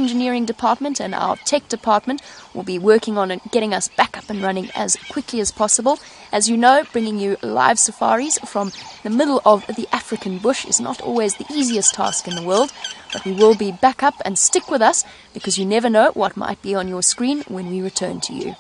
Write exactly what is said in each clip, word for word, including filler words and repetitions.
engineering department and our tech department will be working on getting us back up and running as quickly as possible. As you know, bringing you live safaris from the middle of the African bush is not always the easiest task in the world, but we will be back up, and stick with us because you never know what might be on your screen when we return to you.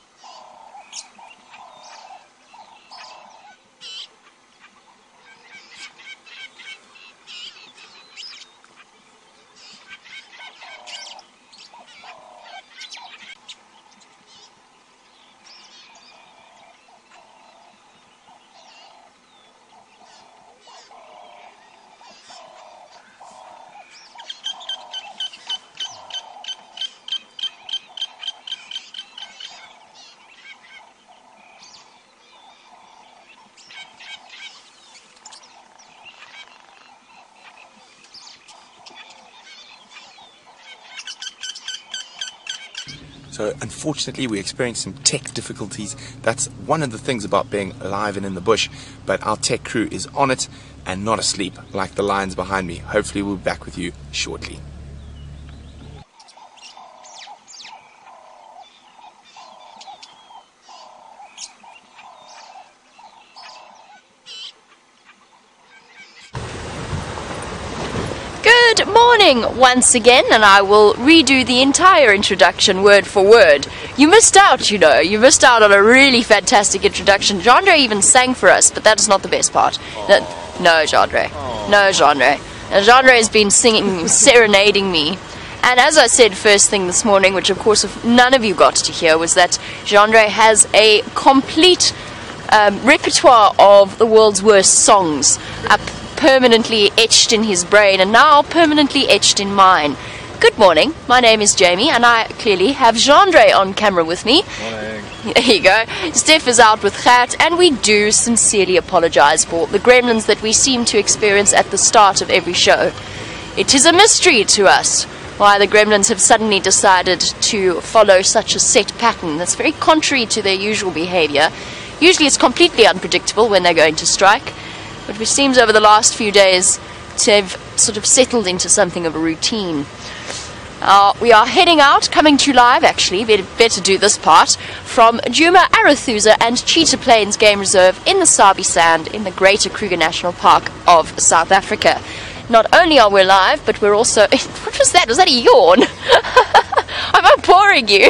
So unfortunately we experienced some tech difficulties. That's one of the things about being live and in the bush, but our tech crew is on it and not asleep like the lions behind me. Hopefully we'll be back with you shortly. Good morning once again, and I will redo the entire introduction word for word. You missed out, you know. You missed out on a really fantastic introduction. Genre even sang for us, but that is not the best part. No, no Genre. No, Genre. And Genre has been singing, serenading me. And as I said first thing this morning, which of course none of you got to hear, was that Genre has a complete um, repertoire of the world's worst songs up permanently etched in his brain, and now permanently etched in mine. Good morning, my name is Jamie, and I clearly have Genre on camera with me. Morning. There you go. Steph is out with Gert, and we do sincerely apologise for the gremlins that we seem to experience at the start of every show. It is a mystery to us why the gremlins have suddenly decided to follow such a set pattern that's very contrary to their usual behaviour. Usually it's completely unpredictable when they're going to strike, but which seems over the last few days to have sort of settled into something of a routine. Uh, we are heading out, coming to you live, actually, better, better do this part, from Djuma Arathusa and Cheetah Plains Game Reserve in the Sabi Sand in the Greater Kruger National Park of South Africa. Not only are we live, but we're also... What was that? Was that a yawn? Am I boring you?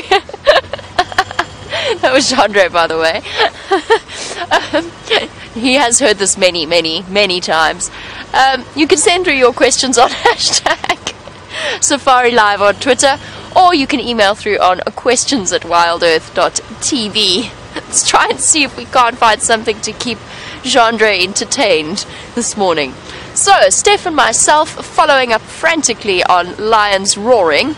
That was Genre, by the way. um, he has heard this many, many, many times. Um, you can send through your questions on hashtag Safari Live on Twitter, or you can email through on questions at wild earth dot t v. Let's try and see if we can't find something to keep Genre entertained this morning. So, Steph and myself following up frantically on lions roaring.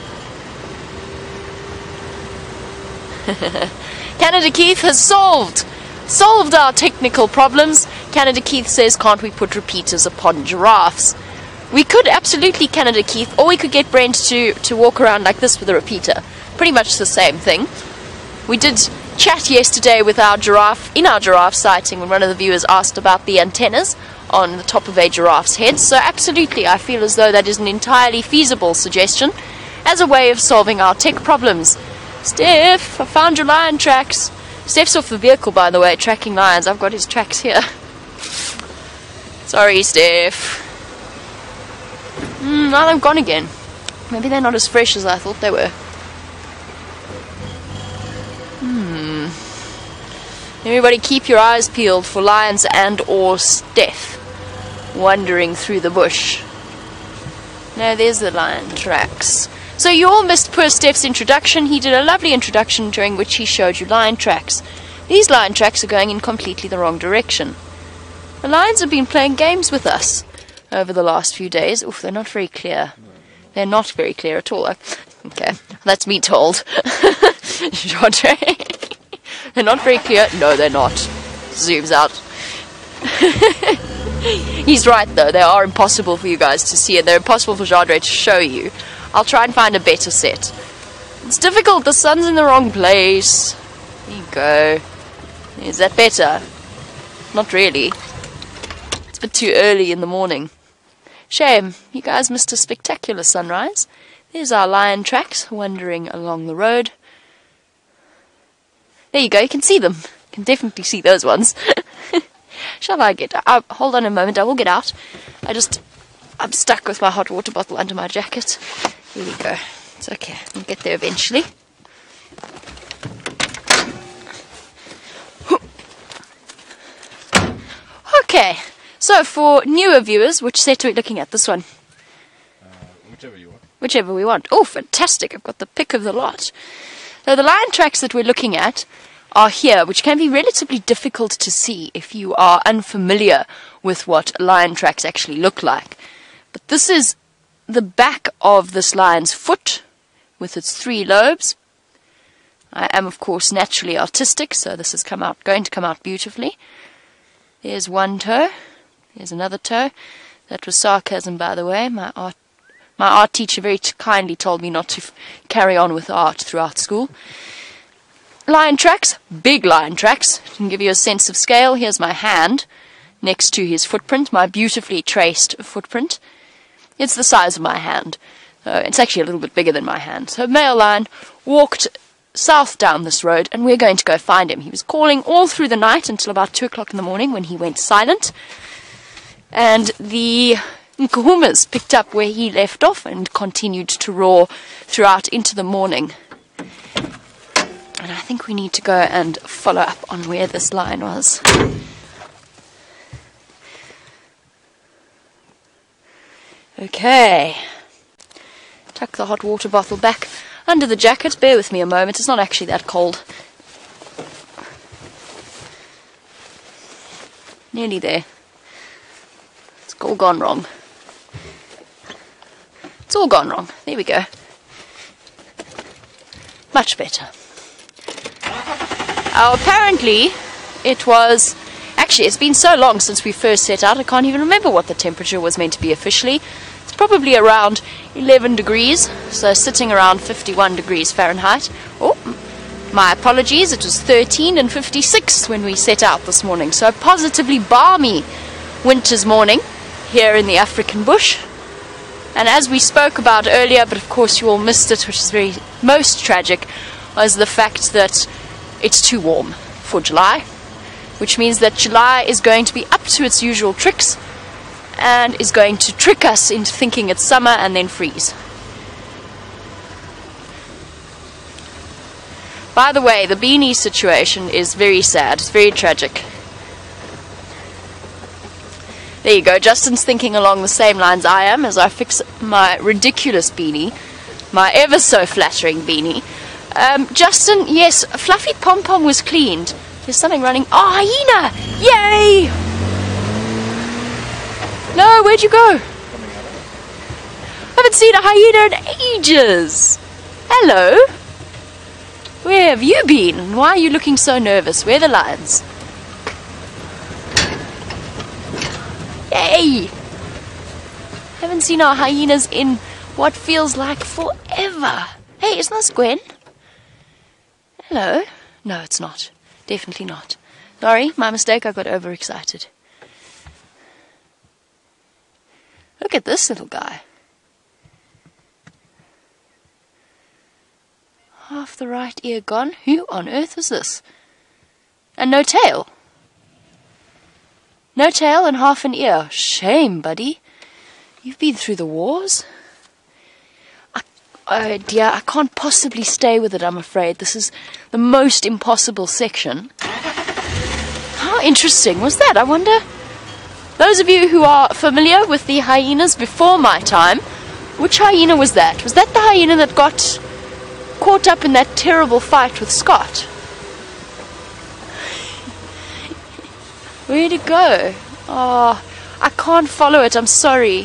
Canada Keith has solved solved our technical problems. Canada Keith says, can't we put repeaters upon giraffes? We could absolutely, Canada Keith, or we could get Brent to, to walk around like this with a repeater. Pretty much the same thing. We did chat yesterday with our giraffe, in our giraffe sighting, when one of the viewers asked about the antennas on the top of a giraffe's head. So absolutely, I feel as though that is an entirely feasible suggestion as a way of solving our tech problems. Steph, I found your lion tracks. Steph's off the vehicle, by the way, tracking lions. I've got his tracks here. Sorry, Steph. Mm, well, they've gone again. Maybe they're not as fresh as I thought they were. Hmm. Everybody keep your eyes peeled for lions and or Steph wandering through the bush. No, there's the lion tracks. So you all missed poor Steph's introduction. He did a lovely introduction during which he showed you lion tracks. These lion tracks are going in completely the wrong direction. The lions have been playing games with us over the last few days. Oof, they're not very clear. They're not very clear at all. Okay, that's me told. Genre. They're not very clear. No, they're not. Zooms out. He's right, though. They are impossible for you guys to see, and they're impossible for Genre to show you. I'll try and find a better set. It's difficult. The sun's in the wrong place. There you go. Is that better? Not really. It's a bit too early in the morning. Shame. You guys missed a spectacular sunrise. There's our lion tracks wandering along the road. There you go, you can see them. You can definitely see those ones. Shall I get... Uh, hold on a moment, I will get out. I just... I'm stuck with my hot water bottle under my jacket. Here we go. It's okay, I'll get there eventually. Okay, so for newer viewers, which set are we looking at? This one? Uh, whichever you want. Whichever we want. Oh, fantastic, I've got the pick of the lot. So the lion tracks that we're looking at are here, which can be relatively difficult to see if you are unfamiliar with what lion tracks actually look like. But this is the back of this lion's foot with its three lobes. I am, of course, naturally artistic, so this is come out, going to come out beautifully. There's one toe. There's another toe. That was sarcasm, by the way. My art, my art teacher very kindly told me not to f carry on with art throughout school. Lion tracks, big lion tracks. To give you a sense of scale, here's my hand next to his footprint, my beautifully traced footprint. It's the size of my hand. Uh, it's actually a little bit bigger than my hand. So male lion walked south down this road, and we're going to go find him. He was calling all through the night until about two o'clock in the morning when he went silent. And the nkuhumas picked up where he left off and continued to roar throughout into the morning. And I think we need to go and follow up on where this lion was. Okay. Tuck the hot water bottle back under the jacket. Bear with me a moment, it's not actually that cold. Nearly there. It's all gone wrong. It's all gone wrong. There we go. Much better. Uh, apparently, it was... Actually, it's been so long since we first set out, I can't even remember what the temperature was meant to be officially. It's probably around eleven degrees, so sitting around fifty-one degrees Fahrenheit. Oh, my apologies, it was thirteen and fifty-six when we set out this morning, so a positively balmy winter's morning here in the African bush. And as we spoke about earlier, but of course you all missed it, which is very most tragic, was the fact that it's too warm for July, which means that July is going to be up to its usual tricks and is going to trick us into thinking it's summer and then freeze. By the way, the beanie situation is very sad, it's very tragic. There you go, Justin's thinking along the same lines I am as I fix my ridiculous beanie, my ever so flattering beanie. Um, Justin, yes, Fluffy Pom Pom was cleaned. There's something running. Oh, hyena! Yay! No, where'd you go? Haven't seen a hyena in ages. Hello? Where have you been? And why are you looking so nervous? Where are the lions? Yay! Haven't seen our hyenas in what feels like forever. Hey, isn't this Gwen? Hello? No, it's not. Definitely not. Sorry, my mistake, I got overexcited. Look at this little guy. Half the right ear gone. Who on earth is this? And no tail. No tail and half an ear. Shame, buddy. You've been through the wars. I, oh dear, I can't possibly stay with it, I'm afraid. This is the most impossible section. How interesting was that? I wonder... Those of you who are familiar with the hyenas before my time, which hyena was that? Was that the hyena that got caught up in that terrible fight with Scott? Where'd it go? Oh, I can't follow it, I'm sorry.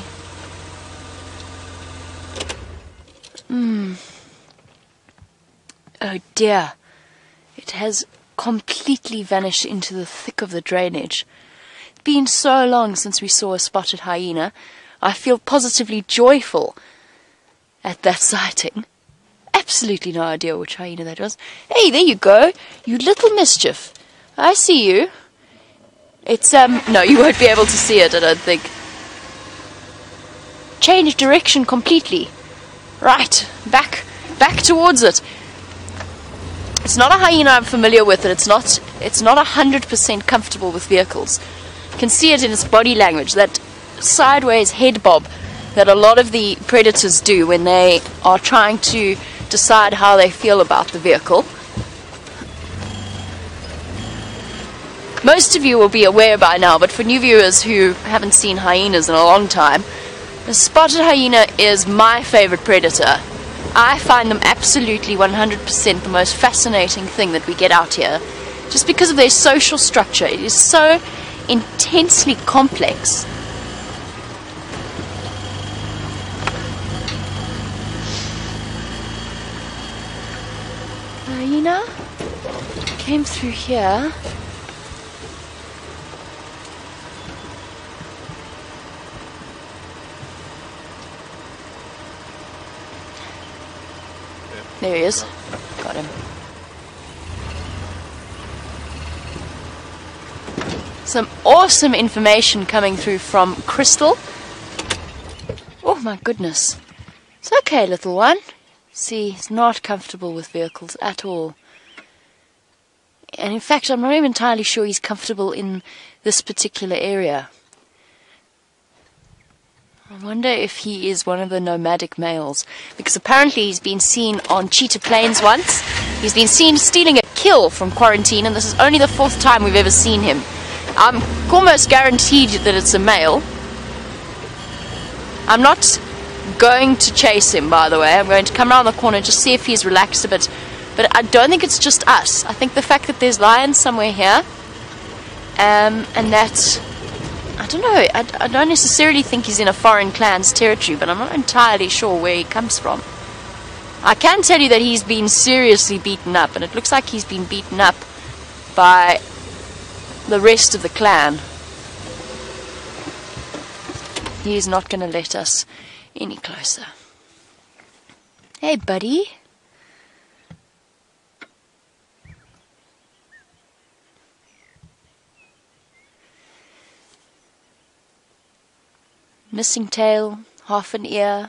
Hmm. Oh dear. It has completely vanished into the thick of the drainage. It's been so long since we saw a spotted hyena. I feel positively joyful at that sighting. Absolutely no idea which hyena that was. Hey, there you go. You little mischief. I see you. It's, um, no, you won't be able to see it, I don't think. Changed direction completely. Right, back, back towards it. It's not a hyena I'm familiar with, and it's not, it's not a hundred percent comfortable with vehicles. You can see it in its body language, that sideways head bob that a lot of the predators do when they are trying to decide how they feel about the vehicle. Most of you will be aware by now, but for new viewers who haven't seen hyenas in a long time, the spotted hyena is my favorite predator. I find them absolutely one hundred percent the most fascinating thing that we get out here, just because of their social structure. It is so intensely complex. Hyena came through here. There he is. Got him. Some awesome information coming through from Crystal. Oh my goodness. It's okay, little one. See, he's not comfortable with vehicles at all. And in fact, I'm not even entirely sure he's comfortable in this particular area. I wonder if he is one of the nomadic males, because apparently he's been seen on Cheetah Plains once. He's been seen stealing a kill from quarantine, and this is only the fourth time we've ever seen him. I'm almost guaranteed that it's a male. I'm not going to chase him, by the way. I'm going to come around the corner and just see if he's relaxed a bit. But I don't think it's just us. I think the fact that there's lions somewhere here, um, and that... I don't know, I, I don't necessarily think he's in a foreign clan's territory, but I'm not entirely sure where he comes from. I can tell you that he's been seriously beaten up, and it looks like he's been beaten up by the rest of the clan. He's not going to let us any closer. Hey, buddy. Missing tail, half an ear.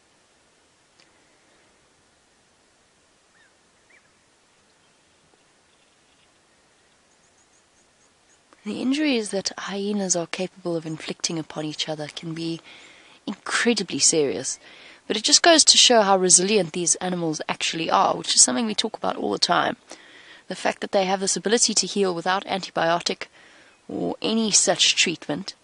The injuries that hyenas are capable of inflicting upon each other can be incredibly serious, but it just goes to show how resilient these animals actually are, which is something we talk about all the time. The fact that they have this ability to heal without antibiotic or any such treatment.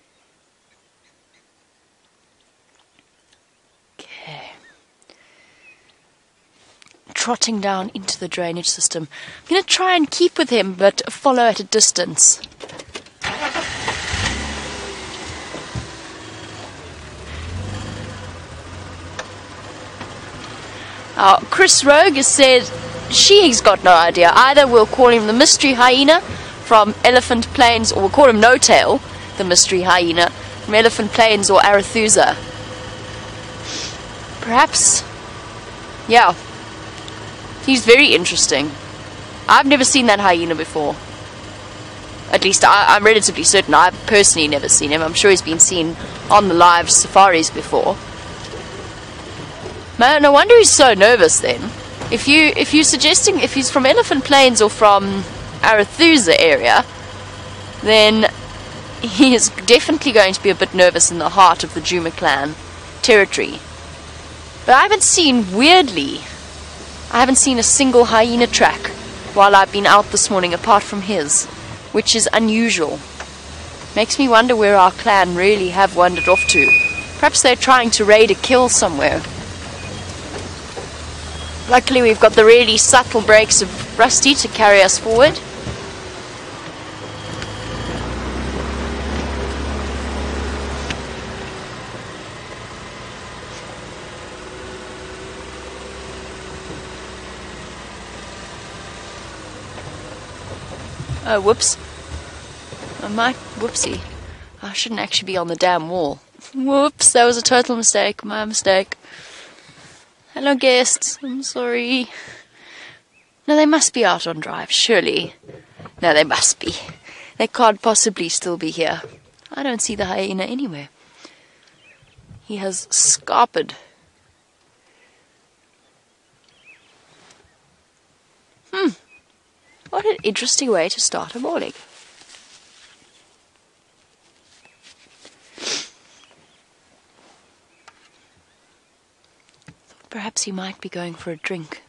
Trotting down into the drainage system. I'm going to try and keep with him, but follow at a distance. Uh, Chris Rogue has said she's got no idea. Either we'll call him the mystery hyena from Elephant Plains, or we'll call him No Tail, the mystery hyena from Elephant Plains or Arethusa. Perhaps, yeah. He's very interesting. I've never seen that hyena before. At least I, I'm relatively certain I've personally never seen him. I'm sure he's been seen on the live safaris before. Man, no wonder he's so nervous then. If you if you're suggesting if he's from Elephant Plains or from Arethusa area, then he is definitely going to be a bit nervous in the heart of the Juma clan territory. But I haven't seen, weirdly, I haven't seen a single hyena track while I've been out this morning apart from his, which is unusual. Makes me wonder where our clan really have wandered off to. Perhaps they're trying to raid a kill somewhere. Luckily we've got the really subtle brakes of Rusty to carry us forward. Oh, whoops. I might... Whoopsie. I shouldn't actually be on the damn wall. Whoops, that was a total mistake. My mistake. Hello, guests. I'm sorry. No, they must be out on drive, surely. No, they must be. They can't possibly still be here. I don't see the hyena anywhere. He has scarpered. What an interesting way to start a morning. Thought perhaps he might be going for a drink.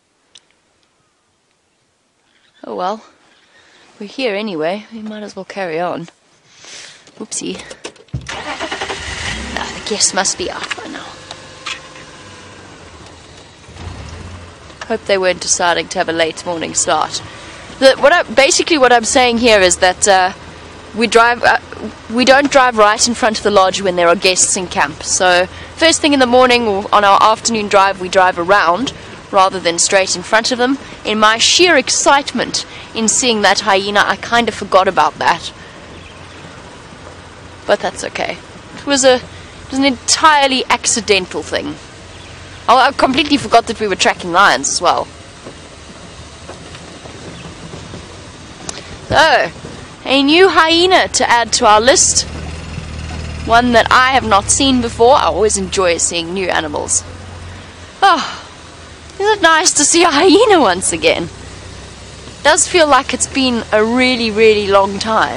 Oh well, we're here anyway, we might as well carry on. Oopsie. Ah, the guests must be out by now. Hope they weren't deciding to have a late morning start. The, what I, basically what I'm saying here is that uh, we drive, uh, we don't drive right in front of the lodge when there are guests in camp. So first thing in the morning or on our afternoon drive, we drive around rather than straight in front of them. In my sheer excitement in seeing that hyena, I kind of forgot about that. But that's okay. It was a, it was an entirely accidental thing. Oh, I completely forgot that we were tracking lions as well. So, a new hyena to add to our list. One that I have not seen before. I always enjoy seeing new animals. Oh, isn't it nice to see a hyena once again? It does feel like it's been a really, really long time.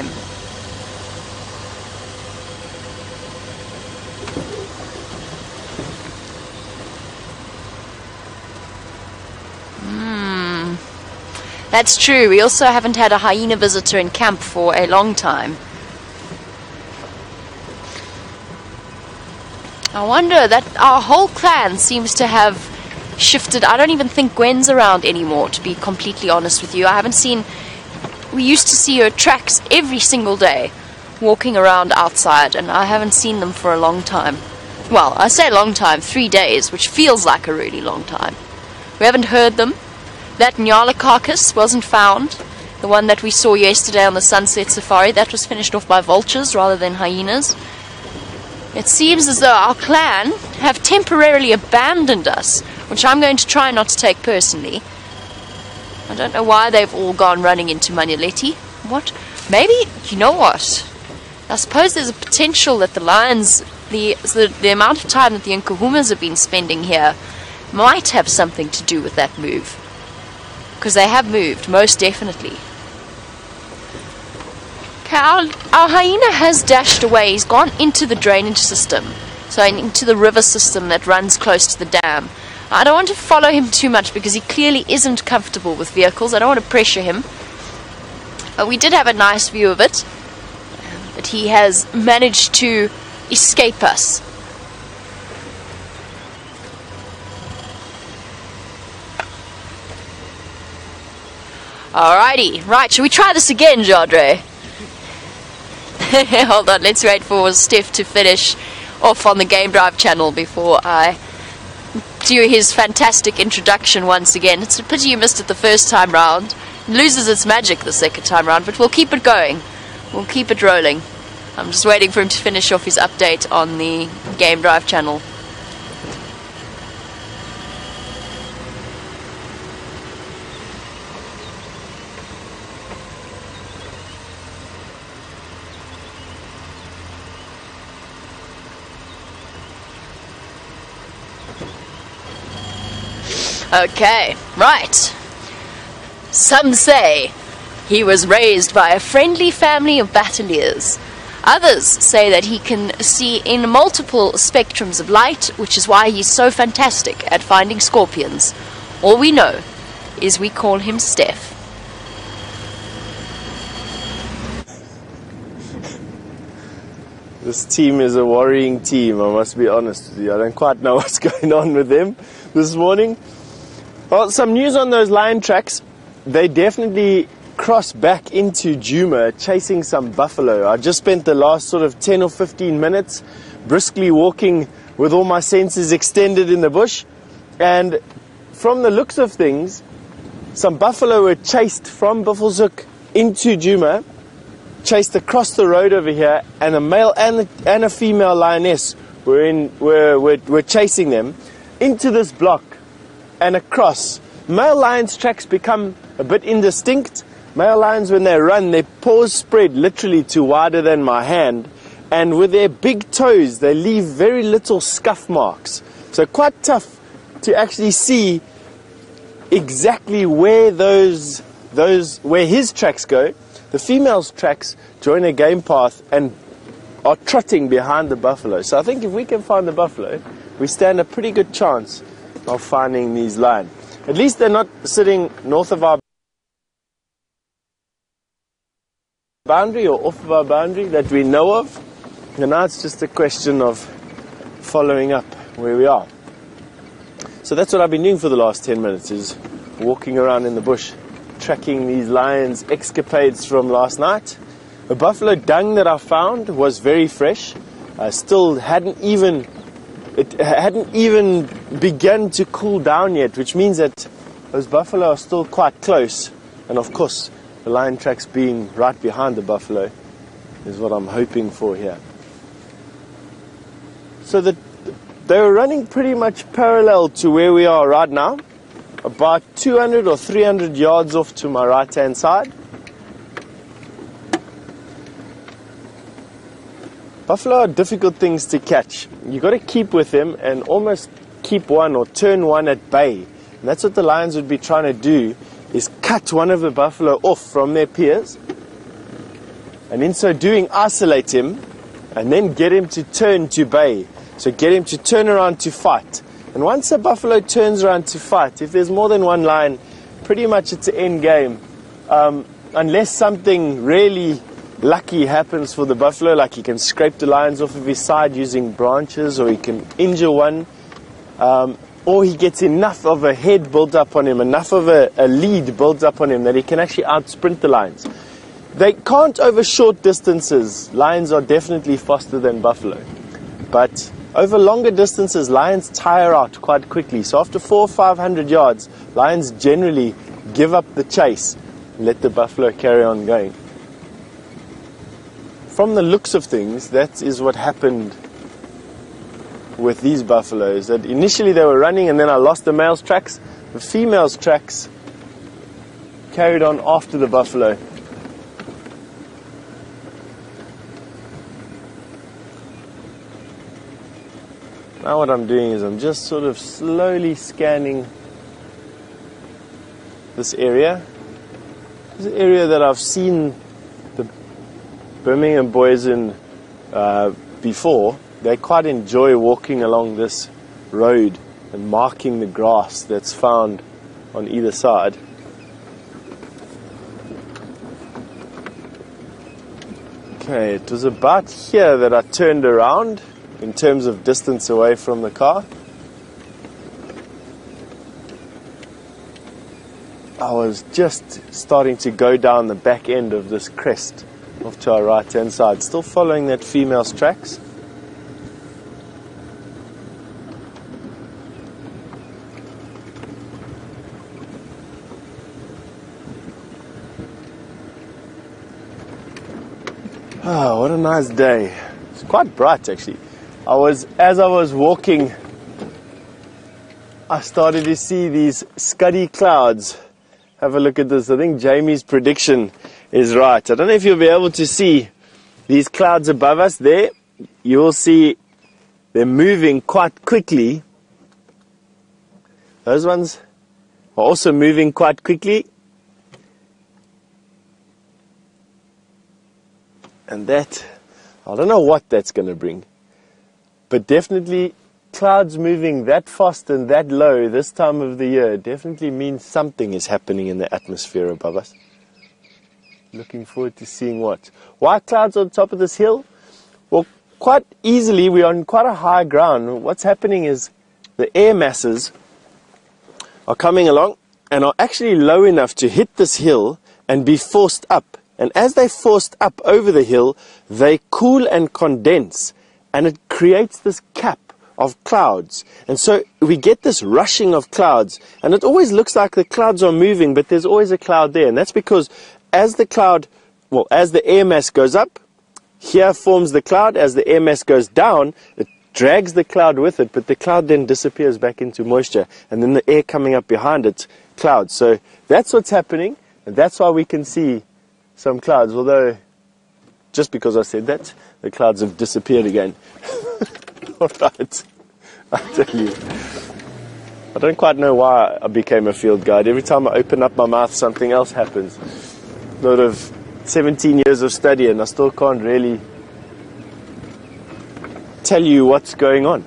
That's true, we also haven't had a hyena visitor in camp for a long time. I wonder that our whole clan seems to have shifted. I don't even think Gwen's around anymore, to be completely honest with you. I haven't seen... We used to see her tracks every single day, walking around outside, and I haven't seen them for a long time. Well, I say a long time, three days, which feels like a really long time. We haven't heard them. That nyala carcass wasn't found. The one that we saw yesterday on the sunset safari, that was finished off by vultures rather than hyenas. It seems as though our clan have temporarily abandoned us, which I'm going to try not to take personally. I don't know why they've all gone running into Manyaleti. What? Maybe, you know what? I suppose there's a potential that the lions, the, the, the amount of time that the Nkuhumas have been spending here, might have something to do with that move. Because they have moved, most definitely. Okay, our, our hyena has dashed away. He's gone into the drainage system. So into the river system that runs close to the dam. I don't want to follow him too much because he clearly isn't comfortable with vehicles. I don't want to pressure him. But we did have a nice view of it. But he has managed to escape us. Alrighty, right, shall we try this again, Jardre? Hold on, let's wait for Steph to finish off on the Game Drive channel before I do his fantastic introduction once again. It's a pity you missed it the first time round. It loses its magic the second time round, but we'll keep it going. We'll keep it rolling. I'm just waiting for him to finish off his update on the Game Drive channel. Okay, right. Some say he was raised by a friendly family of battaliers. Others say that he can see in multiple spectrums of light, which is why he's so fantastic at finding scorpions. All we know is we call him Steph. This team is a worrying team, I must be honest with you. I don't quite know what's going on with them this morning. Well, some news on those lion tracks. They definitely crossed back into Djuma, chasing some buffalo. I just spent the last sort of ten or fifteen minutes briskly walking with all my senses extended in the bush. And from the looks of things, some buffalo were chased from Buffelshoek into Djuma, chased across the road over here, and a male and a, and a female lioness were, in, were, were, were chasing them into this block. And across. Male lions' tracks become a bit indistinct. Male lions, when they run, their paws spread literally to wider than my hand, and with their big toes they leave very little scuff marks. So quite tough to actually see exactly where those those where his tracks go, the female's tracks join a game path and are trotting behind the buffalo. So I think if we can find the buffalo, we stand a pretty good chance of finding these lion. At least they're not sitting north of our boundary or off of our boundary that we know of. And now it's just a question of following up where we are. So that's what I've been doing for the last ten minutes, is walking around in the bush, tracking these lions' escapades from last night. The buffalo dung that I found was very fresh. I still hadn't even it hadn't even begun to cool down yet, which means that those buffalo are still quite close. And of course, the lion tracks being right behind the buffalo is what I'm hoping for here. So that they were running pretty much parallel to where we are right now, about two hundred or three hundred yards off to my right hand side. Buffalo are difficult things to catch. You've got to keep with them and almost keep one or turn one at bay. And that's what the lions would be trying to do, is cut one of the buffalo off from their peers, and in so doing isolate him and then get him to turn to bay. So get him to turn around to fight. And once a buffalo turns around to fight, if there's more than one lion, pretty much it's an end game. Um, unless something really lucky happens for the buffalo, like he can scrape the lions off of his side using branches, or he can injure one, um, or he gets enough of a head built up on him, enough of a, a lead built up on him that he can actually outsprint the lions. They can't over short distances. Lions are definitely faster than buffalo. But over longer distances, lions tire out quite quickly. So after four or five hundred yards, lions generally give up the chase and let the buffalo carry on going. From the looks of things, that is what happened with these buffaloes. That initially they were running, and then I lost the male's tracks. The female's tracks carried on after the buffalo. Now what I'm doing is I'm just sort of slowly scanning this area. This is an area that I've seen the Birmingham boys in uh, before. They quite enjoy walking along this road and marking the grass that's found on either side. Okay, it was about here that I turned around in terms of distance away from the car. I was just starting to go down the back end of this crest off to our right hand side, still following that female's tracks. Oh, what a nice day. It's quite bright actually. I was, as I was walking, I started to see these scuddy clouds. Have a look at this. I think Jamie's prediction is right. I don't know if you'll be able to see these clouds above us there. You will see they're moving quite quickly. Those ones are also moving quite quickly. And that, I don't know what that's going to bring. But definitely, clouds moving that fast and that low this time of the year definitely means something is happening in the atmosphere above us. Looking forward to seeing what. Why clouds on top of this hill? Well, quite easily, we're on quite a high ground. What's happening is the air masses are coming along and are actually low enough to hit this hill and be forced up. And as they're forced up over the hill, they cool and condense. And it creates this cap of clouds. And so we get this rushing of clouds. And it always looks like the clouds are moving, but there's always a cloud there. And that's because as the cloud, well, as the air mass goes up, here forms the cloud. As the air mass goes down, it drags the cloud with it, but the cloud then disappears back into moisture. And then the air coming up behind it, clouds. So that's what's happening. And that's why we can see some clouds, although just because I said that, the clouds have disappeared again. All right, I tell you. I don't quite know why I became a field guide. Every time I open up my mouth, something else happens. A lot of seventeen years of study, and I still can't really tell you what's going on.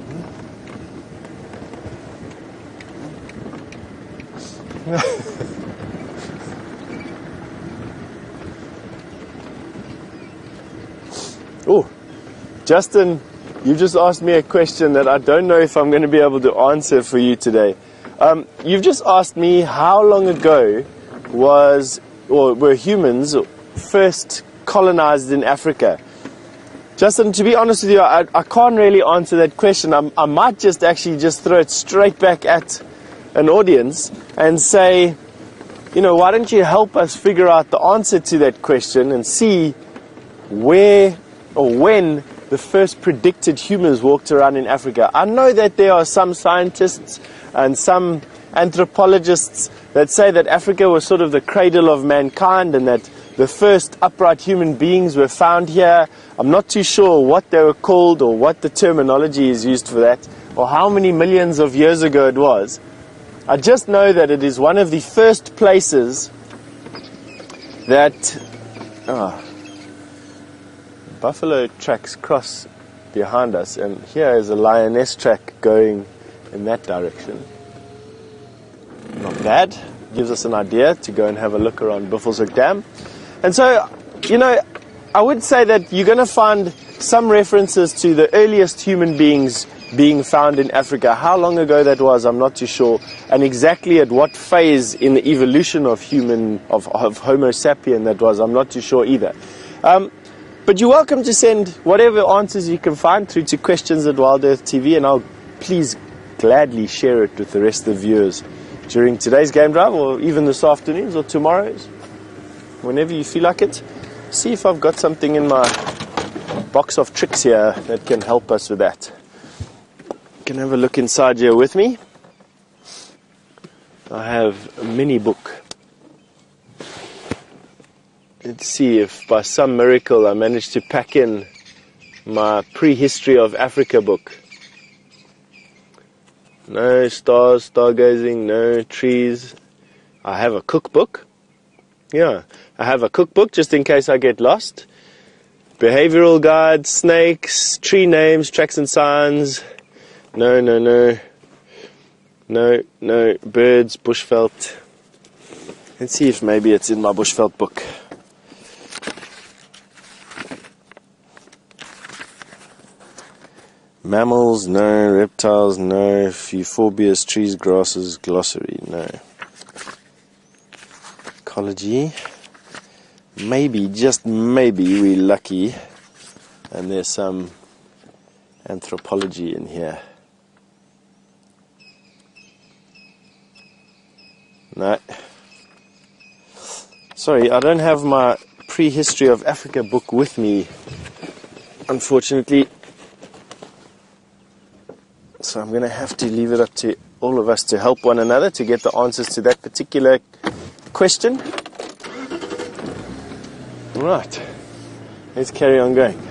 Oh, Justin, you just asked me a question that I don't know if I'm going to be able to answer for you today. Um, you've just asked me how long ago was or were humans first colonized in Africa. Justin, to be honest with you, I, I can't really answer that question. I'm, I might just actually just throw it straight back at an audience and say, you know, why don't you help us figure out the answer to that question and see where or when the first predicted humans walked around in Africa. I know that there are some scientists and some anthropologists that say that Africa was sort of the cradle of mankind and that the first upright human beings were found here. I'm not too sure what they were called or what the terminology is used for that or how many millions of years ago it was. I just know that it is one of the first places that oh, buffalo tracks cross behind us, and here is a lioness track going in that direction. Not bad. Gives us an idea to go and have a look around Buffelshoek Dam. And so, you know, I would say that you're going to find some references to the earliest human beings being found in Africa. How long ago that was, I'm not too sure. And exactly at what phase in the evolution of human, of, of Homo sapien that was, I'm not too sure either. Um, But you're welcome to send whatever answers you can find through to questions at WildEarth T V, and I'll please gladly share it with the rest of the viewers during today's game drive, or even this afternoon's or tomorrow's, whenever you feel like it. See if I've got something in my box of tricks here that can help us with that. You can have a look inside here with me. I have a mini book. Let's see if by some miracle I managed to pack in my prehistory of Africa book. No stars, stargazing, no trees. I have a cookbook. Yeah, I have a cookbook just in case I get lost. Behavioral guide, snakes, tree names, tracks and signs. No, no, no. No, no, birds, bushveld. Let's see if maybe it's in my bushveld book. Mammals, no. Reptiles, no. Euphobias, trees, grasses, glossary, no. Ecology. Maybe, just maybe, we're lucky and there's some anthropology in here. No. Sorry, I don't have my prehistory of Africa book with me, unfortunately. So I'm going to have to leave it up to all of us to help one another to get the answers to that particular question. Right, let's carry on going.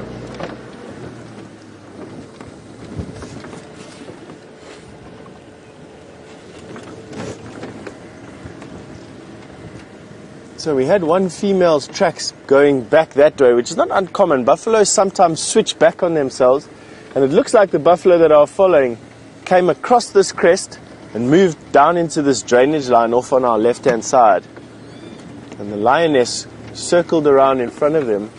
So we had one female's tracks going back that way, which is not uncommon. Buffaloes sometimes switch back on themselves. And it looks like the buffalo that I was following came across this crest and moved down into this drainage line off on our left-hand side. And the lioness circled around in front of him.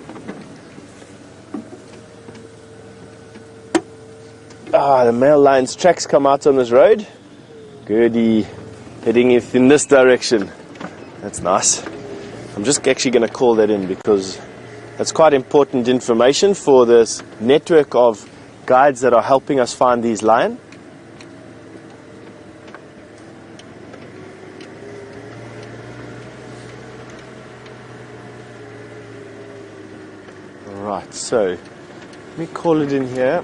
Ah, the male lion's tracks come out on this road. Goody, heading in this direction. That's nice. I'm just actually going to call that in because that's quite important information for this network of guides that are helping us find these lion. Right, so let me call it in here.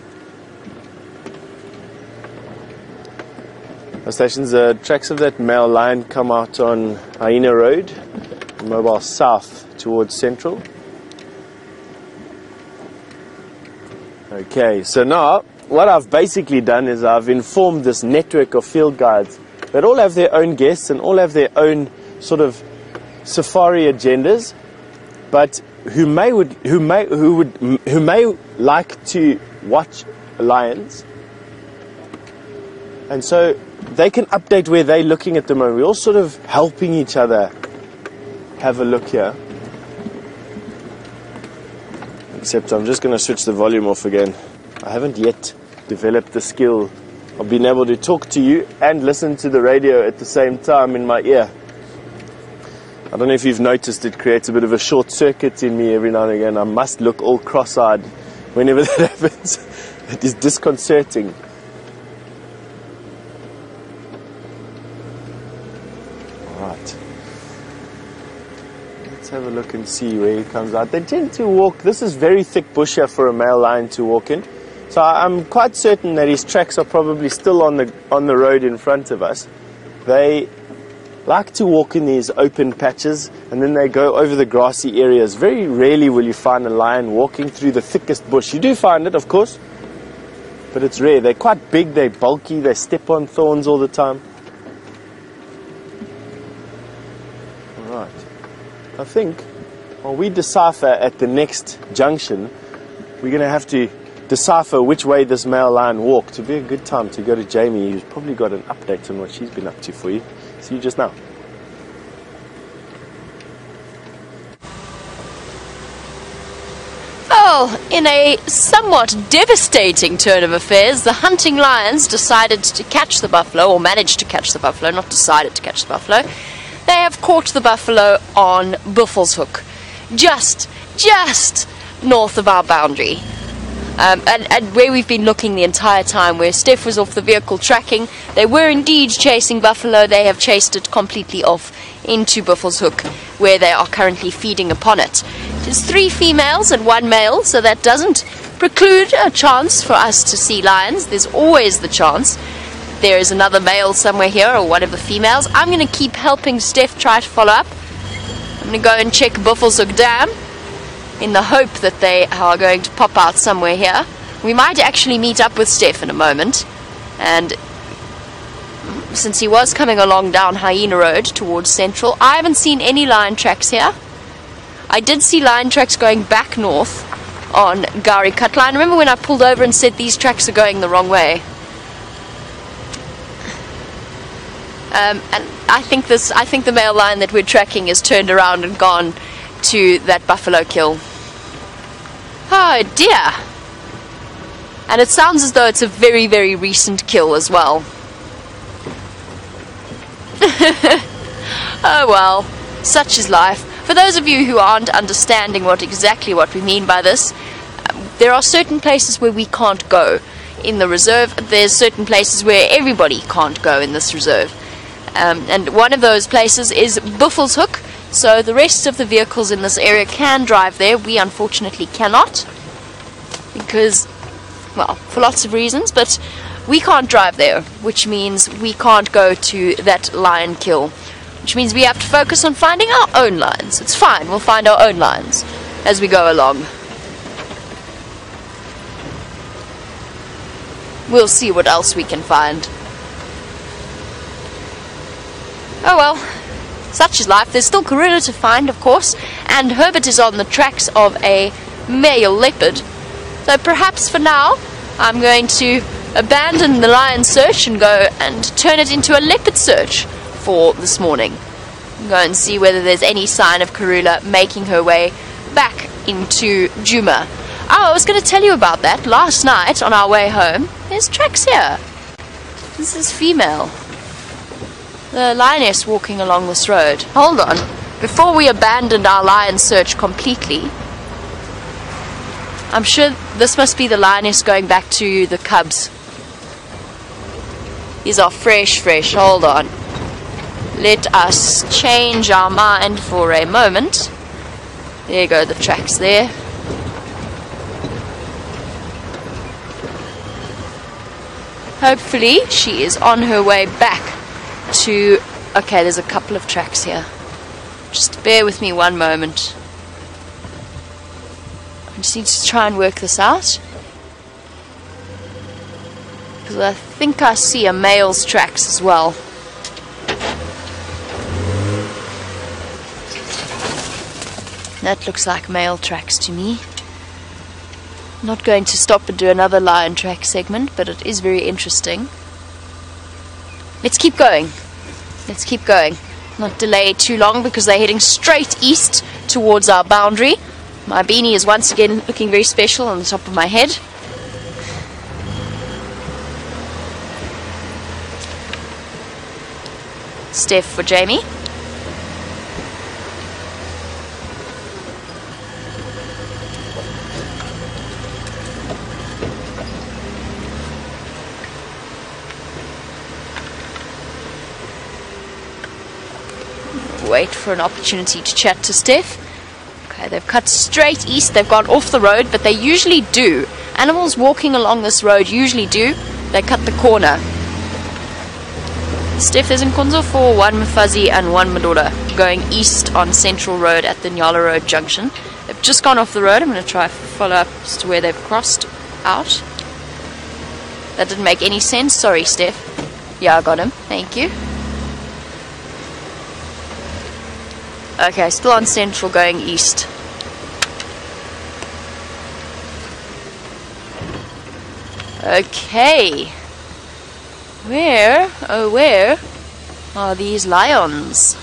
Our stations, the tracks of that male lion come out on Hyena Road, mobile south towards Central. Okay, so now what I've basically done is I've informed this network of field guides that all have their own guests and all have their own sort of safari agendas, but who may would who may who would who may like to watch lions, and so they can update where they're looking at the moment. We're all sort of helping each other have a look here. Except I'm just going to switch the volume off again. I haven't yet developed the skill of being able to talk to you and listen to the radio at the same time in my ear. I don't know if you've noticed, it creates a bit of a short circuit in me every now and again. I must look all cross-eyed whenever that happens. It is disconcerting. Alright. Let's have a look and see where he comes out. They tend to walk, this is very thick bush here for a male lion to walk in. So I'm quite certain that his tracks are probably still on the on the road in front of us. They like to walk in these open patches and then they go over the grassy areas. Very rarely will you find a lion walking through the thickest bush. You do find it, of course, but it's rare. They're quite big, they're bulky, they step on thorns all the time. Alright. I think while we decipher at the next junction, we're going to have to decipher which way this male lion walked. It would be a good time to go to Jamie, who's probably got an update on what she's been up to for you. See you just now. Well, in a somewhat devastating turn of affairs, the hunting lions decided to catch the buffalo, or managed to catch the buffalo, not decided to catch the buffalo. They have caught the buffalo on Buffelshoek, just, just north of our boundary. Um, and, and where we've been looking the entire time, where Steph was off the vehicle tracking, they were indeed chasing buffalo. They have chased it completely off into Buffelshoek, where they are currently feeding upon it. It is three females and one male, so that doesn't preclude a chance for us to see lions. There's always the chance. There is another male somewhere here, or one of the females. I'm going to keep helping Steph try to follow up. I'm going to go and check Buffelshoek Dam, in the hope that they are going to pop out somewhere here. We might actually meet up with Steph in a moment, and since he was coming along down Hyena Road towards Central, I haven't seen any lion tracks here. I did see lion tracks going back north on Gari Cut Line. Remember when I pulled over and said these tracks are going the wrong way? Um, and I think this, I think the male lion that we're tracking is turned around and gone to that buffalo kill. Oh dear. And it sounds as though it's a very, very recent kill as well. Oh well, such is life. For those of you who aren't understanding what exactly what we mean by this, um, there are certain places where we can't go in the reserve. There's certain places where everybody can't go in this reserve. Um, and one of those places is Buffelshoek. So the rest of the vehicles in this area can drive there. We unfortunately cannot, because, well, for lots of reasons, but we can't drive there, which means we can't go to that lion kill, which means we have to focus on finding our own lions. It's fine, we'll find our own lions as we go along. We'll see what else we can find. Oh well. Such is life. There's still Karula to find, of course, and Herbert is on the tracks of a male leopard. So perhaps for now, I'm going to abandon the lion search and go and turn it into a leopard search for this morning. Go and see whether there's any sign of Karula making her way back into Djuma. Oh, I was going to tell you about that. Last night, on our way home, there's tracks here. This is female. The lioness walking along this road. Hold on. Before we abandoned our lion search completely, I'm sure this must be the lioness going back to the cubs. These are fresh, fresh. Hold on. Let us change our mind for a moment. There you go, the tracks there. Hopefully she is on her way back to... Okay, there's a couple of tracks here. Just bear with me one moment. I just need to try and work this out. because I think I see a male's tracks as well. That looks like male tracks to me. Not going to stop and do another lion track segment, but it is very interesting. Let's keep going. Let's keep going. Not delay too long because they're heading straight east towards our boundary. My beanie is once again looking very special on the top of my head. Steph for Jamie. Wait for an opportunity to chat to Steph. Okay, they've cut straight east. They've gone off the road, but they usually do. Animals walking along this road usually do. They cut the corner. Steph is in Kunzo for one Mufuzzy and one Medora, going east on Central Road at the Nyala Road junction. They've just gone off the road. I'm going to try to follow up as to where they've crossed out. That didn't make any sense. Sorry, Steph. Yeah, I got him. Thank you. Okay, still on Central going east. Okay. Where, oh where, are these lions?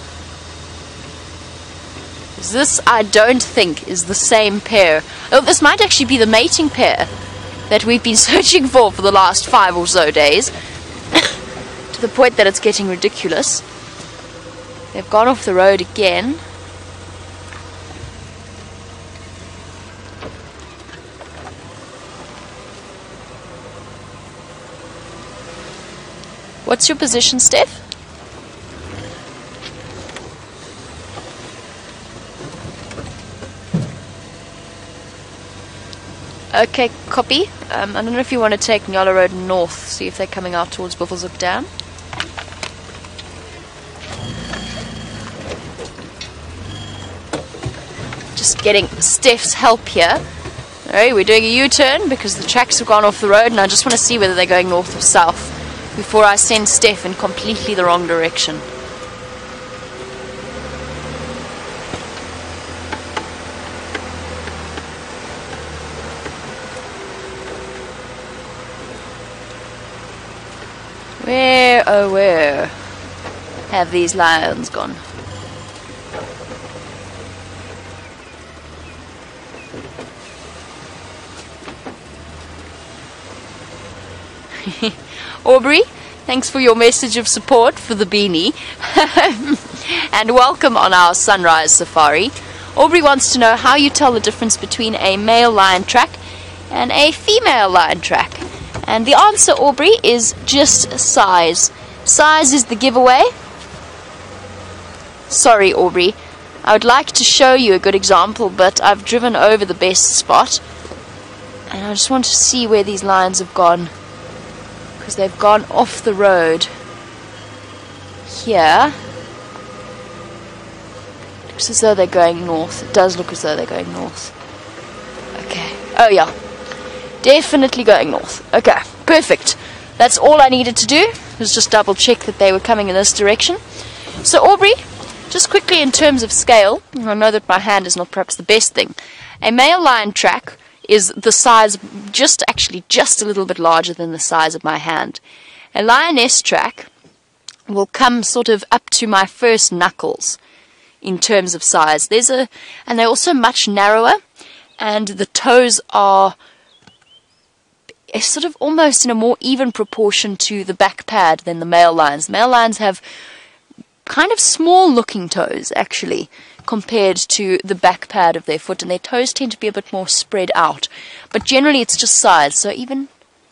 This, I don't think, is the same pair. Oh, this might actually be the mating pair that we've been searching for for the last five or so days. To the point that it's getting ridiculous. They've gone off the road again. What's your position, Steph? Okay, copy. Um, I don't know if you want to take Nyala Road north, see if they're coming out towards Buffelshoek Dam. Just getting Steph's help here. Alright, we're doing a U-turn because the tracks have gone off the road and I just want to see whether they're going north or south before I send Steph in completely the wrong direction. Where, oh where have these lions gone? Aubrey, thanks for your message of support for the beanie. And welcome on our sunrise safari. Aubrey wants to know how you tell the difference between a male lion track and a female lion track. And the answer, Aubrey, is just size. Size is the giveaway. Sorry, Aubrey. I would like to show you a good example, but I've driven over the best spot. And I just want to see where these lions have gone. Because they've gone off the road here. Looks as though they're going north. It does look as though they're going north. Okay. Oh yeah. Definitely going north. Okay. Perfect. That's all I needed to do. Was just double check that they were coming in this direction. So Aubrey, just quickly in terms of scale, I know that my hand is not perhaps the best thing. A male lion track is the size, just actually just a little bit larger than the size of my hand. A lioness track will come sort of up to my first knuckles in terms of size. There's a, and they're also much narrower, and the toes are sort of almost in a more even proportion to the back pad than the male lions. Male lions have kind of small looking toes actually, compared to the back pad of their foot, and their toes tend to be a bit more spread out. But generally it's just size, so even,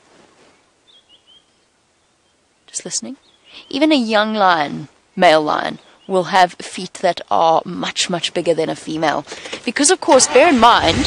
just listening, even a young lion, male lion, will have feet that are much, much bigger than a female. Because of course, bear in mind,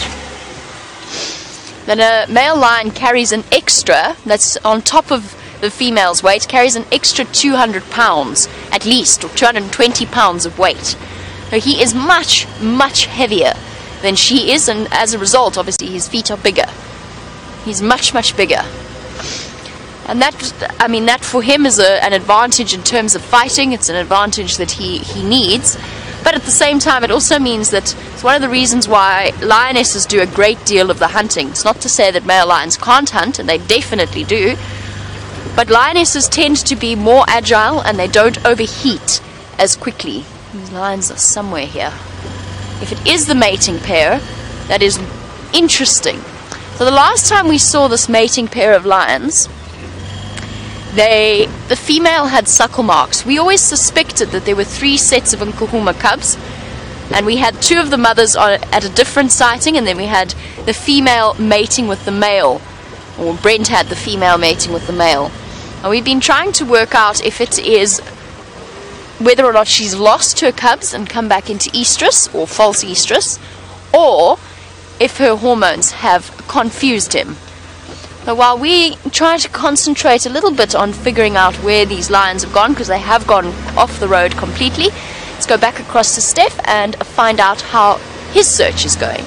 that a male lion carries an extra, that's on top of the female's weight, carries an extra two hundred pounds, at least, or two hundred twenty pounds of weight. So he is much, much heavier than she is, and as a result, obviously, his feet are bigger. He's much, much bigger. And that, I mean, that for him is a, an advantage in terms of fighting. It's an advantage that he, he needs. But at the same time, it also means that it's one of the reasons why lionesses do a great deal of the hunting. It's not to say that male lions can't hunt, and they definitely do. But lionesses tend to be more agile, and they don't overheat as quickly. These lions are somewhere here. If it is the mating pair, that is interesting. So the last time we saw this mating pair of lions, They, the female had suckle marks. We always suspected that there were three sets of Nkuhuma cubs, and we had two of the mothers on, at a different sighting, and then we had the female mating with the male, or Brent had the female mating with the male. And we've been trying to work out if it is whether or not she's lost her cubs and come back into estrus or false estrus, or if her hormones have confused him. So while we try to concentrate a little bit on figuring out where these lions have gone, because they have gone off the road completely, let's go back across to Steph and find out how his search is going.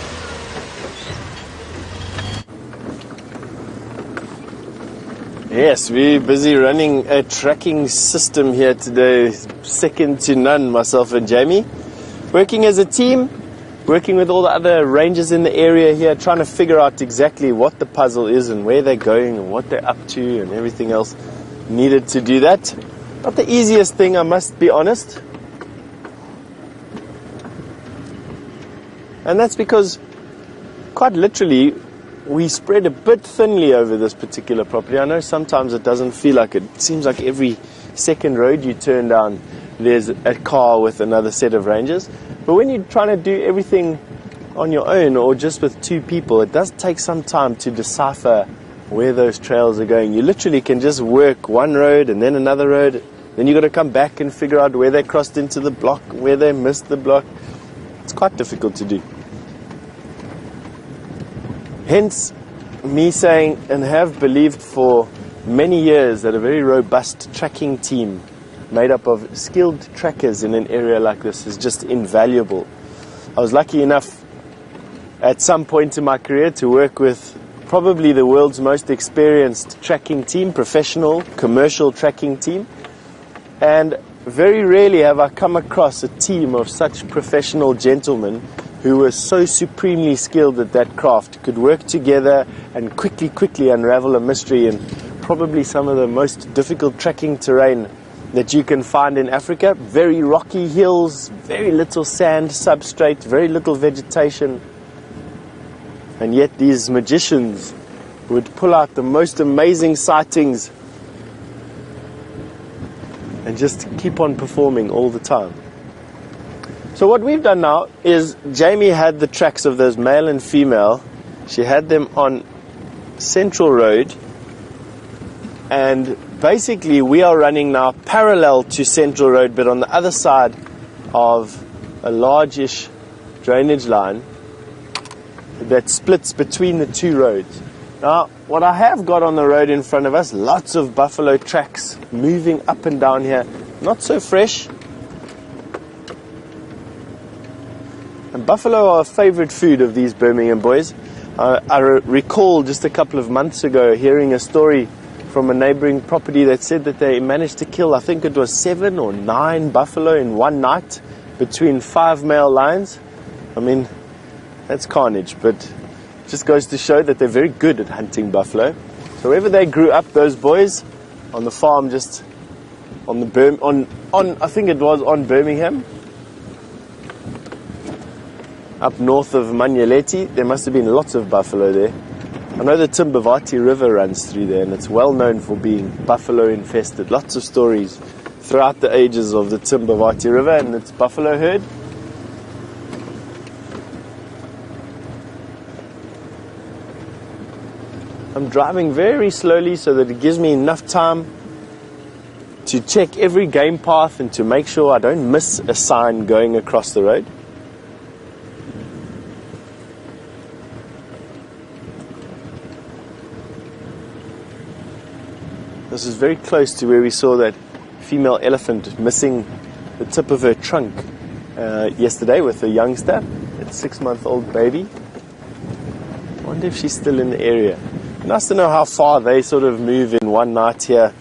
Yes, we're busy running a tracking system here today, second to none, myself and Jamie. Working as a team, working with all the other rangers in the area here, trying to figure out exactly what the puzzle is and where they're going and what they're up to and everything else needed to do that. Not the easiest thing, I must be honest. And that's because, quite literally, we spread a bit thinly over this particular property. I know sometimes it doesn't feel like it. It seems like every second road you turn down, there's a car with another set of rangers. But when you're trying to do everything on your own or just with two people, it does take some time to decipher where those trails are going. You literally can just work one road and then another road. Then you've got to come back and figure out where they crossed into the block, where they missed the block. It's quite difficult to do. Hence, me saying and have believed for many years that a very robust tracking team made up of skilled trackers in an area like this is just invaluable. I was lucky enough at some point in my career to work with probably the world's most experienced tracking team, professional, commercial tracking team. And very rarely have I come across a team of such professional gentlemen who were so supremely skilled at that craft, could work together and quickly, quickly unravel a mystery in probably some of the most difficult tracking terrain that you can find in Africa. Very rocky hills, very little sand substrate, very little vegetation. And yet these magicians would pull out the most amazing sightings and just keep on performing all the time. So what we've done now is Jamie had the tracks of those male and female. She had them on Central Road, and basically we are running now parallel to Central Road, but on the other side of a largish drainage line that splits between the two roads. Now, what I have got on the road in front of us, lots of buffalo tracks moving up and down here. Not so fresh. And buffalo are a favorite food of these Birmingham boys. Uh, I re- recall just a couple of months ago hearing a story from a neighboring property that said that they managed to kill, I think it was seven or nine buffalo in one night between five male lions. I mean, that's carnage, but it just goes to show that they're very good at hunting buffalo. So wherever they grew up, those boys, on the farm just on the Bir- on on I think it was on Birmingham, up north of Manyeleti, there must have been lots of buffalo there. I know the Timbavati River runs through there, and it's well known for being buffalo infested. Lots of stories throughout the ages of the Timbavati River and its buffalo herd. I'm driving very slowly so that it gives me enough time to check every game path and to make sure I don't miss a sign going across the road. This is very close to where we saw that female elephant missing the tip of her trunk uh, yesterday with a youngster, a six-month-old baby. I wonder if she's still in the area. Nice to know how far they sort of move in one night here.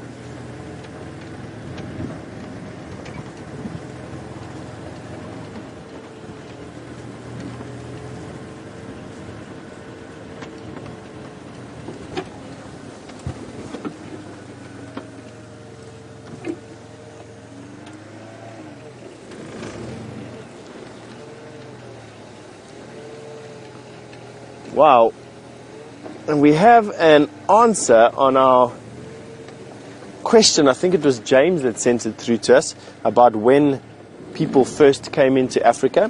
Wow. And we have an answer on our question. I think it was James that sent it through to us about when people first came into Africa.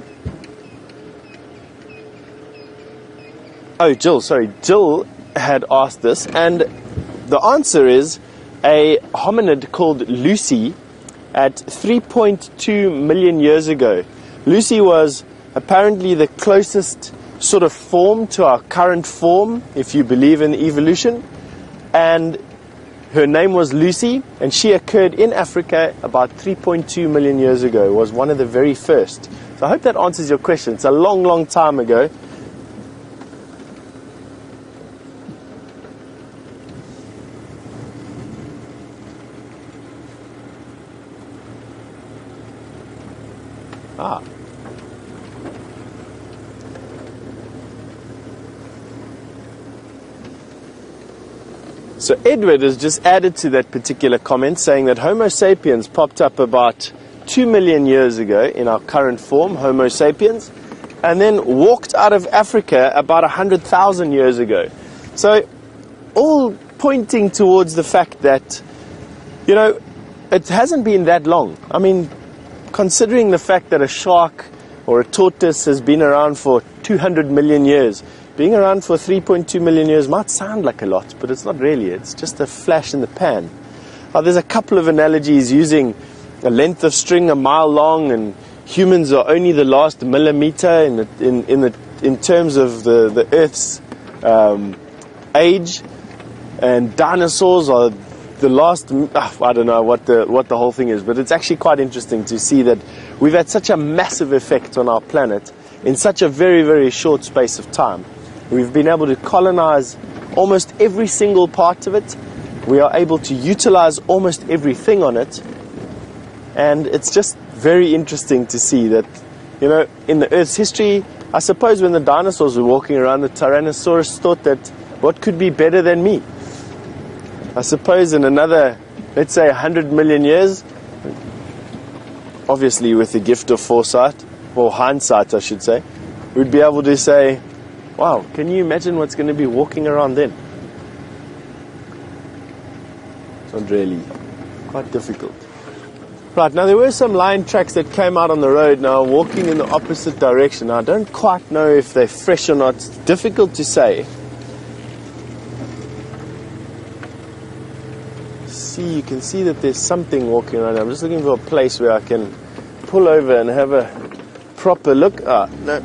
Oh, Jill, sorry. Jill had asked this, and the answer is a hominid called Lucy at three point two million years ago. Lucy was apparently the closest sort of form to our current form, if you believe in evolution, and her name was Lucy, and she occurred in Africa about three point two million years ago, was one of the very first. So I hope that answers your question. It's a long, long time ago. Ah. So Edward has just added to that particular comment, saying that Homo sapiens popped up about two million years ago in our current form, Homo sapiens, and then walked out of Africa about one hundred thousand years ago. So all pointing towards the fact that, you know, it hasn't been that long. I mean, considering the fact that a shark or a tortoise has been around for two hundred million years, being around for three point two million years might sound like a lot, but it's not really. It's just a flash in the pan. Uh, there's a couple of analogies using a length of string a mile long, and humans are only the last millimeter in the, in in the in terms of the the Earth's um, age, and dinosaurs are the last. Uh, I don't know what the what the whole thing is, but it's actually quite interesting to see that we've had such a massive effect on our planet in such a very, very short space of time. We've been able to colonize almost every single part of it. We are able to utilize almost everything on it. And it's just very interesting to see that, you know, in the Earth's history, I suppose when the dinosaurs were walking around, the Tyrannosaurus thought that what could be better than me? I suppose in another, let's say, one hundred million years, obviously with the gift of foresight, or hindsight I should say, we'd be able to say, wow, can you imagine what's going to be walking around then? It's not really. Quite difficult. Right, now there were some lion tracks that came out on the road now, walking in the opposite direction. Now, I don't quite know if they're fresh or not. It's difficult to say. See, you can see that there's something walking around. I'm just looking for a place where I can pull over and have a proper look. Ah, no.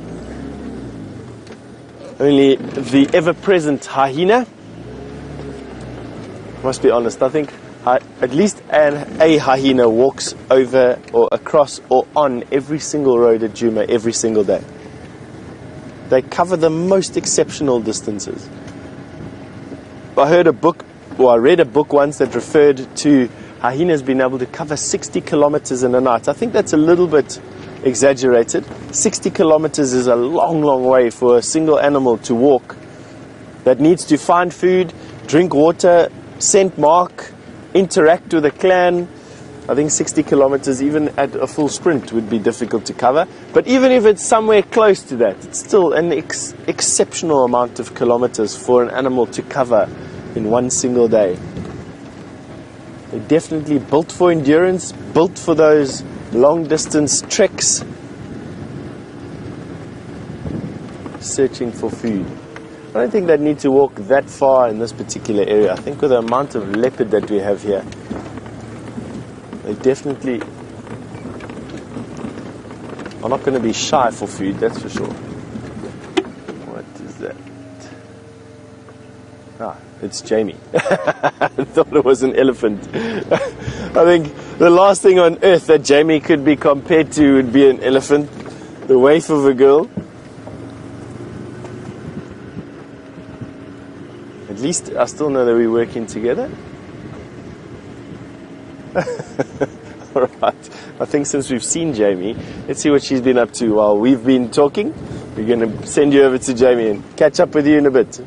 Only the ever-present hyena. Must be honest, I think I, at least an, a hyena walks over or across or on every single road at Djuma every single day. They cover the most exceptional distances. I heard a book, or I read a book once that referred to hyenas being able to cover sixty kilometers in a night. I think that's a little bit exaggerated. sixty kilometers is a long, long way for a single animal to walk that needs to find food, drink water, scent mark, interact with a clan. I think sixty kilometers, even at a full sprint, would be difficult to cover. But even if it's somewhere close to that, it's still an ex exceptional amount of kilometers for an animal to cover in one single day. They're definitely built for endurance, built for those long distance treks, searching for food. I don't think they need to walk that far in this particular area. I think with the amount of leopard that we have here, they definitely are not going to be shy for food, that's for sure. What is that? Ah, it's Jamie. I thought it was an elephant. I think the last thing on earth that Jamie could be compared to would be an elephant. The waif of a girl. At at least I still know that we're working together. Alright, I think since we've seen Jamie, let's see what she's been up to while we've been talking. We're going to send you over to Jamie and catch up with you in a bit.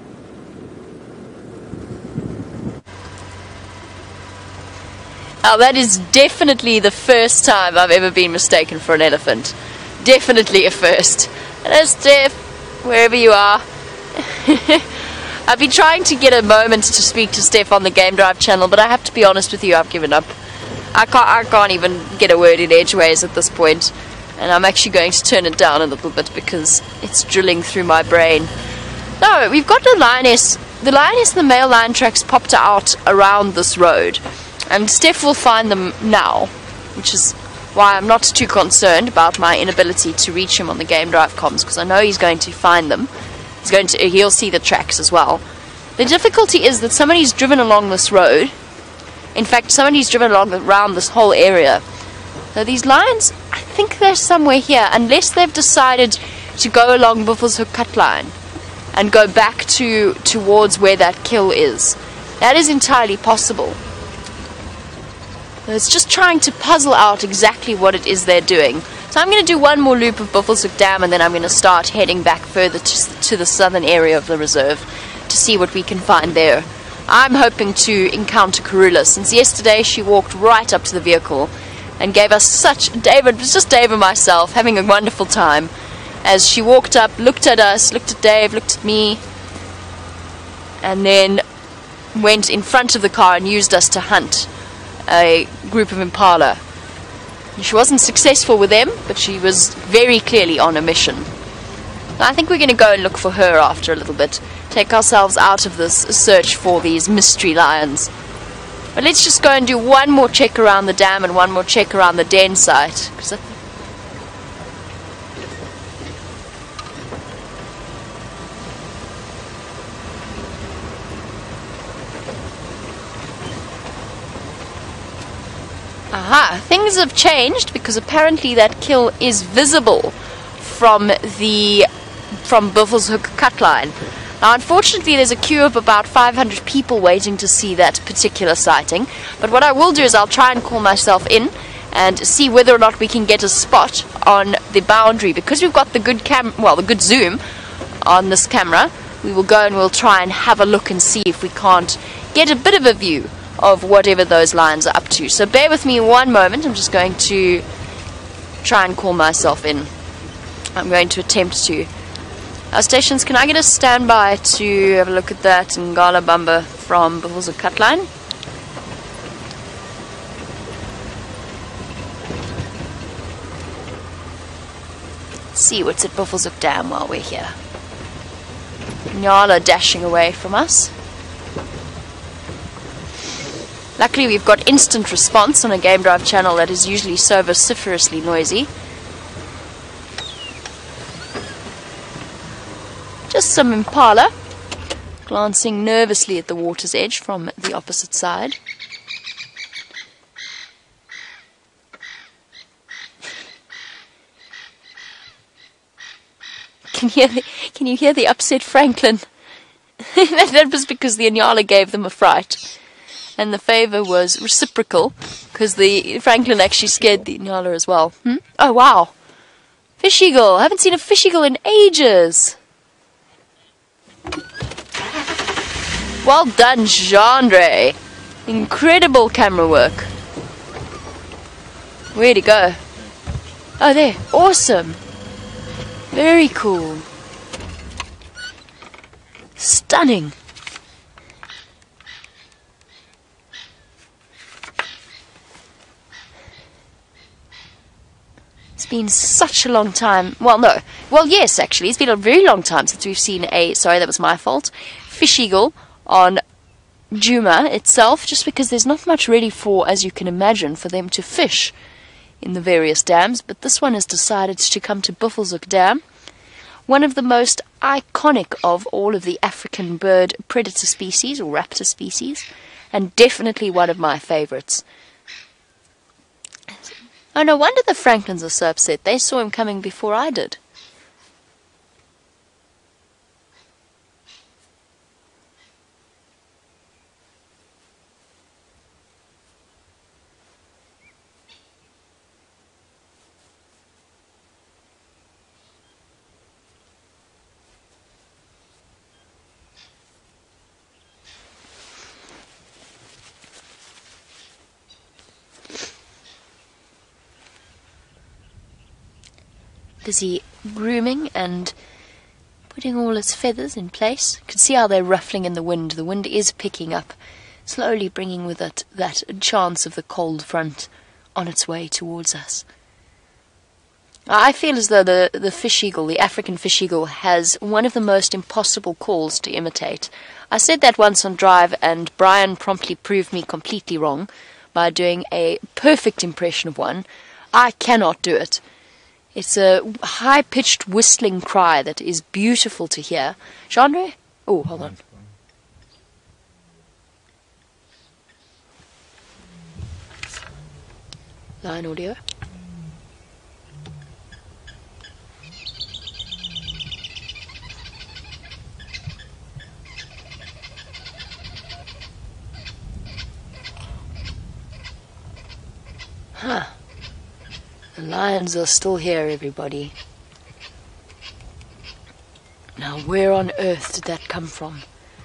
Now that is definitely the first time I've ever been mistaken for an elephant. Definitely a first. Hello Steph, wherever you are. I've been trying to get a moment to speak to Steph on the Game Drive channel, but I have to be honest with you, I've given up. I can't, I can't even get a word in edgeways at this point, and I'm actually going to turn it down a little bit because it's drilling through my brain. No, we've got the lioness. The lioness and the male lion tracks popped out around this road, and Steph will find them now, which is why I'm not too concerned about my inability to reach him on the Game Drive comms, because I know he's going to find them. He's going to, he'll see the tracks as well. The difficulty is that somebody's driven along this road. In fact, somebody's driven along around this whole area. So these lions, I think they're somewhere here, unless they've decided to go along Buffelshoek cut line and go back to towards where that kill is. That is entirely possible. So it's just trying to puzzle out exactly what it is they're doing. So I'm going to do one more loop of Buffelshoek Dam, and then I'm going to start heading back further to, to the southern area of the reserve to see what we can find there. I'm hoping to encounter Karula, since yesterday she walked right up to the vehicle and gave us such... David, it was just Dave and myself having a wonderful time as she walked up, looked at us, looked at Dave, looked at me, and then went in front of the car and used us to hunt a group of impala. She wasn't successful with them, but she was very clearly on a mission. I think we're going to go and look for her after a little bit, take ourselves out of this search for these mystery lions. But let's just go and do one more check around the dam and one more check around the den site. Cause I Aha, things have changed because apparently that kill is visible from the from Buffelshoek cut line. Now unfortunately there's a queue of about five hundred people waiting to see that particular sighting, but what I will do is I'll try and call myself in and see whether or not we can get a spot on the boundary. Because we've got the good cam well the good zoom on this camera, we will go and we'll try and have a look and see if we can't get a bit of a view of whatever those lions are up to. So bear with me one moment. I'm just going to try and call myself in. I'm going to attempt to. Our stations, can I get a standby to have a look at that Ngala Bamba from Buffelshoek cut line? Let's see what's at Buffelshoek Dam while we're here. Nyala dashing away from us. Luckily we've got instant response on a Game Drive channel that is usually so vociferously noisy. Just some impala, glancing nervously at the water's edge from the opposite side. Can you hear the, can you hear the upset Franklin? that, that was because the Nyala gave them a fright. And the favour was reciprocal, because the Franklin actually scared the Nyala as well. Hmm? Oh, wow. Fish eagle. I haven't seen a fish eagle in ages. Well done, Genre. Incredible camera work. Where'd he go? Oh, there. Awesome. Very cool. Stunning. It's been such a long time. Well, no. Well, yes, actually. It's been a very long time since we've seen a... Sorry, that was my fault. Fish eagle on Djuma itself, just because there's not much really for, as you can imagine, for them to fish in the various dams. But this one has decided to come to Buffelshoek Dam. One of the most iconic of all of the African bird predator species, or raptor species. And definitely one of my favourites. Oh, no wonder the Franklins are so upset. They saw him coming before I did. busy grooming and putting all its feathers in place. You can see how they're ruffling in the wind. The wind is picking up, slowly bringing with it that chance of the cold front on its way towards us. I feel as though the, the fish eagle, the African fish eagle, has one of the most impossible calls to imitate. I said that once on Drive, and Brian promptly proved me completely wrong by doing a perfect impression of one. I cannot do it. It's a high-pitched whistling cry that is beautiful to hear. Chandra? Oh, hold on. Line audio. Huh. The lions are still here, everybody. Now, where on earth did that come from?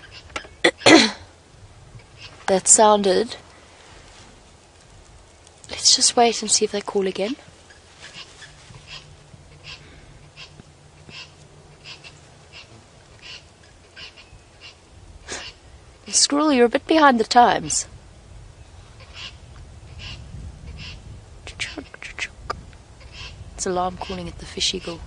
That sounded... Let's just wait and see if they call again. Squirrel, you're a bit behind the times. It's alarm calling at the fish eagle.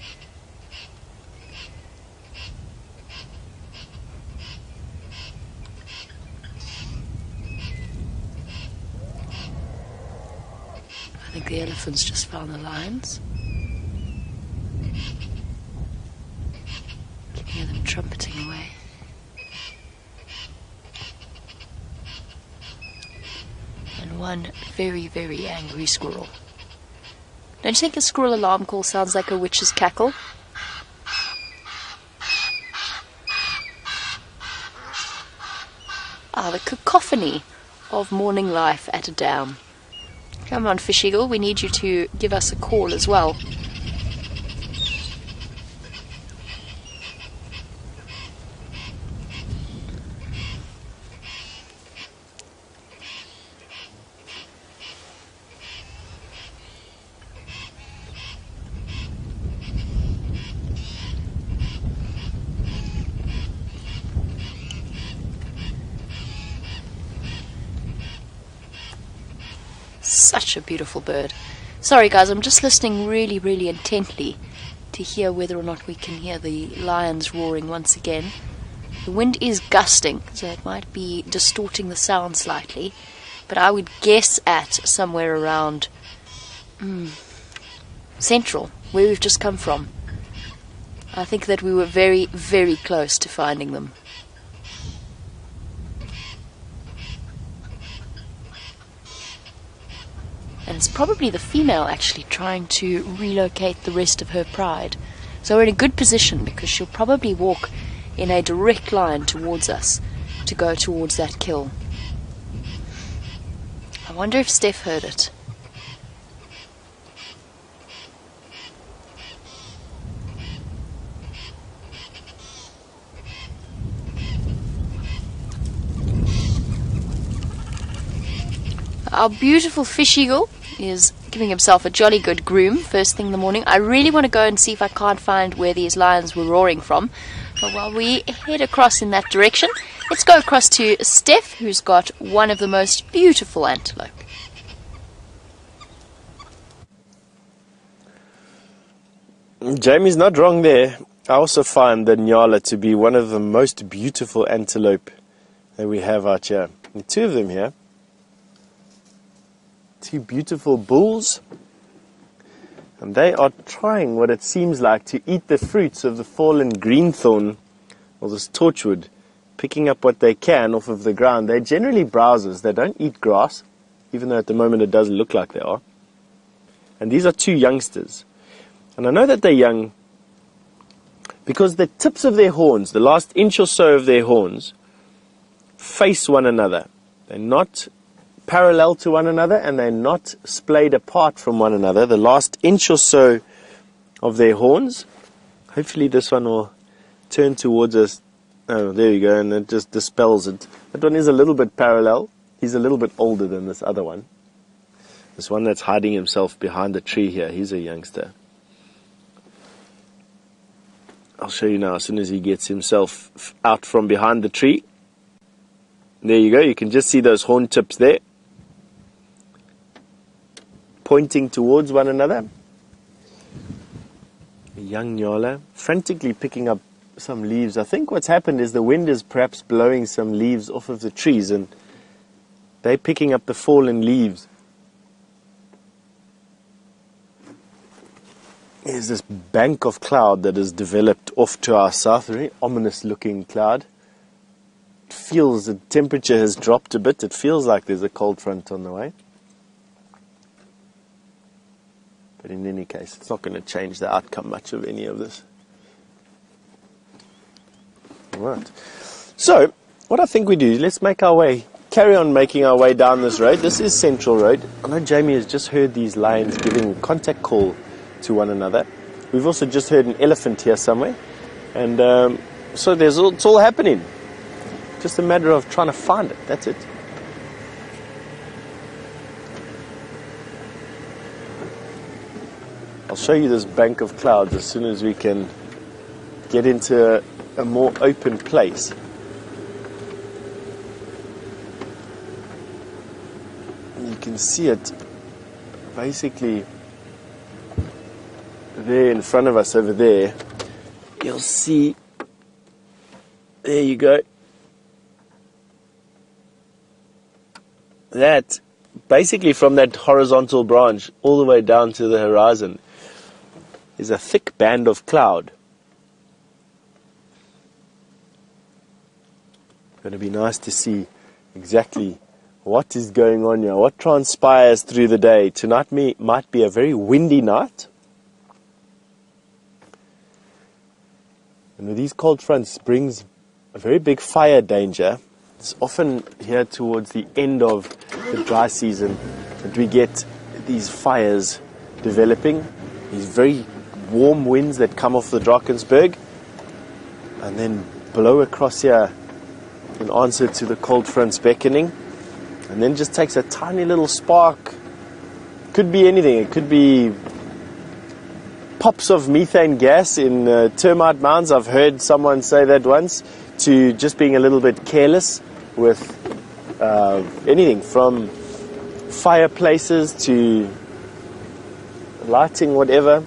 I think the elephants just found the lions. You can hear them trumpeting away. And one very, very angry squirrel. Don't you think a squirrel alarm call sounds like a witch's cackle? Ah, the cacophony of morning life at a dam. Come on, fish eagle, we need you to give us a call as well. Such a beautiful bird. Sorry guys, I'm just listening really, really intently to hear whether or not we can hear the lions roaring once again. The wind is gusting, so it might be distorting the sound slightly, but I would guess at somewhere around mm, central, where we've just come from. I think that we were very, very close to finding them. And it's probably the female actually trying to relocate the rest of her pride. So we're in a good position because she'll probably walk in a direct line towards us to go towards that kill. I wonder if Steph heard it. Our beautiful fish eagle is giving himself a jolly good groom first thing in the morning. I really want to go and see if I can't find where these lions were roaring from. But while we head across in that direction, let's go across to Steph, who's got one of the most beautiful antelope. Jamie's not wrong there. I also find the nyala to be one of the most beautiful antelope that we have out here. And two of them here. Two beautiful bulls, and they are trying what it seems like to eat the fruits of the fallen greenthorn or this torchwood, picking up what they can off of the ground. They're generally browsers. They don't eat grass, even though at the moment it doesn't look like they are. And these are two youngsters. And I know that they're young because the tips of their horns, the last inch or so of their horns, face one another. They're not parallel to one another, and they're not splayed apart from one another. The last inch or so of their horns. Hopefully this one will turn towards us. Oh, there you go, and it just dispels it. That one is a little bit parallel. He's a little bit older than this other one. This one that's hiding himself behind the tree here, he's a youngster. I'll show you now as soon as he gets himself out from behind the tree. There you go, you can just see those horn tips there, pointing towards one another. A young nyala, frantically picking up some leaves. I think what's happened is the wind is perhaps blowing some leaves off of the trees, and they're picking up the fallen leaves. There's this bank of cloud that has developed off to our south, a very ominous looking cloud. It feels the temperature has dropped a bit. It feels like there's a cold front on the way. But in any case, it's not going to change the outcome much of any of this. Alright. So, what I think we do, let's make our way, carry on making our way down this road. This is Central Road. I know Jamie has just heard these lions giving contact call to one another. We've also just heard an elephant here somewhere. And um, so there's all, it's all happening. Just a matter of trying to find it. That's it. I'll show you this bank of clouds as soon as we can get into a, a more open place. And you can see it basically there in front of us over there. You'll see, there you go. That, basically from that horizontal branch all the way down to the horizon, is a thick band of cloud. Going to be nice to see exactly what is going on here, what transpires through the day. Tonight may, might be a very windy night. And with these cold fronts brings a very big fire danger. It's often here towards the end of the dry season that we get these fires developing, these very warm winds that come off the Drakensberg and then blow across here in answer to the cold fronts beckoning, and then just takes a tiny little spark. Could be anything. It could be pops of methane gas in uh, termite mounds. I've heard someone say that once, to just being a little bit careless with uh, anything from fireplaces to lighting, whatever.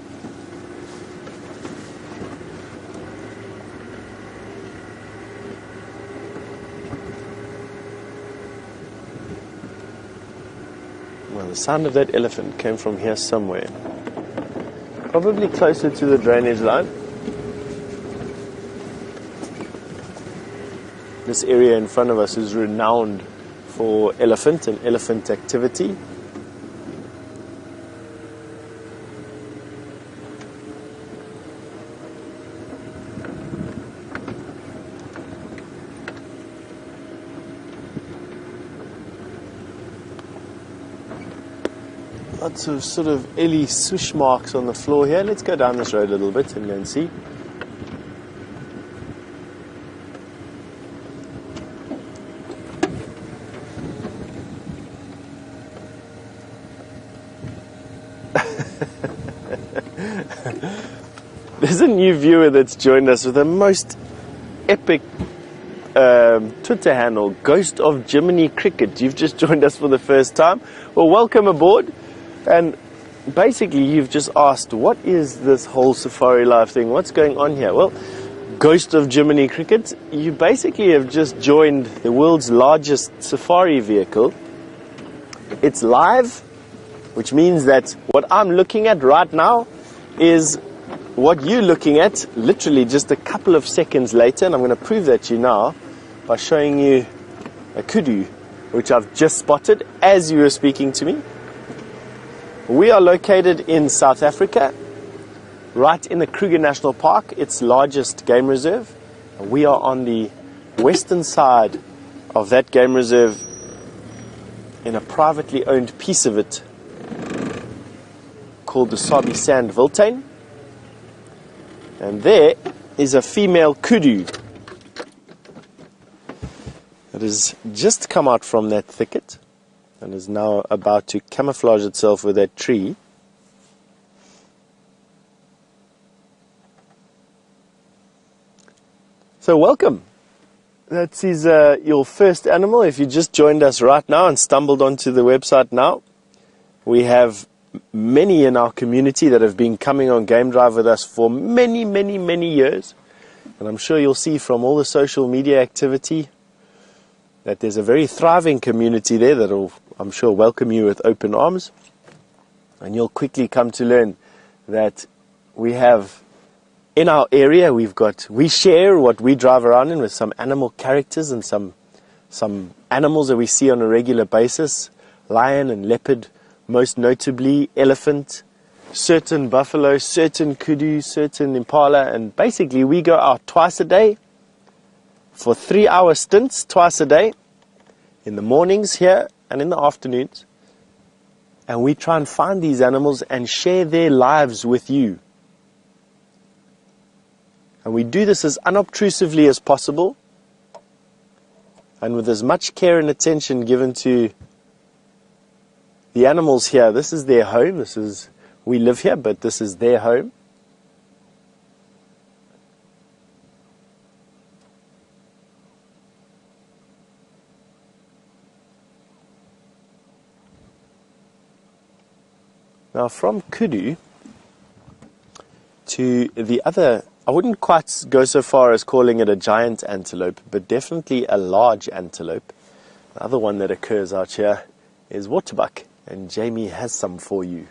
Well, the sound of that elephant came from here somewhere. Probably closer to the drainage line. This area in front of us is renowned for elephant and elephant activity. Lots of sort of ellie swoosh marks on the floor here. Let's go down this road a little bit and go and see. There's a new viewer that's joined us with a most epic um, Twitter handle, Ghost of Jiminy Cricket. You've just joined us for the first time. Well, welcome aboard. And basically you've just asked, what is this whole Safari Live thing? What's going on here? Well, Ghost of Jiminy Cricket, you basically have just joined the world's largest safari vehicle. It's live, which means that what I'm looking at right now is what you're looking at literally just a couple of seconds later, and I'm going to prove that to you now by showing you a kudu, which I've just spotted as you were speaking to me. We are located in South Africa, right in the Kruger National Park, its largest game reserve. We are on the western side of that game reserve in a privately owned piece of it called the Sabi Sand Wildtuin. And there is a female kudu that has just come out from that thicket and is now about to camouflage itself with that tree. So welcome. That is uh, your first animal. If you just joined us right now and stumbled onto the website now, we have many in our community that have been coming on Game Drive with us for many, many, many years. And I'm sure you'll see from all the social media activity that there's a very thriving community there that will, I'm sure, welcome you with open arms. And you'll quickly come to learn that we have, in our area, we've got, we share what we drive around in with some animal characters and some, some animals that we see on a regular basis. Lion and leopard, most notably elephant, certain buffalo, certain kudu, certain impala. And basically we go out twice a day for three hour stints, twice a day, in the mornings here and in the afternoons. And we try and find these animals and share their lives with you. And we do this as unobtrusively as possible and with as much care and attention given to the animals here. This is their home. This is, we live here, but this is their home. Now from kudu to the other, I wouldn't quite go so far as calling it a giant antelope, but definitely a large antelope. The other one that occurs out here is waterbuck, and Jamie has some for you.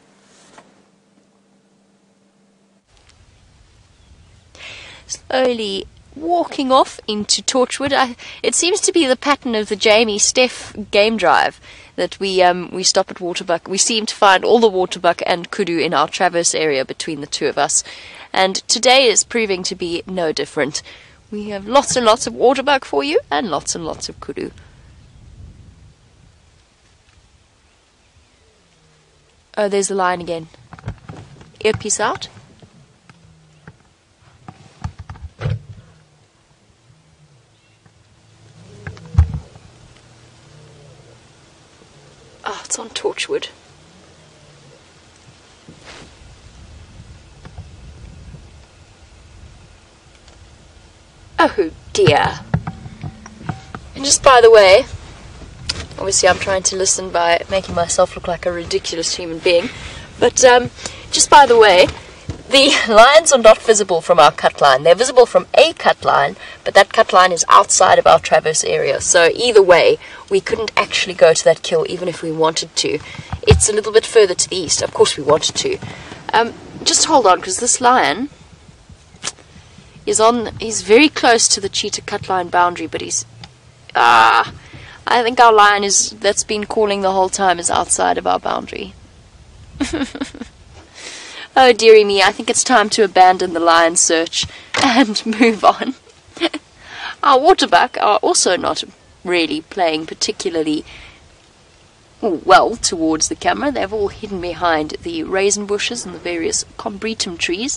Slowly walking off into Torchwood. I, it seems to be the pattern of the Jamie Steph game drive that we um, we stop at waterbuck. We seem to find all the waterbuck and kudu in our traverse area between the two of us. And today is proving to be no different. We have lots and lots of waterbuck for you and lots and lots of kudu. Oh, there's the lion again. Earpiece out. Oh, it's on Torchwood. Oh dear. And just by the way, obviously I'm trying to listen by making myself look like a ridiculous human being, but um, just by the way, the lions are not visible from our cut line. They're visible from a cut line, but that cut line is outside of our traverse area. So either way, we couldn't actually go to that kill even if we wanted to. It's a little bit further to the east. Of course we wanted to. Um, just hold on, because this lion is on. He's very close to the cheetah cut line boundary, but he's ah. I think our lion is that's been calling the whole time is outside of our boundary. Oh dearie me, I think it's time to abandon the lion search and move on. Our waterbuck are also not really playing particularly well towards the camera. They've all hidden behind the raisin bushes and the various combretum trees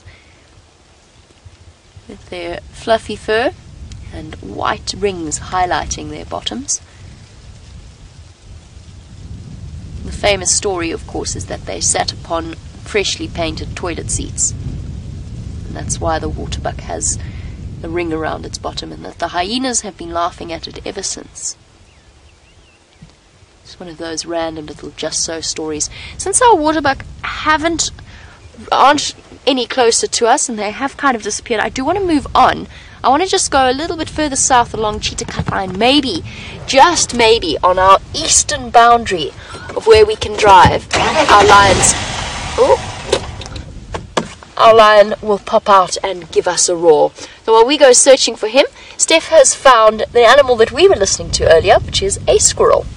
with their fluffy fur and white rings highlighting their bottoms. The famous story, of course, is that they sat upon freshly painted toilet seats. And that's why the waterbuck has a ring around its bottom, and that the hyenas have been laughing at it ever since. It's one of those random little just so stories. Since our waterbuck haven't aren't any closer to us and they have kind of disappeared, I do want to move on. I want to just go a little bit further south along Cheetah Cut Line, maybe, just maybe, on our eastern boundary of where we can drive. Our lions, oh, our lion will pop out and give us a roar. So while we go searching for him, Steph has found the animal that we were listening to earlier, which is a squirrel.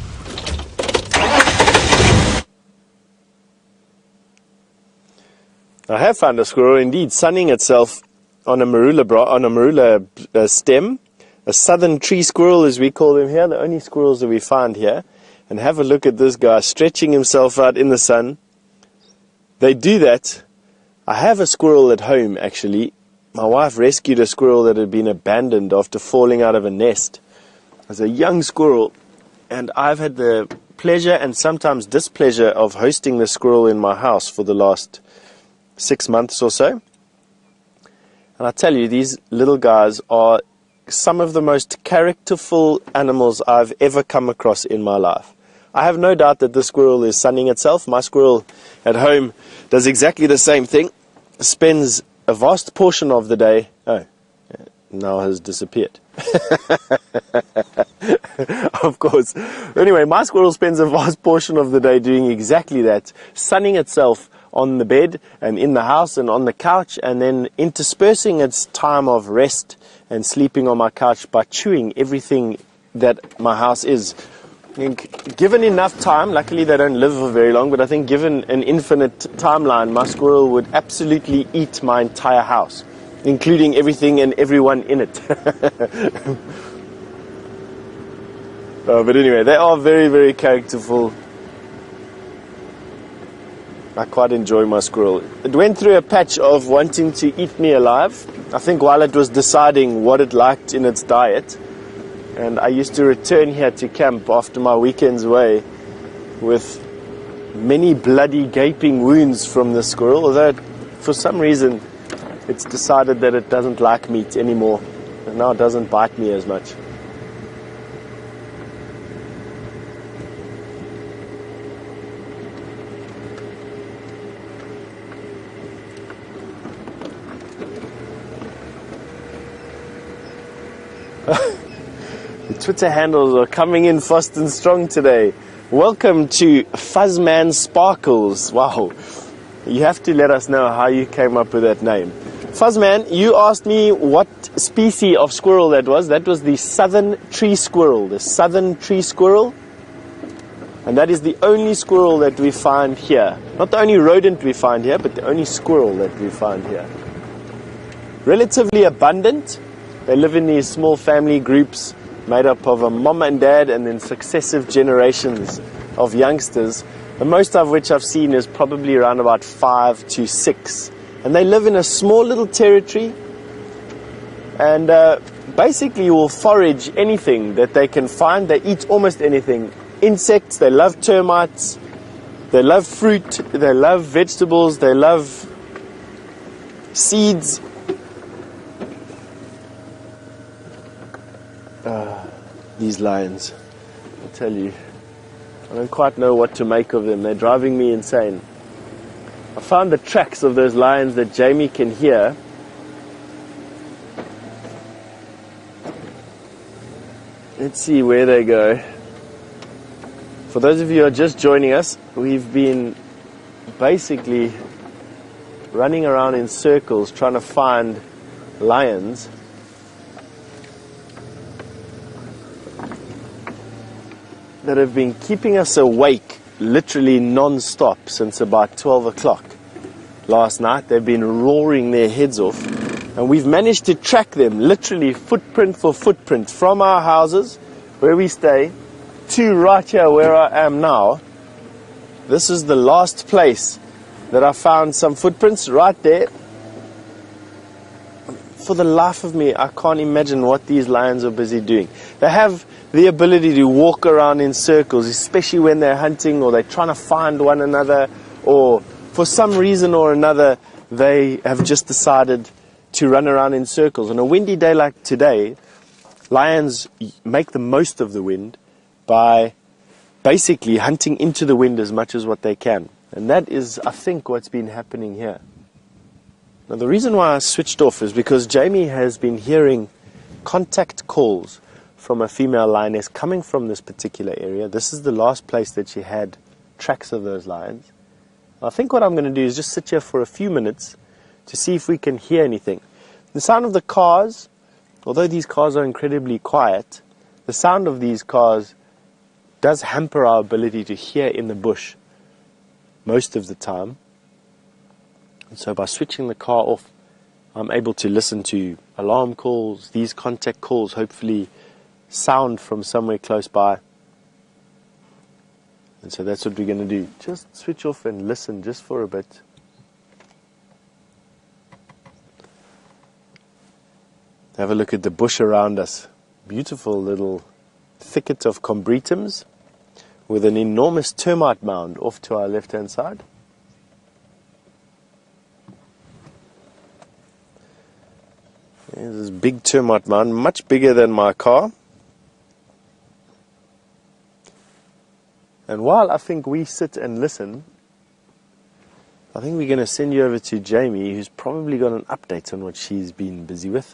I have found a squirrel indeed sunning itself on a marula bra on a marula uh, stem, a southern tree squirrel as we call them here, the only squirrels that we find here. And have a look at this guy stretching himself out in the sun. They do that. I have a squirrel at home actually. My wife rescued a squirrel that had been abandoned after falling out of a nest as a young squirrel, and I've had the pleasure and sometimes displeasure of hosting the squirrel in my house for the last six months or so. And I tell you, these little guys are some of the most characterful animals I've ever come across in my life. I have no doubt that the squirrel is sunning itself. My squirrel at home does exactly the same thing. Spends a vast portion of the day... Oh, now has disappeared. Of course. Anyway, my squirrel spends a vast portion of the day doing exactly that. Sunning itself on the bed and in the house and on the couch, and then interspersing its time of rest and sleeping on my couch by chewing everything that my house is. I think given enough time, luckily they don't live for very long, but I think given an infinite timeline, my squirrel would absolutely eat my entire house, including everything and everyone in it. uh, but anyway, they are very, very characterful. I quite enjoy my squirrel. It went through a patch of wanting to eat me alive, I think while it was deciding what it liked in its diet. And I used to return here to camp after my weekends away with many bloody gaping wounds from the squirrel, although for some reason it's decided that it doesn't like meat anymore, and now it doesn't bite me as much. The Twitter handles are coming in fast and strong today. Welcome to Fuzzman Sparkles. Wow. You have to let us know how you came up with that name. Fuzzman, you asked me what species of squirrel that was. That was the southern tree squirrel. The southern tree squirrel. And that is the only squirrel that we find here. Not the only rodent we find here, but the only squirrel that we find here. Relatively abundant. They live in these small family groups made up of a mom and dad and then successive generations of youngsters, the most of which I've seen is probably around about five to six. And they live in a small little territory and uh, basically will forage anything that they can find. They eat almost anything. Insects, they love termites, they love fruit, they love vegetables, they love seeds. Uh, these lions, I tell you, I don't quite know what to make of them. They're driving me insane. I found the tracks of those lions that Jamie can hear. Let's see where they go. For those of you who are just joining us, we've been basically running around in circles trying to find lions. That have been keeping us awake literally non-stop since about twelve o'clock last night. They've been roaring their heads off, and we've managed to track them literally footprint for footprint from our houses where we stay to right here where I am now. This is the last place that I found some footprints, right there. For the life of me, I can't imagine what these lions are busy doing. They have the ability to walk around in circles, especially when they're hunting or they're trying to find one another, or for some reason or another they have just decided to run around in circles. On a windy day like today, lions make the most of the wind by basically hunting into the wind as much as what they can. And that is, I think, what's been happening here. Now, the reason why I switched off is because Jamie has been hearing contact calls from a female lioness coming from this particular area. This is the last place that she had tracks of those lions. I think what I'm going to do is just sit here for a few minutes to see if we can hear anything. The sound of the cars, although these cars are incredibly quiet, the sound of these cars does hamper our ability to hear in the bush most of the time. And so by switching the car off, I'm able to listen to alarm calls, these contact calls, hopefully sound from somewhere close by. And so that's what we're going to do. Just switch off and listen just for a bit. Have a look at the bush around us. Beautiful little thicket of combretums with an enormous termite mound off to our left hand side. There's this big termite mound, much bigger than my car. And while I think we sit and listen, I think we're going to send you over to Jamie, who's probably got an update on what she's been busy with.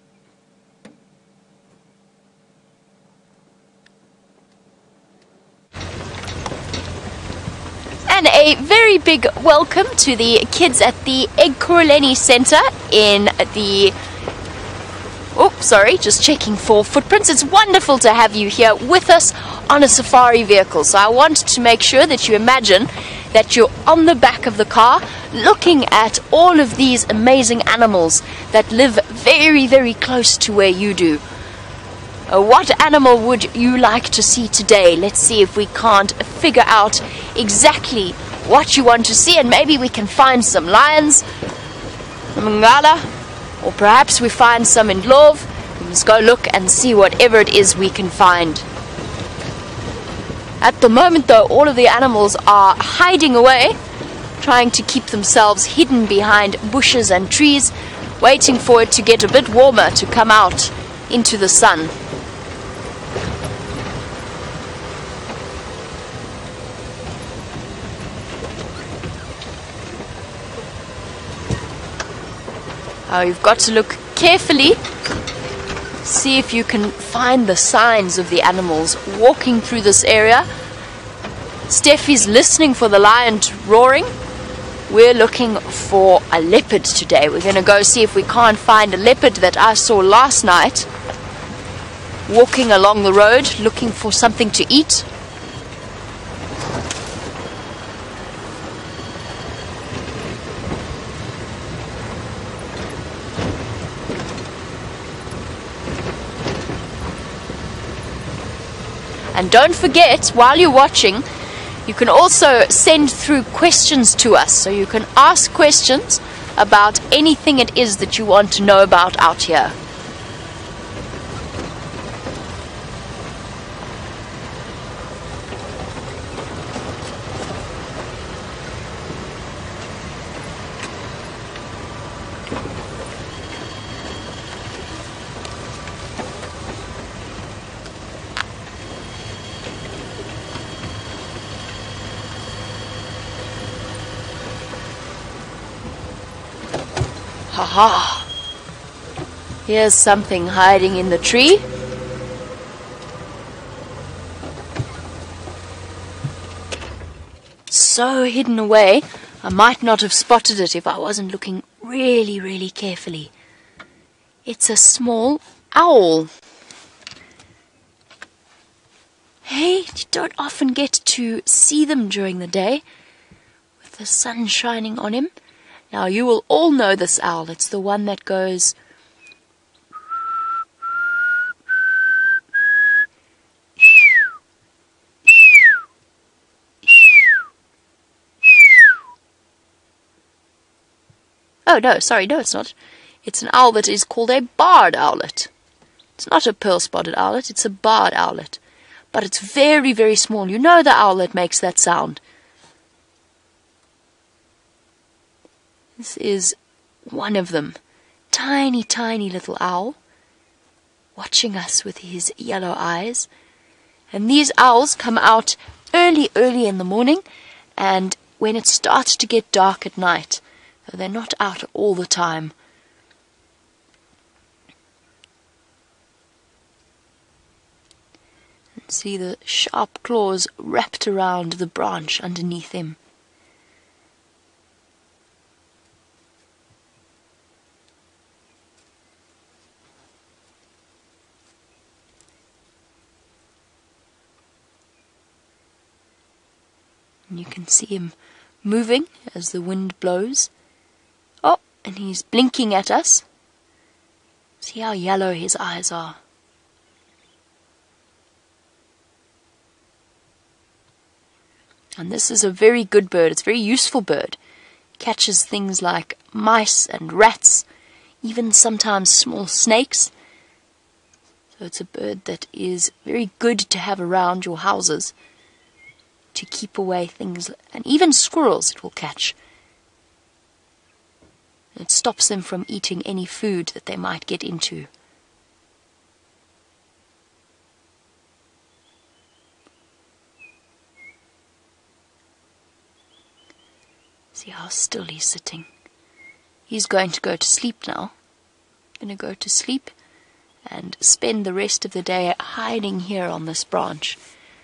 And a very big welcome to the kids at the Ekurhuleni Centre in the... Oh, sorry, just checking for footprints. It's wonderful to have you here with us on a safari vehicle. So I want to make sure that you imagine that you're on the back of the car looking at all of these amazing animals that live very, very close to where you do. Uh, what animal would you like to see today? Let's see if we can't figure out exactly what you want to see, and maybe we can find some lions, nyala, or perhaps we find some in Love. Let's go look and see whatever it is we can find. At the moment though, all of the animals are hiding away, trying to keep themselves hidden behind bushes and trees, waiting for it to get a bit warmer to come out into the sun. Oh, you've got to look carefully, see if you can find the signs of the animals walking through this area. Steffi's listening for the lion roaring. We're looking for a leopard today. We're going to go see if we can't find a leopard that I saw last night walking along the road looking for something to eat. And don't forget, while you're watching, you can also send through questions to us. So you can ask questions about anything it is that you want to know about out here. Haha! Here's something hiding in the tree. So hidden away, I might not have spotted it if I wasn't looking really, really carefully. It's a small owl. Hey, you don't often get to see them during the day with the sun shining on him. Now, you will all know this owl. It's the one that goes... Oh, no, sorry, no, it's not. It's an owl that is called a barred owlet. It's not a pearl-spotted owlet, it's a barred owlet. But it's very, very small. You know the owl that makes that sound. This is one of them. Tiny, tiny little owl, watching us with his yellow eyes. And these owls come out early, early in the morning, and when it starts to get dark at night. So they're not out all the time. And see the sharp claws wrapped around the branch underneath him. And you can see him moving as the wind blows. Oh, and he's blinking at us. See how yellow his eyes are. And this is a very good bird. It's a very useful bird. Catches things like mice and rats, even sometimes small snakes. So it's a bird that is very good to have around your houses, to keep away things, and even squirrels it will catch. It stops them from eating any food that they might get into. See how still he's sitting. He's going to go to sleep now. Going to go to sleep and spend the rest of the day hiding here on this branch.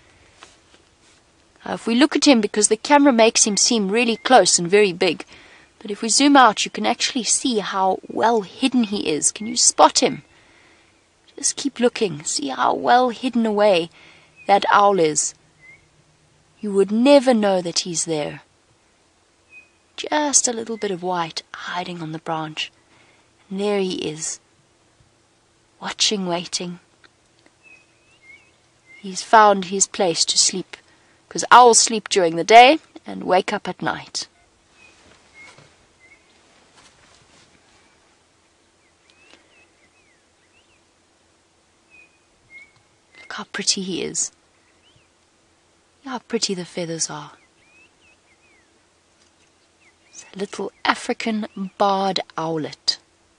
Now, if we look at him, because the camera makes him seem really close and very big, but if we zoom out, you can actually see how well hidden he is. Can you spot him? Just keep looking. See how well hidden away that owl is. You would never know that he's there. Just a little bit of white hiding on the branch. And there he is, watching, waiting. He's found his place to sleep, because owls sleep during the day and wake up at night. Look how pretty he is. Look how pretty the feathers are. A little African barred owlet.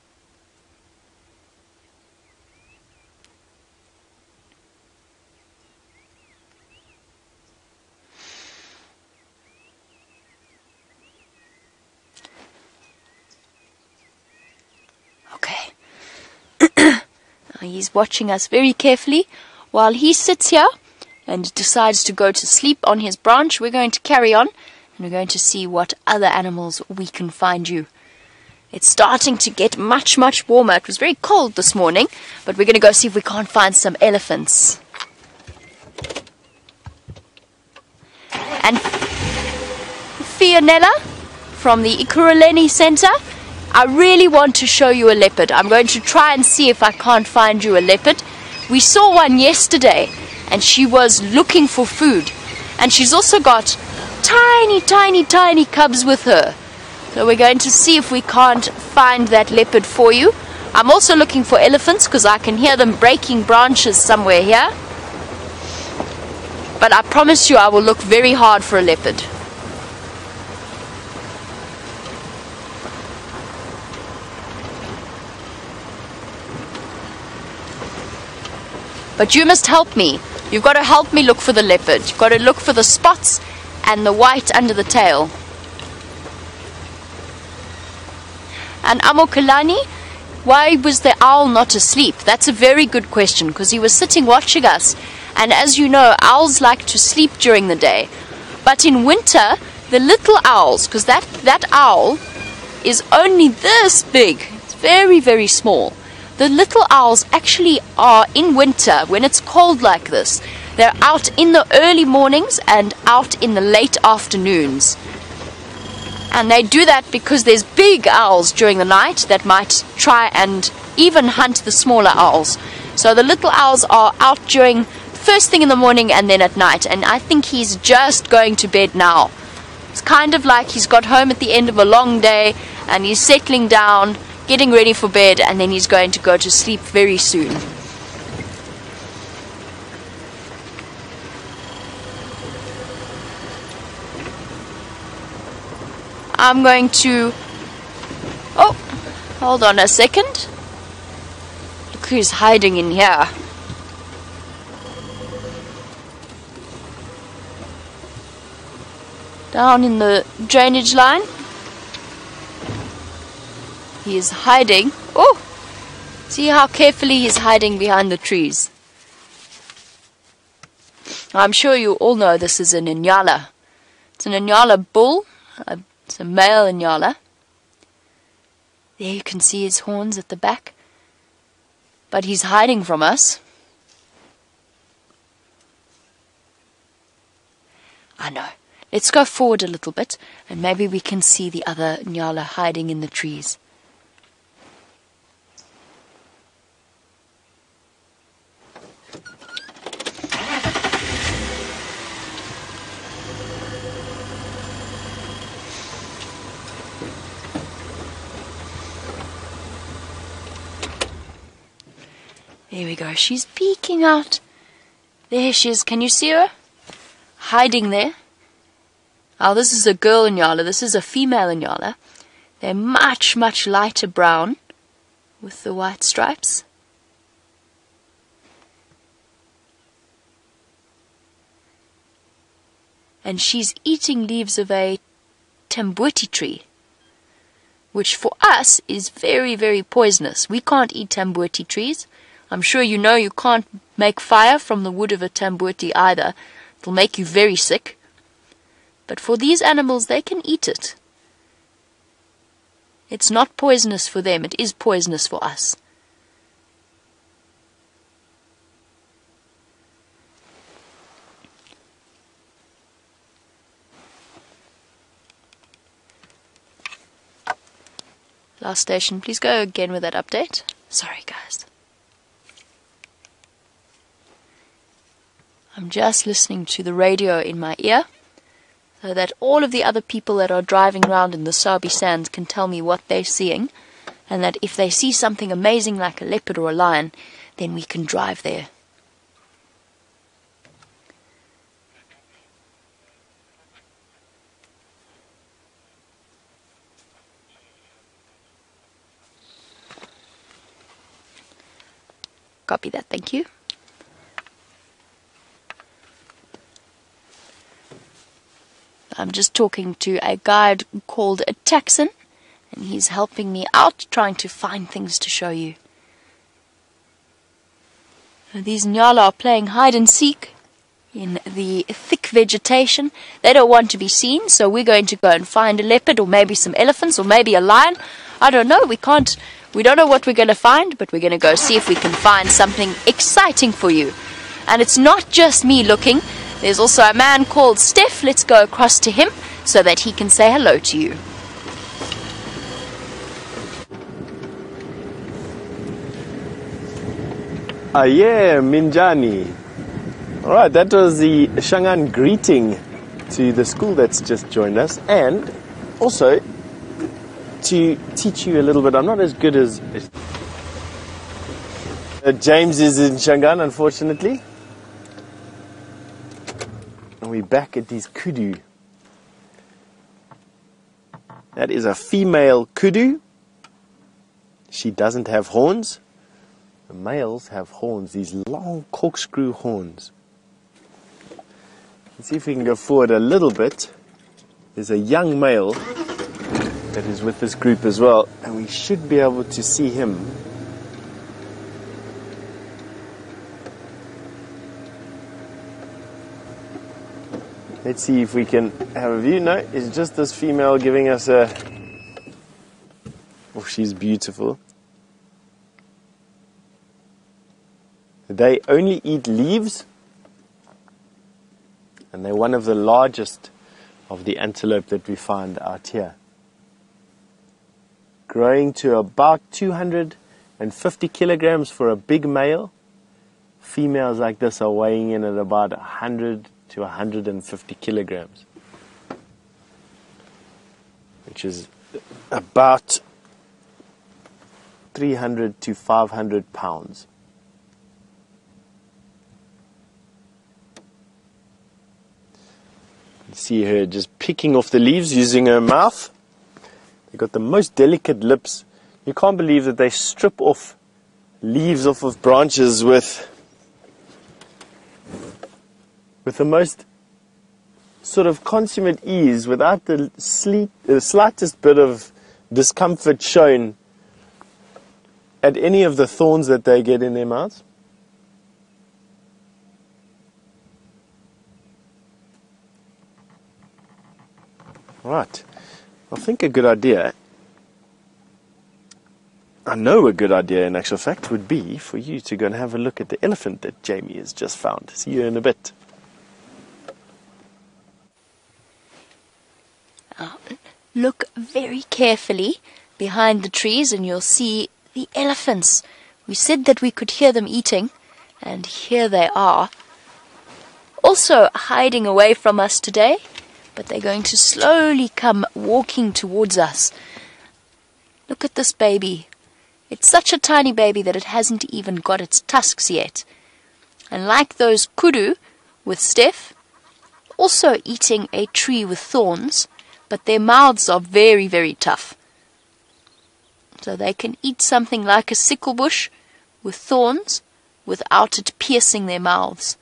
Okay. Now he's watching us very carefully. While he sits here and decides to go to sleep on his branch, we're going to carry on. And we're going to see what other animals we can find you. It's starting to get much, much warmer. It was very cold this morning, but we're going to go see if we can't find some elephants. And Fiona from the Ikuruleni Center, I really want to show you a leopard. I'm going to try and see if I can't find you a leopard. We saw one yesterday, and she was looking for food. And she's also got tiny, tiny, tiny cubs with her. So we're going to see if we can't find that leopard for you. I'm also looking for elephants because I can hear them breaking branches somewhere here. But I promise you I will look very hard for a leopard. But you must help me. You've got to help me look for the leopard. You've got to look for the spots and the white under the tail. And Amokalani, why was the owl not asleep? That's a very good question, because he was sitting watching us. And as you know, owls like to sleep during the day. But in winter, the little owls, because that, that owl is only this big. It's very, very small. The little owls actually are in winter, when it's cold like this. They're out in the early mornings and out in the late afternoons. And they do that because there's big owls during the night that might try and even hunt the smaller owls. So the little owls are out during first thing in the morning and then at night. And I think he's just going to bed now. It's kind of like he's got home at the end of a long day and he's settling down, getting ready for bed, and then he's going to go to sleep very soon. I'm going to... Oh, hold on a second. Look who's hiding in here. Down in the drainage line. He is hiding. Oh, see how carefully he's hiding behind the trees. I'm sure you all know this is an nyala. It's an nyala bull. It's a male nyala. There you can see his horns at the back. But he's hiding from us. I know. Let's go forward a little bit and maybe we can see the other nyala hiding in the trees. There we go. She's peeking out. There she is. Can you see her? Hiding there. Oh, this is a girl nyala. This is a female nyala. They're much, much lighter brown with the white stripes. And she's eating leaves of a tambuti tree, which for us is very, very poisonous. We can't eat tambuti trees. I'm sure you know you can't make fire from the wood of a tambuti either. It'll make you very sick. But for these animals, they can eat it. It's not poisonous for them. It is poisonous for us. Last station, please go again with that update. Sorry, guys. I'm just listening to the radio in my ear so that all of the other people that are driving around in the Sabi Sands can tell me what they're seeing, and that if they see something amazing like a leopard or a lion, then we can drive there. Copy that, thank you. I'm just talking to a guide called a Taxon, and he's helping me out, trying to find things to show you. These nyala are playing hide and seek in the thick vegetation. They don't want to be seen, so we're going to go and find a leopard, or maybe some elephants, or maybe a lion. I don't know, we can't... We don't know what we're going to find, but we're going to go see if we can find something exciting for you. And it's not just me looking. There's also a man called Steph. Let's go across to him so that he can say hello to you. Ah, yeah, Minjani. All right, that was the Shangaan greeting to the school that's just joined us, and also to teach you a little bit. I'm not as good as uh, James is in Shangaan, unfortunately. And we're back at these kudu. That is a female kudu. She doesn't have horns. The males have horns, these long corkscrew horns. Let's see if we can go forward a little bit. There's a young male that is with this group as well, and we should be able to see him. Let's see if we can have a view. No, it's just this female giving us a... Oh, she's beautiful. They only eat leaves, and they're one of the largest of the antelope that we find out here. Growing to about two hundred fifty kilograms for a big male. Females like this are weighing in at about one hundred to one hundred fifty kilograms, which is about three hundred to five hundred pounds. You see her just picking off the leaves using her mouth. They've got the most delicate lips. You can't believe that they strip off leaves off of branches with with the most sort of consummate ease, without the, sleet, the slightest bit of discomfort shown at any of the thorns that they get in their mouths. Right. I think a good idea, I know a good idea in actual fact, would be for you to go and have a look at the elephant that Jamie has just found. See you in a bit. Uh, look very carefully behind the trees and you'll see the elephants. We said that we could hear them eating, and here they are. Also hiding away from us today, but they're going to slowly come walking towards us. Look at this baby. It's such a tiny baby that it hasn't even got its tusks yet. And like those kudu with Steph, also eating a tree with thorns, but their mouths are very, very tough. So they can eat something like a sickle bush with thorns without it piercing their mouths.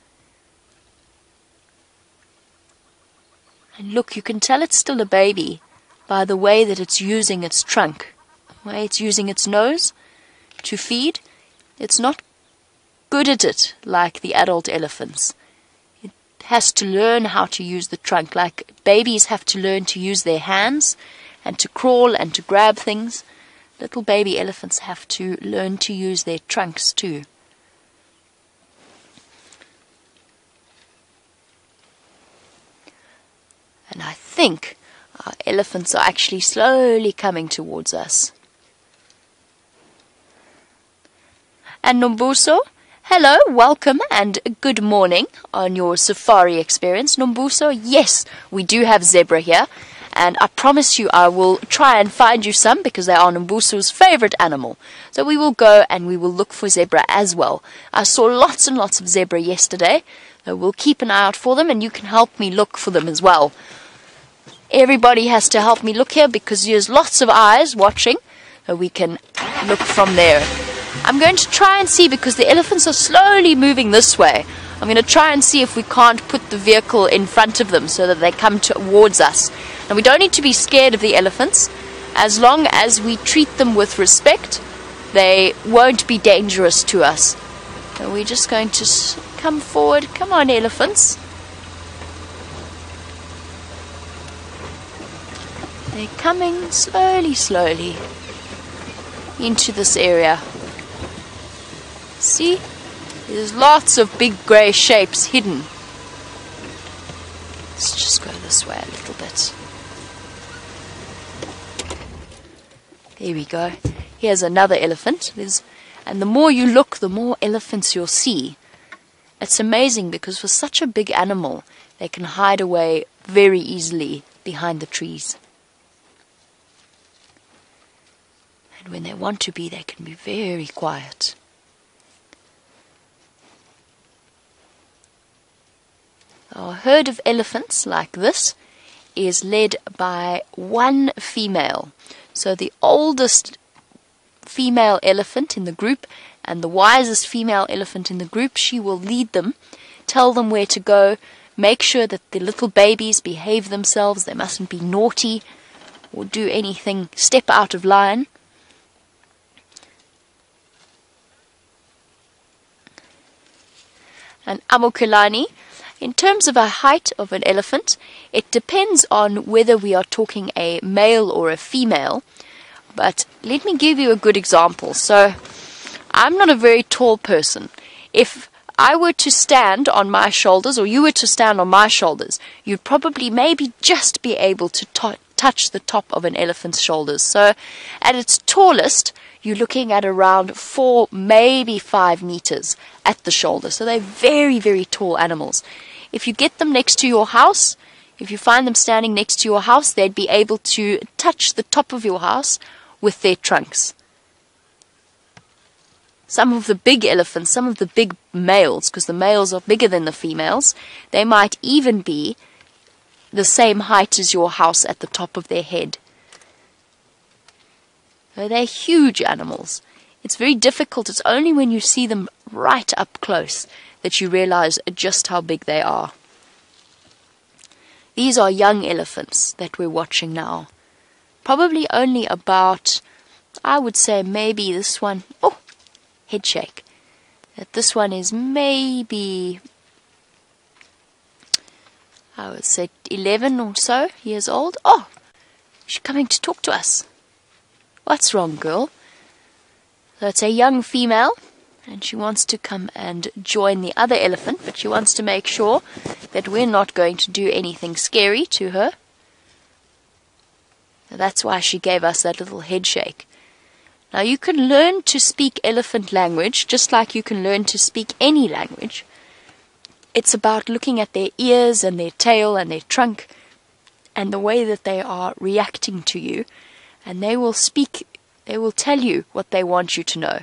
And look, you can tell it's still a baby by the way that it's using its trunk, the way it's using its nose to feed. It's not good at it like the adult elephants. It has to learn how to use the trunk, like babies have to learn to use their hands and to crawl and to grab things. Little baby elephants have to learn to use their trunks too. And I think our elephants are actually slowly coming towards us. And Nombuso, hello, welcome and good morning on your safari experience. Nombuso, yes, we do have zebra here. And I promise you I will try and find you some because they are Nombuso's favorite animal. So we will go and we will look for zebra as well. I saw lots and lots of zebra yesterday. So we'll keep an eye out for them and you can help me look for them as well. Everybody has to help me look here because there's lots of eyes watching. So we can look from there. I'm going to try and see because the elephants are slowly moving this way. I'm going to try and see if we can't put the vehicle in front of them so that they come towards us. And we don't need to be scared of the elephants. As long as we treat them with respect, they won't be dangerous to us. So we're just going to come forward. Come on, elephants. They're coming slowly, slowly into this area. See? There's lots of big grey shapes hidden. Let's just go this way a little bit. There we go. Here's another elephant. There's, and the more you look, the more elephants you'll see. It's amazing because for such a big animal, they can hide away very easily behind the trees. And when they want to be, they can be very quiet. A herd of elephants like this is led by one female. So the oldest female elephant in the group and the wisest female elephant in the group, she will lead them, tell them where to go, make sure that the little babies behave themselves. They mustn't be naughty or do anything, step out of line. And Amokelani, in terms of a height of an elephant, it depends on whether we are talking a male or a female. But let me give you a good example. So, I'm not a very tall person. If I were to stand on my shoulders, or you were to stand on my shoulders, you'd probably maybe just be able to t- touch the top of an elephant's shoulders. So, at its tallest, you're looking at around four, maybe five meters at the shoulder. So they're very, very tall animals. If you get them next to your house, if you find them standing next to your house, they'd be able to touch the top of your house with their trunks. Some of the big elephants, some of the big males, because the males are bigger than the females, they might even be the same height as your house at the top of their head. So they're huge animals. It's very difficult. It's only when you see them right up close that you realize just how big they are. These are young elephants that we're watching now. Probably only about, I would say maybe this one, oh, head shake. That this one is maybe, I would say eleven or so years old. Oh, she's coming to talk to us. What's wrong, girl? So it's a young female, and she wants to come and join the other elephant, but she wants to make sure that we're not going to do anything scary to her. So that's why she gave us that little head shake. Now you can learn to speak elephant language just like you can learn to speak any language. It's about looking at their ears and their tail and their trunk and the way that they are reacting to you. And they will speak, they will tell you what they want you to know.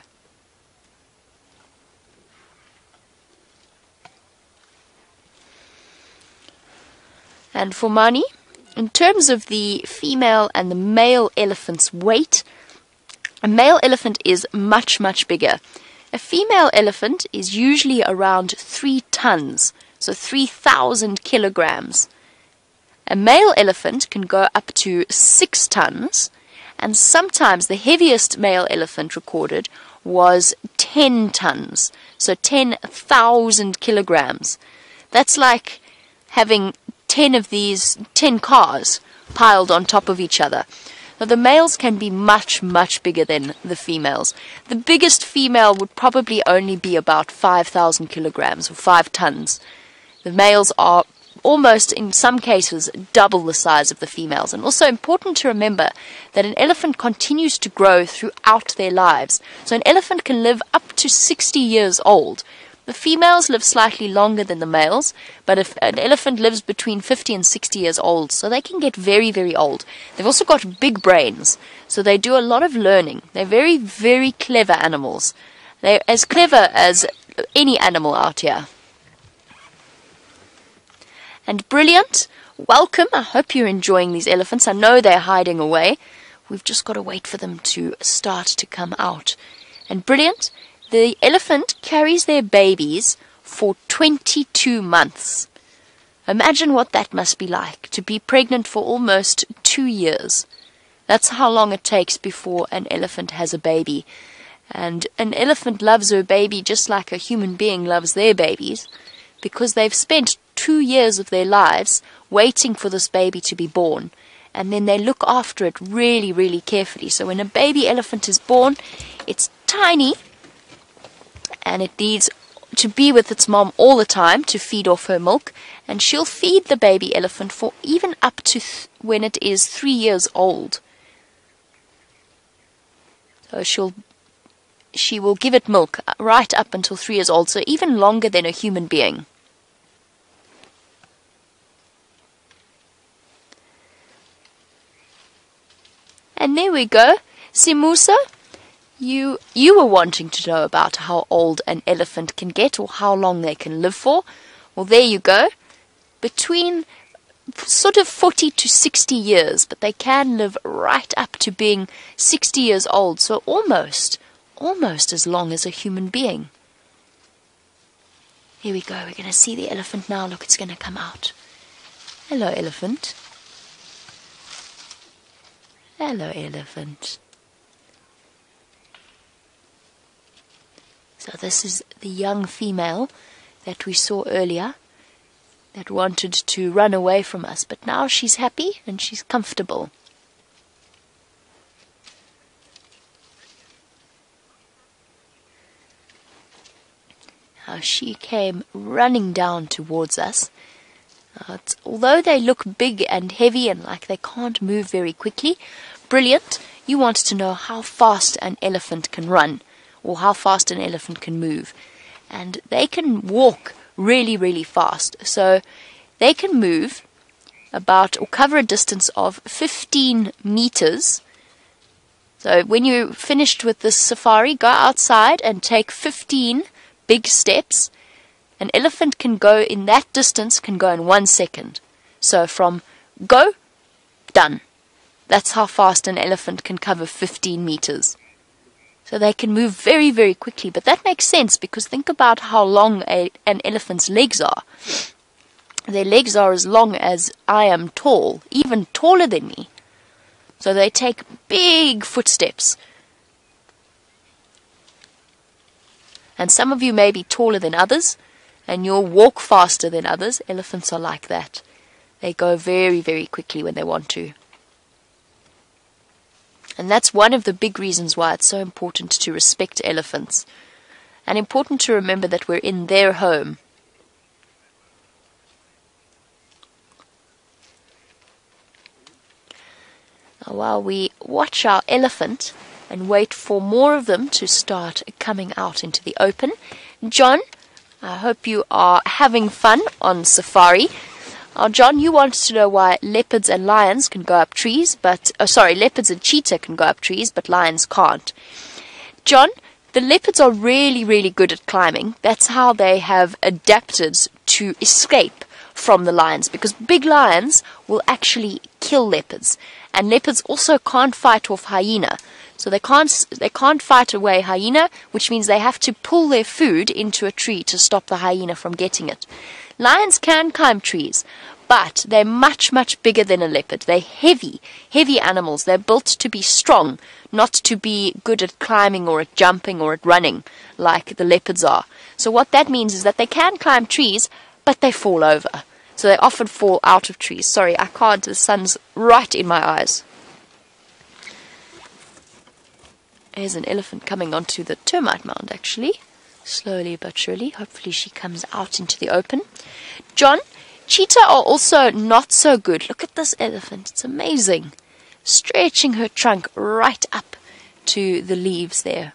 And for Mani, in terms of the female and the male elephant's weight, A male elephant is much, much bigger. A female elephant is usually around three tons, so three thousand kilograms. A male elephant can go up to six tons, and sometimes the heaviest male elephant recorded was ten tons, so ten thousand kilograms. That's like having ten of these, ten cars piled on top of each other. Now, the males can be much, much bigger than the females. The biggest female would probably only be about five thousand kilograms or five tons. The males are almost, in some cases, double the size of the females. And also important to remember that an elephant continues to grow throughout their lives. So an elephant can live up to sixty years old. The females live slightly longer than the males, but if an elephant lives between fifty and sixty years old, so they can get very, very old. They've also got big brains, so they do a lot of learning. They're very, very clever animals. They're as clever as any animal out here. And Brilliant, welcome. I hope you're enjoying these elephants. I know they're hiding away. We've just got to wait for them to start to come out. And Brilliant, the elephant carries their babies for twenty-two months. Imagine what that must be like, to be pregnant for almost two years. That's how long it takes before an elephant has a baby. And an elephant loves her baby just like a human being loves their babies, because they've spent two years of their lives waiting for this baby to be born. And then they look after it really, really carefully. So when a baby elephant is born, it's tiny, and it needs to be with its mom all the time to feed off her milk, and she'll feed the baby elephant for even up to th- when it is three years old. So she'll she will give it milk right up until three years old, so even longer than a human being. And there we go, Simusa. You you were wanting to know about how old an elephant can get, or how long they can live for. Well, there you go. Between sort of forty to sixty years, but they can live right up to being sixty years old, so almost, almost as long as a human being. Here we go. We're going to see the elephant now. Look, it's going to come out. Hello, elephant. Hello, elephant. So this is the young female that we saw earlier that wanted to run away from us, but now she's happy and she's comfortable. Now she came running down towards us. Uh, it's, although they look big and heavy and like they can't move very quickly, Brilliant, you wanted to know how fast an elephant can run, or how fast an elephant can move. And they can walk really, really fast. So they can move about, or cover a distance of fifteen meters. So when you're finished with this safari, go outside and take fifteen big steps. An elephant can go in that distance, can go in one second. So from go, done. That's how fast an elephant can cover fifteen meters. So they can move very, very quickly. But that makes sense, because think about how long a, an elephant's legs are. Their legs are as long as I am tall, even taller than me. So they take big footsteps. And some of you may be taller than others, and you'll walk faster than others. Elephants are like that. They go very, very quickly when they want to. And that's one of the big reasons why it's so important to respect elephants. And important to remember that we're in their home. Now, while we watch our elephant and wait for more of them to start coming out into the open, John, I hope you are having fun on safari. Now, John, you wanted to know why leopards and lions can go up trees, but, oh, sorry, leopards and cheetah can go up trees, but lions can't. John, the leopards are really, really good at climbing. That's how they have adapted to escape from the lions, because big lions will actually kill leopards. And leopards also can't fight off hyena. So they can't they can't fight away hyena, which means they have to pull their food into a tree to stop the hyena from getting it. Lions can climb trees, but they're much, much bigger than a leopard. They're heavy, heavy animals. They're built to be strong, not to be good at climbing or at jumping or at running like the leopards are. So what that means is that they can climb trees, but they fall over. So they often fall out of trees. Sorry, I can't. The sun's right in my eyes. There's an elephant coming onto the termite mound, actually. Slowly but surely. Hopefully she comes out into the open. John, cheetah are also not so good. Look at this elephant. It's amazing. Stretching her trunk right up to the leaves there.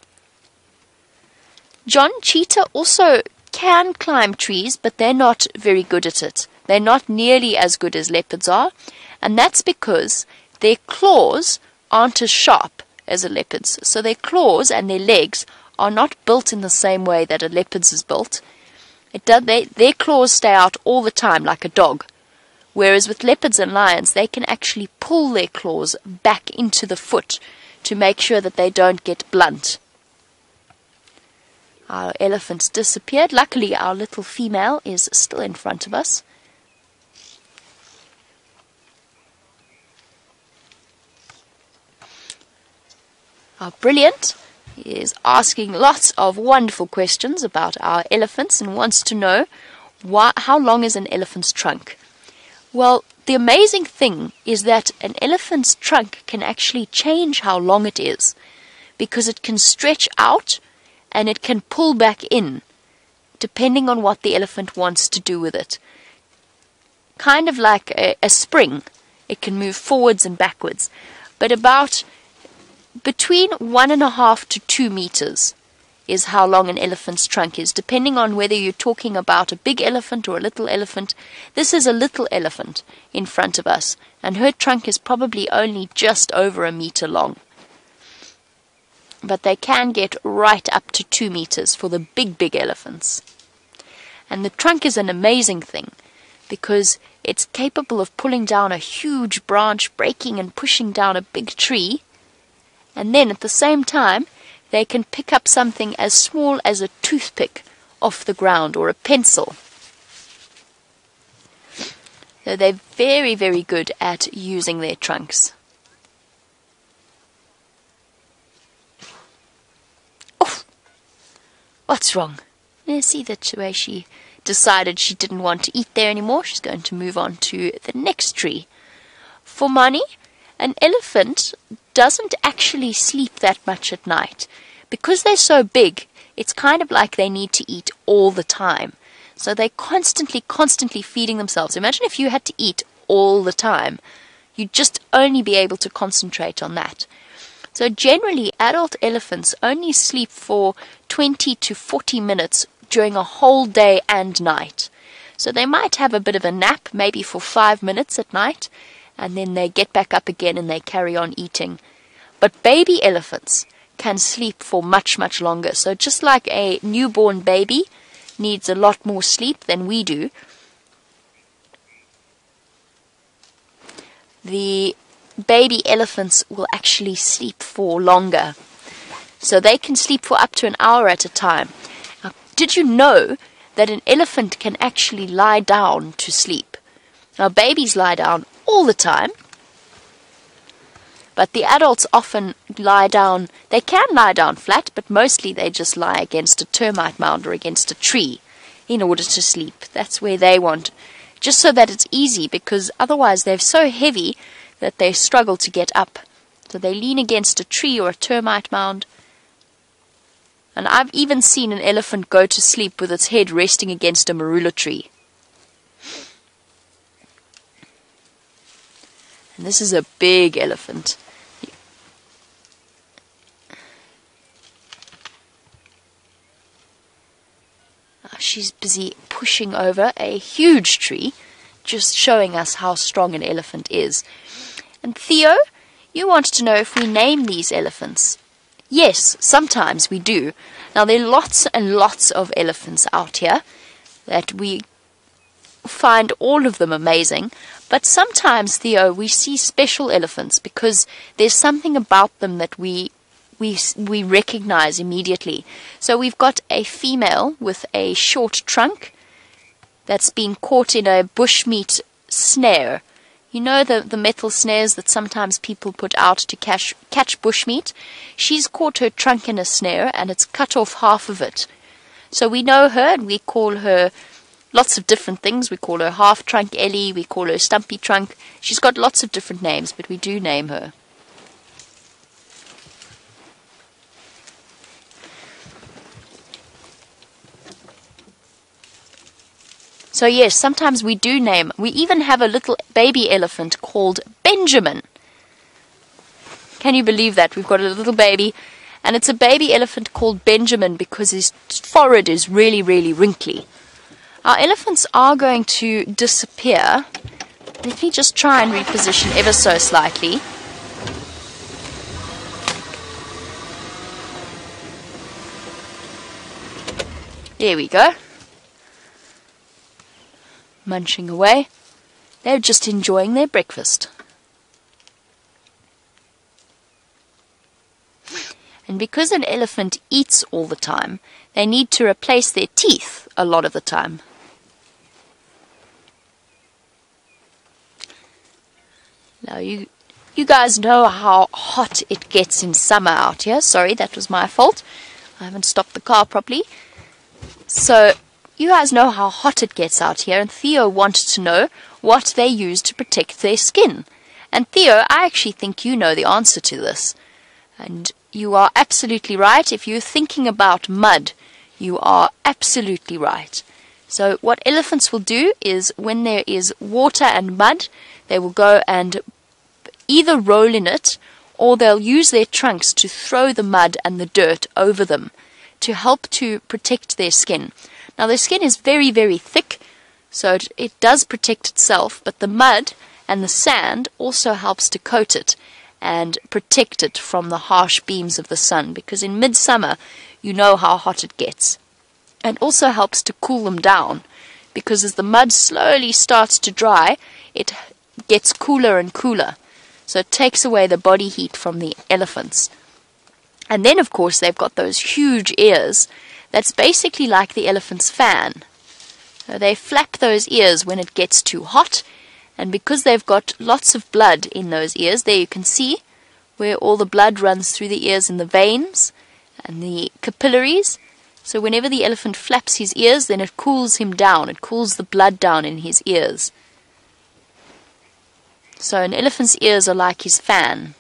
John, cheetah also can climb trees, but they're not very good at it. They're not nearly as good as leopards are. And that's because their claws aren't as sharp as a leopard's. So their claws and their legs are not built in the same way that a leopard's is built. It does, they, their claws stay out all the time like a dog. Whereas with leopards and lions, they can actually pull their claws back into the foot to make sure that they don't get blunt. Our elephant's disappeared. Luckily, our little female is still in front of us. Our brilliant is asking lots of wonderful questions about our elephants and wants to know why, how long is an elephant's trunk? Well, the amazing thing is that an elephant's trunk can actually change how long it is, because it can stretch out and it can pull back in, depending on what the elephant wants to do with it. Kind of like a, a spring. It can move forwards and backwards, but about between one and a half to two meters is how long an elephant's trunk is, depending on whether you're talking about a big elephant or a little elephant. This is a little elephant in front of us, and her trunk is probably only just over a meter long. But they can get right up to two meters for the big, big elephants. And the trunk is an amazing thing, because it's capable of pulling down a huge branch, breaking and pushing down a big tree, and then at the same time, they can pick up something as small as a toothpick off the ground or a pencil. So they're very, very good at using their trunks. Oh, what's wrong? You see that way she decided she didn't want to eat there anymore. She's going to move on to the next tree. For Mani, an elephant doesn't actually sleep that much at night. Because they're so big, it's kind of like they need to eat all the time. So they're constantly, constantly feeding themselves. Imagine if you had to eat all the time. You'd just only be able to concentrate on that. So generally, adult elephants only sleep for twenty to forty minutes during a whole day and night. So they might have a bit of a nap, maybe for five minutes at night, and then they get back up again and they carry on eating. But baby elephants can sleep for much, much longer. So just like a newborn baby needs a lot more sleep than we do, the baby elephants will actually sleep for longer. So they can sleep for up to an hour at a time. Now, did you know that an elephant can actually lie down to sleep? Now, babies lie down all the time, but the adults often lie down. They can lie down flat, but mostly they just lie against a termite mound or against a tree in order to sleep. That's where they want, just so that it's easy, because otherwise they're so heavy that they struggle to get up. So they lean against a tree or a termite mound. And I've even seen an elephant go to sleep with its head resting against a marula tree. And this is a big elephant. She's busy pushing over a huge tree, just showing us how strong an elephant is. And Theo, you want to know if we name these elephants. Yes, sometimes we do. Now, there are lots and lots of elephants out here that we find all of them amazing, but sometimes, Theo, we see special elephants because there's something about them that we we we recognize immediately. So we've got a female with a short trunk that's been caught in a bushmeat snare. You know the, the metal snares that sometimes people put out to catch, catch bushmeat? She's caught her trunk in a snare and it's cut off half of it. So we know her and we call her lots of different things. We call her half trunk Ellie, we call her stumpy trunk. She's got lots of different names, but we do name her. So yes, sometimes we do name. We even have a little baby elephant called Benjamin. Can you believe that? We've got a little baby, and it's a baby elephant called Benjamin because his forehead is really, really wrinkly. Our elephants are going to disappear. Let me just try and reposition ever so slightly. There we go. Munching away. They're just enjoying their breakfast. And because an elephant eats all the time, they need to replace their teeth a lot of the time. Now you you guys know how hot it gets in summer out here. Sorry, that was my fault. I haven't stopped the car properly. So you guys know how hot it gets out here, and Theo wanted to know what they use to protect their skin. And Theo, I actually think you know the answer to this. And you are absolutely right. If you're thinking about mud, you are absolutely right. So what elephants will do is when there is water and mud, they will go and either roll in it or they'll use their trunks to throw the mud and the dirt over them to help to protect their skin. Now, their skin is very, very thick, so it, it does protect itself, but the mud and the sand also helps to coat it and protect it from the harsh beams of the sun, because in midsummer, you know how hot it gets. And also helps to cool them down, because as the mud slowly starts to dry, it gets cooler and cooler. So it takes away the body heat from the elephants. And then, of course, they've got those huge ears. That's basically like the elephant's fan. So they flap those ears when it gets too hot, and because they've got lots of blood in those ears, there you can see where all the blood runs through the ears in the veins and the capillaries. So whenever the elephant flaps his ears, then it cools him down. It cools the blood down in his ears. So an elephant's ears are like his fan.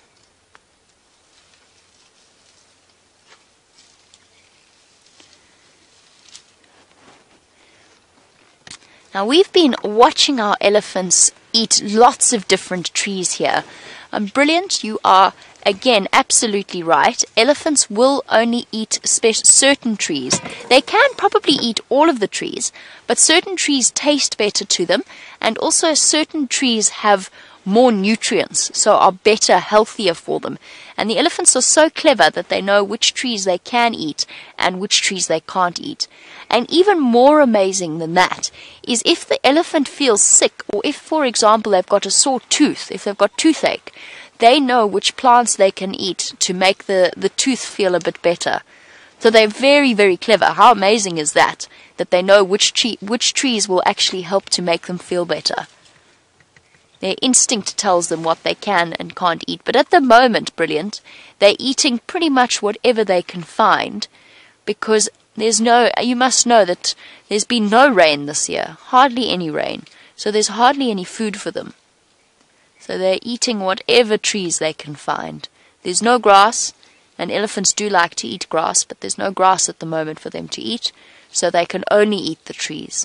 Now, we've been watching our elephants eat lots of different trees here. Um, brilliant, you are, again, absolutely right. Elephants will only eat spe- certain trees. They can probably eat all of the trees, but certain trees taste better to them, and also certain trees have more nutrients, so are better, healthier for them. And the elephants are so clever that they know which trees they can eat and which trees they can't eat. And even more amazing than that is if the elephant feels sick, or if, for example, they've got a sore tooth, if they've got toothache, they know which plants they can eat to make the, the tooth feel a bit better. So they're very, very clever. How amazing is that, that they know which, tree, which trees will actually help to make them feel better. Their instinct tells them what they can and can't eat. But at the moment, brilliant, they're eating pretty much whatever they can find, because there's no, you must know that there's been no rain this year, hardly any rain. So there's hardly any food for them. So they're eating whatever trees they can find. There's no grass, and elephants do like to eat grass, but there's no grass at the moment for them to eat, so they can only eat the trees.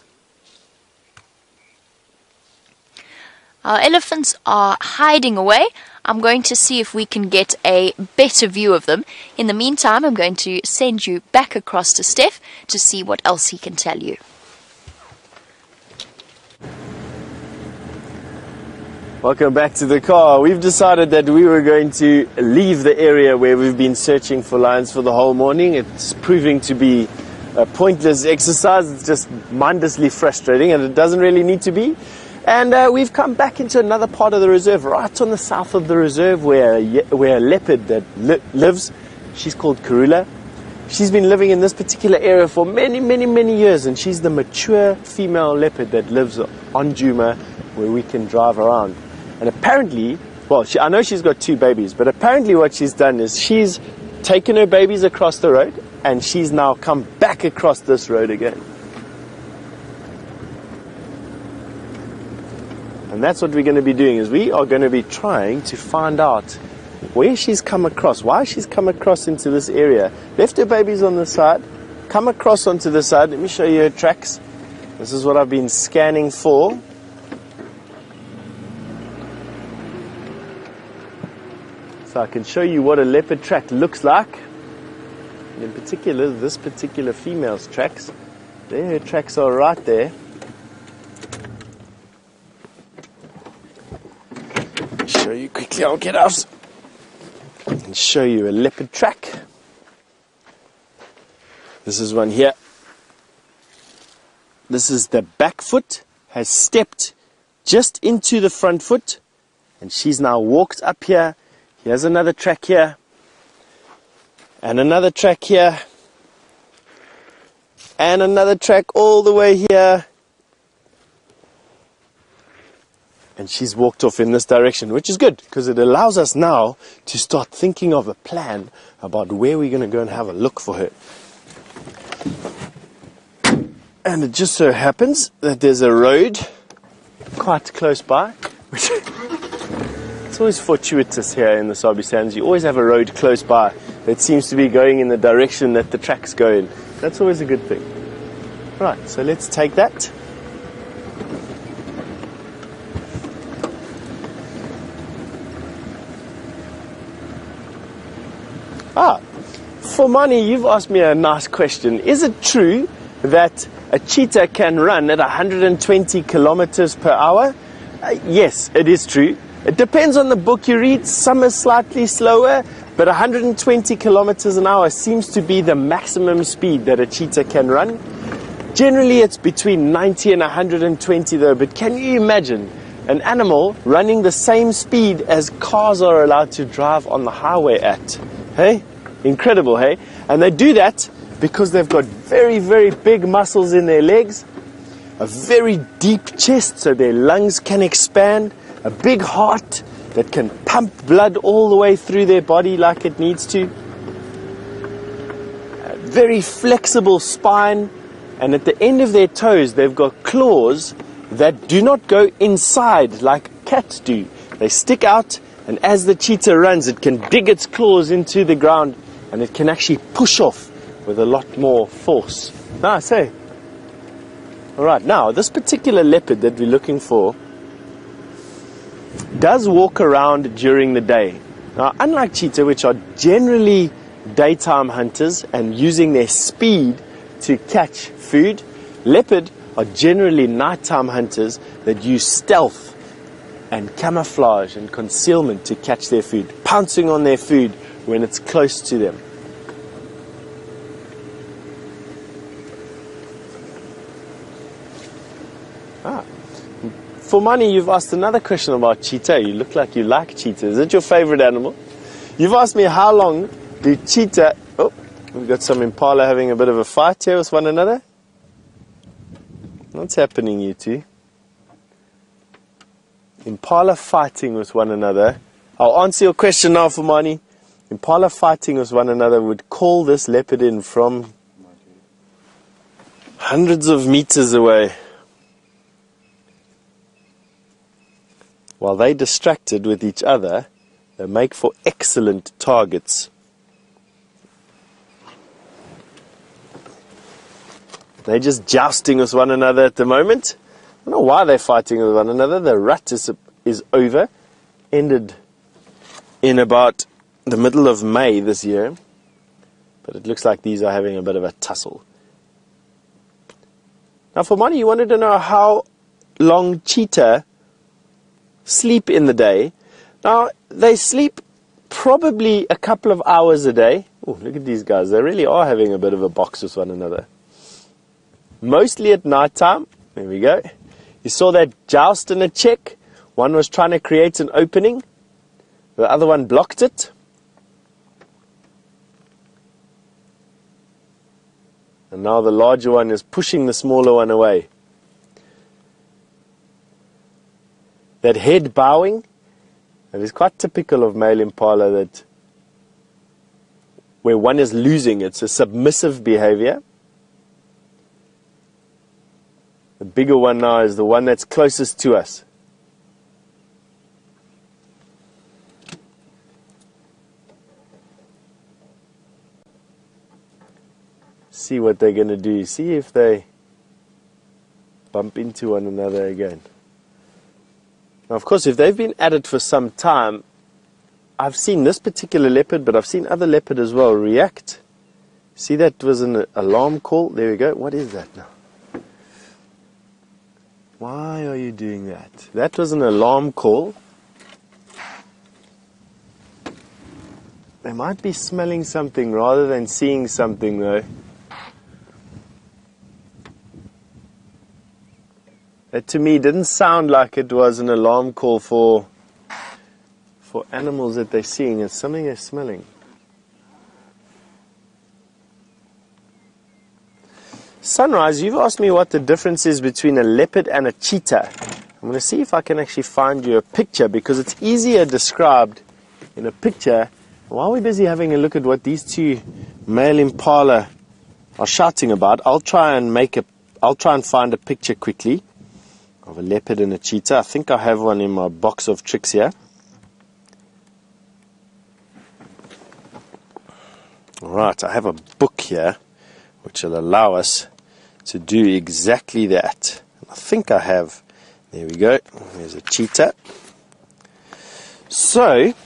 Our elephants are hiding away. I'm going to see if we can get a better view of them. In the meantime, I'm going to send you back across to Steph to see what else he can tell you. Welcome back to the car. We've decided that we were going to leave the area where we've been searching for lions for the whole morning. It's proving to be a pointless exercise. It's just mindlessly frustrating, and it doesn't really need to be. And uh, we've come back into another part of the reserve, right on the south of the reserve, where where a leopard that li lives. She's called Karula. She's been living in this particular area for many, many, many years, and she's the mature female leopard that lives on Djuma, where we can drive around. And apparently, well, she, I know she's got two babies, but apparently what she's done is she's taken her babies across the road, and she's now come back across this road again. And that's what we're going to be doing, is we are going to be trying to find out where she's come across, why she's come across into this area. Left her babies on the side, come across onto the side. Let me show you her tracks. This is what I've been scanning for. So I can show you what a leopard track looks like. And in particular, this particular female's tracks. There, her tracks are right there. Show you quickly, I'll get out and show you a leopard track. This is one here. This is the back foot, has stepped just into the front foot, and she's now walked up here. Here's another track here, and another track here, and another track all the way here. And she's walked off in this direction, which is good, because it allows us now to start thinking of a plan about where we're going to go and have a look for her. And it just so happens that there's a road quite close by, which it's always fortuitous here in the Sabi Sands. You always have a road close by that seems to be going in the direction that the tracks go in. That's always a good thing. Right, so let's take that. Ah, for money, you've asked me a nice question. Is it true that a cheetah can run at one hundred twenty kilometers per hour? Uh, yes, it is true. It depends on the book you read. Some are slightly slower, but one hundred twenty kilometers an hour seems to be the maximum speed that a cheetah can run. Generally, it's between ninety and one hundred twenty though, but can you imagine an animal running the same speed as cars are allowed to drive on the highway at? Hey? Incredible, hey? And they do that because they've got very, very big muscles in their legs, a very deep chest so their lungs can expand, a big heart that can pump blood all the way through their body like it needs to, a very flexible spine, and at the end of their toes they've got claws that do not go inside like cats do. They stick out, and as the cheetah runs, it can dig its claws into the ground, and it can actually push off with a lot more force. Nice, hey? Alright, now, this particular leopard that we're looking for does walk around during the day. Now, unlike cheetah, which are generally daytime hunters and using their speed to catch food, leopard are generally nighttime hunters that use stealth and camouflage and concealment to catch their food, pouncing on their food when it's close to them. Ah. For money, you've asked another question about cheetah. You look like you like cheetah. Is it your favorite animal? You've asked me how long do cheetah... Oh, we've got some impala having a bit of a fight here with one another. What's happening, you two? Impala fighting with one another. I'll answer your question now, Fumani. Impala fighting with one another would call this leopard in from hundreds of meters away. While they distracted with each other, they make for excellent targets. They're just jousting with one another at the moment. I don't know why they're fighting with one another. The rut is, is over. Ended in about the middle of May this year. But it looks like these are having a bit of a tussle. Now for money, you wanted to know how long cheetah sleep in the day. Now, they sleep probably a couple of hours a day. Oh, look at these guys. They really are having a bit of a box with one another. mostly at night time. There we go. You saw that joust and a check. One was trying to create an opening. The other one blocked it. And now the larger one is pushing the smaller one away. That head bowing, that is quite typical of male impala, that where one is losing, it's a submissive behavior. The bigger one now is the one that's closest to us. See what they're going to do. See if they bump into one another again. Now, of course, if they've been at it for some time, I've seen this particular leopard, but I've seen other leopard as well react. See, that was an alarm call. There we go. What is that now? Why are you doing that? That was an alarm call. They might be smelling something rather than seeing something, though. That to me didn't sound like it was an alarm call for for animals that they're seeing. It's something they're smelling. Sunrise, you've asked me what the difference is between a leopard and a cheetah. I'm going to see if I can actually find you a picture, because it's easier described in a picture. While we're busy having a look at what these two male impala are shouting about, I'll try and make a I'll try and find a picture quickly of a leopard and a cheetah. I think I have one in my box of tricks here. Alright, I have a book here which will allow us to do exactly that. I think I have. There we go. There's a cheetah. So,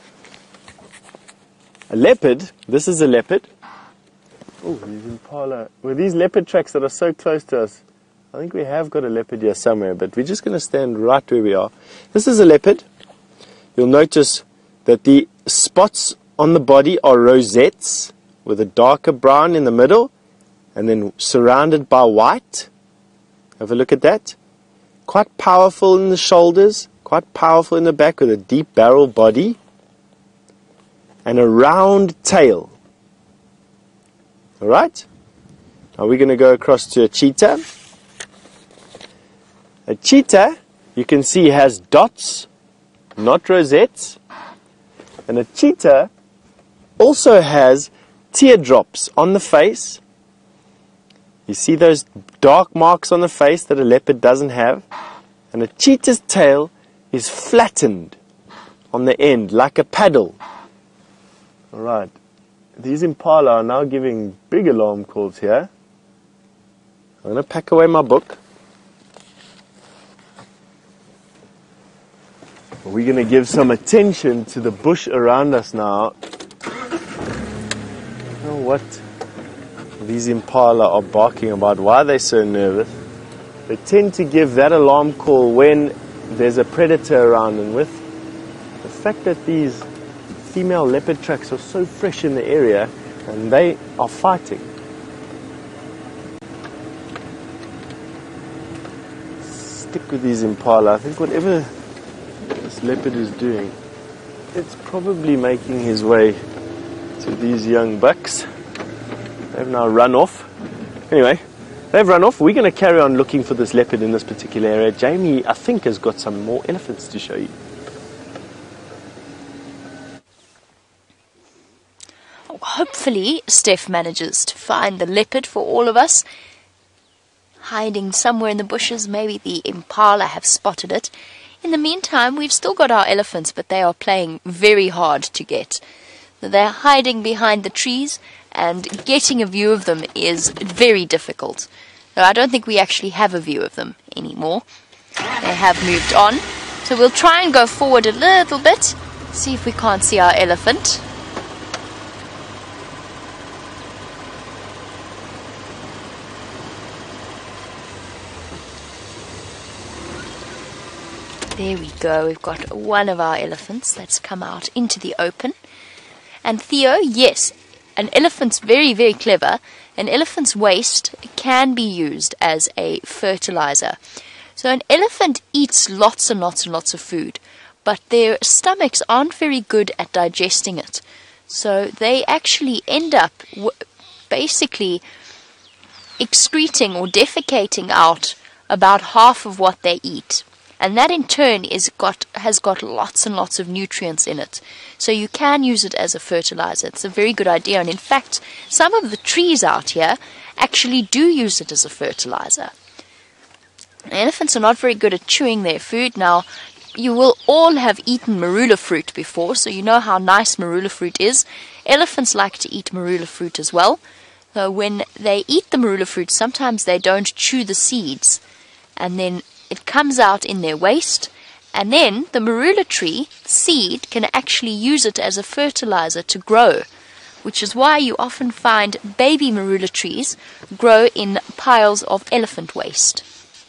a leopard, this is a leopard. Oh, these impala. Well, these leopard tracks that are so close to us. I think we have got a leopard here somewhere, but we're just going to stand right where we are. This is a leopard. You'll notice that the spots on the body are rosettes with a darker brown in the middle and then surrounded by white. Have a look at that. Quite powerful in the shoulders, quite powerful in the back with a deep barrel body and a round tail. Alright? Now we're going to go across to a cheetah. A cheetah, you can see, has dots, not rosettes. And a cheetah also has teardrops on the face. You see those dark marks on the face that a leopard doesn't have. And a cheetah's tail is flattened on the end, like a paddle. Alright, these impala are now giving big alarm calls here. I'm going to pack away my book. We're going to give some attention to the bush around us now. You know what these impala are barking about? Why are they so nervous? They tend to give that alarm call when there's a predator around, and with the fact that these female leopard tracks are so fresh in the area and they are fighting. Stick with these impala. I think whatever this leopard is doing, it's probably making his way to these young bucks. They've now run off. Anyway, they've run off. We're going to carry on looking for this leopard in this particular area. Jamie, I think, has got some more elephants to show you. Hopefully, Steph manages to find the leopard for all of us. Hiding somewhere in the bushes, maybe the impala have spotted it. In the meantime, we've still got our elephants, but they are playing very hard to get. They're hiding behind the trees, and getting a view of them is very difficult. So I don't think we actually have a view of them anymore. They have moved on. So we'll try and go forward a little bit, see if we can't see our elephant. There we go, we've got one of our elephants that's come out into the open. And Theo, yes, an elephant's very, very clever. an elephant's waste can be used as a fertilizer. So an elephant eats lots and lots and lots of food, but their stomachs aren't very good at digesting it. So they actually end up w basically excreting or defecating out about half of what they eat. And that in turn is got has got lots and lots of nutrients in it. So you can use it as a fertilizer. It's a very good idea. And in fact, some of the trees out here actually do use it as a fertilizer. Elephants are not very good at chewing their food. Now, you will all have eaten marula fruit before, so you know how nice marula fruit is. Elephants like to eat marula fruit as well. So when they eat the marula fruit, sometimes they don't chew the seeds, and then it comes out in their waste, and then the marula tree seed can actually use it as a fertilizer to grow, which is why you often find baby marula trees grow in piles of elephant waste.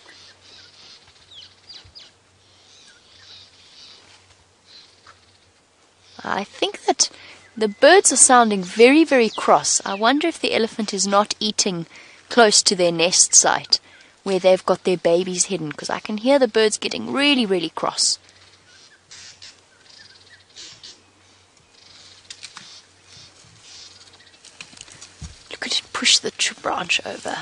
I think that the birds are sounding very, very cross. I wonder if the elephant is not eating close to their nest site, where they've got their babies hidden, because I can hear the birds getting really, really cross. Look at it push the branch over.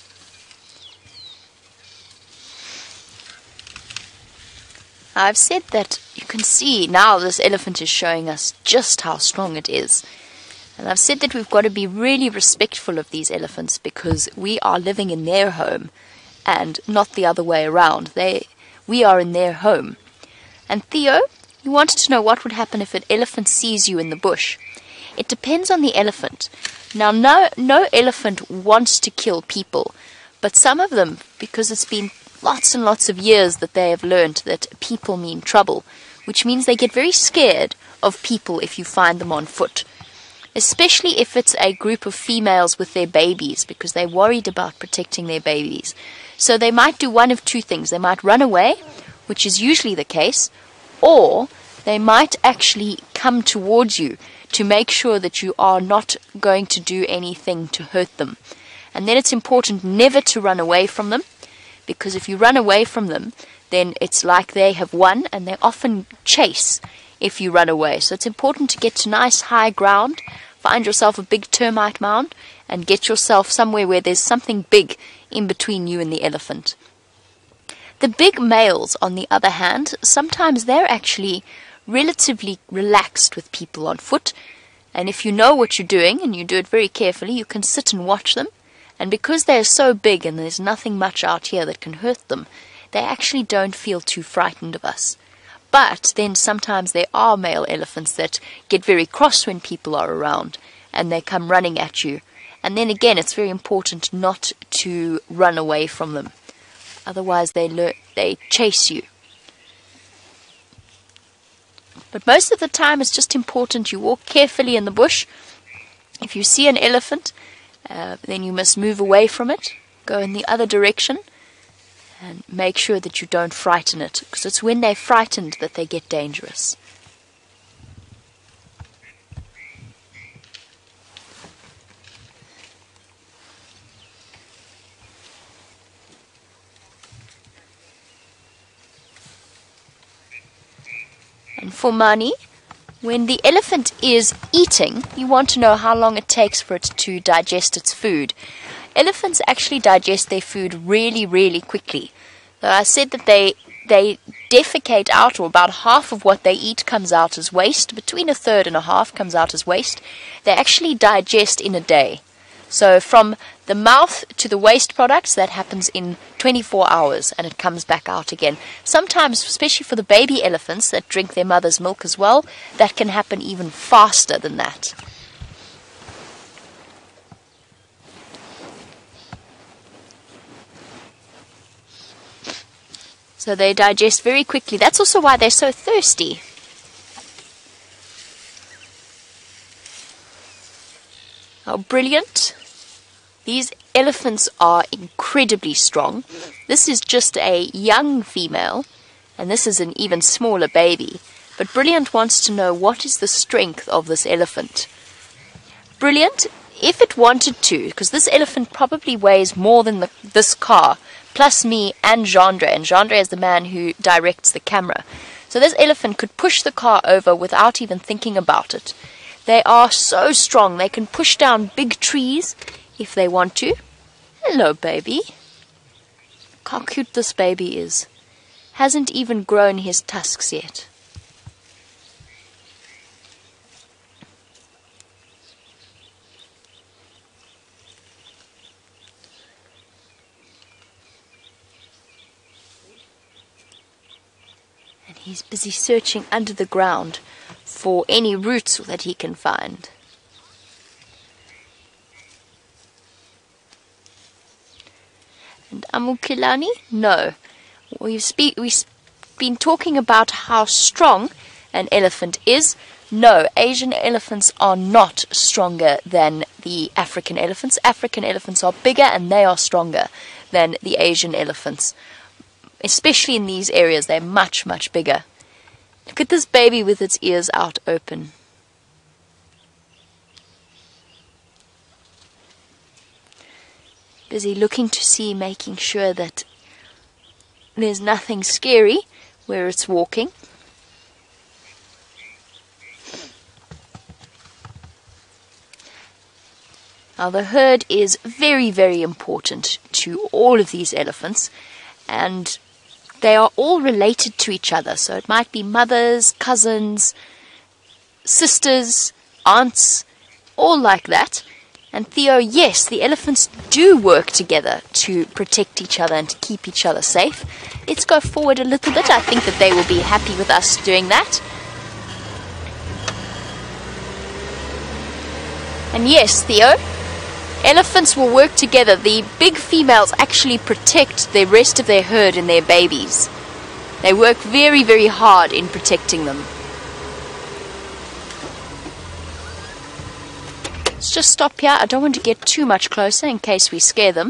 I've said that you can see now this elephant is showing us just how strong it is. And I've said that we've got to be really respectful of these elephants because we are living in their home and not the other way around. They, we are in their home. And Theo, you wanted to know what would happen if an elephant sees you in the bush. It depends on the elephant. Now, no, no elephant wants to kill people, but some of them, because it's been lots and lots of years that they have learned that people mean trouble, which means they get very scared of people if you find them on foot, especially if it's a group of females with their babies, because they're worried about protecting their babies. So they might do one of two things. They might run away, which is usually the case, or they might actually come towards you to make sure that you are not going to do anything to hurt them. And then it's important never to run away from them, because if you run away from them, then it's like they have won, and they often chase if you run away. So it's important to get to nice high ground, find yourself a big termite mound, and get yourself somewhere where there's something big in between you and the elephant. The big males, on the other hand, sometimes they're actually relatively relaxed with people on foot, and if you know what you're doing, and you do it very carefully, you can sit and watch them. And because they're so big and there's nothing much out here that can hurt them, they actually don't feel too frightened of us. But then sometimes there are male elephants that get very cross when people are around and they come running at you. And then again, it's very important not to run away from them. Otherwise they learn, they chase you. But most of the time it's just important you walk carefully in the bush. If you see an elephant, Uh, then you must move away from it, go in the other direction, and make sure that you don't frighten it, because it's when they're frightened that they get dangerous. And for Mani, when the elephant is eating, you want to know how long it takes for it to digest its food. Elephants actually digest their food really, really quickly. So I said that they they defecate out, or about half of what they eat comes out as waste. Between a third and a half comes out as waste. They actually digest in a day. So from the mouth to the waste products, that happens in twenty-four hours, and it comes back out again. Sometimes, especially for the baby elephants that drink their mother's milk as well, that can happen even faster than that. So they digest very quickly. That's also why they're so thirsty. How brilliant. These elephants are incredibly strong. This is just a young female, and this is an even smaller baby. But Brilliant wants to know what is the strength of this elephant. Brilliant, if it wanted to, because this elephant probably weighs more than the, this car, plus me and Gendre, and Gendre is the man who directs the camera. So this elephant could push the car over without even thinking about it. They are so strong, they can push down big trees if they want to. Hello, baby. Look how cute this baby is. Hasn't even grown his tusks yet. And he's busy searching under the ground for any roots that he can find. And Amukilani? No. We've, spe we've been talking about how strong an elephant is. No, Asian elephants are not stronger than the African elephants. African elephants are bigger and they are stronger than the Asian elephants. Especially in these areas, they're much, much bigger. Look at this baby with its ears out open. Busy looking to see, making sure that there's nothing scary where it's walking. Now the herd is very, very important to all of these elephants, and they are all related to each other. So it might be mothers, cousins, sisters, aunts, all like that. And Theo, yes, the elephants do work together to protect each other and to keep each other safe. Let's go forward a little bit. I think that they will be happy with us doing that. And yes, Theo, elephants will work together. The big females actually protect the rest of their herd and their babies. They work very, very hard in protecting them. Let's just stop here. I don't want to get too much closer in case we scare them.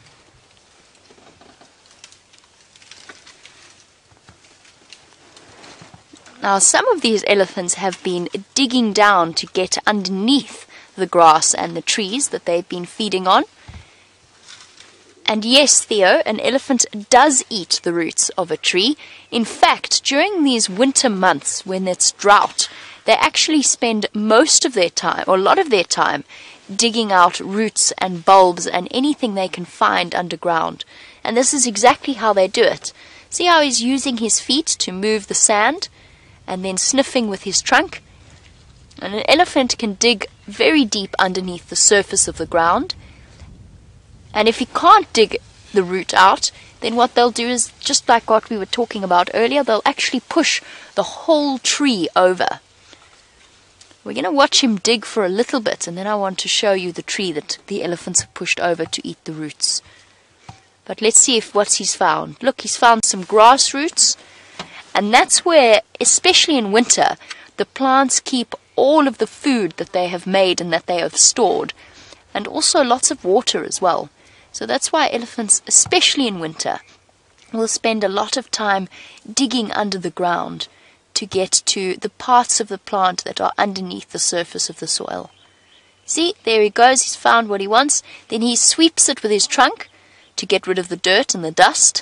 Now, some of these elephants have been digging down to get underneath the grass and the trees that they've been feeding on. And yes, Theo, an elephant does eat the roots of a tree. In fact, during these winter months when it's drought, they actually spend most of their time, or a lot of their time, digging out roots and bulbs and anything they can find underground. And this is exactly how they do it. See how he's using his feet to move the sand and then sniffing with his trunk? And an elephant can dig very deep underneath the surface of the ground. And if he can't dig the root out, then what they'll do is, just like what we were talking about earlier, they'll actually push the whole tree over. We're going to watch him dig for a little bit, and then I want to show you the tree that the elephants have pushed over to eat the roots. But let's see if what he's found. Look, he's found some grass roots, and that's where, especially in winter, the plants keep all of the food that they have made and that they have stored, and also lots of water as well. So that's why elephants, especially in winter, will spend a lot of time digging under the ground to get to the parts of the plant that are underneath the surface of the soil. See, there he goes, he's found what he wants. Then he sweeps it with his trunk to get rid of the dirt and the dust.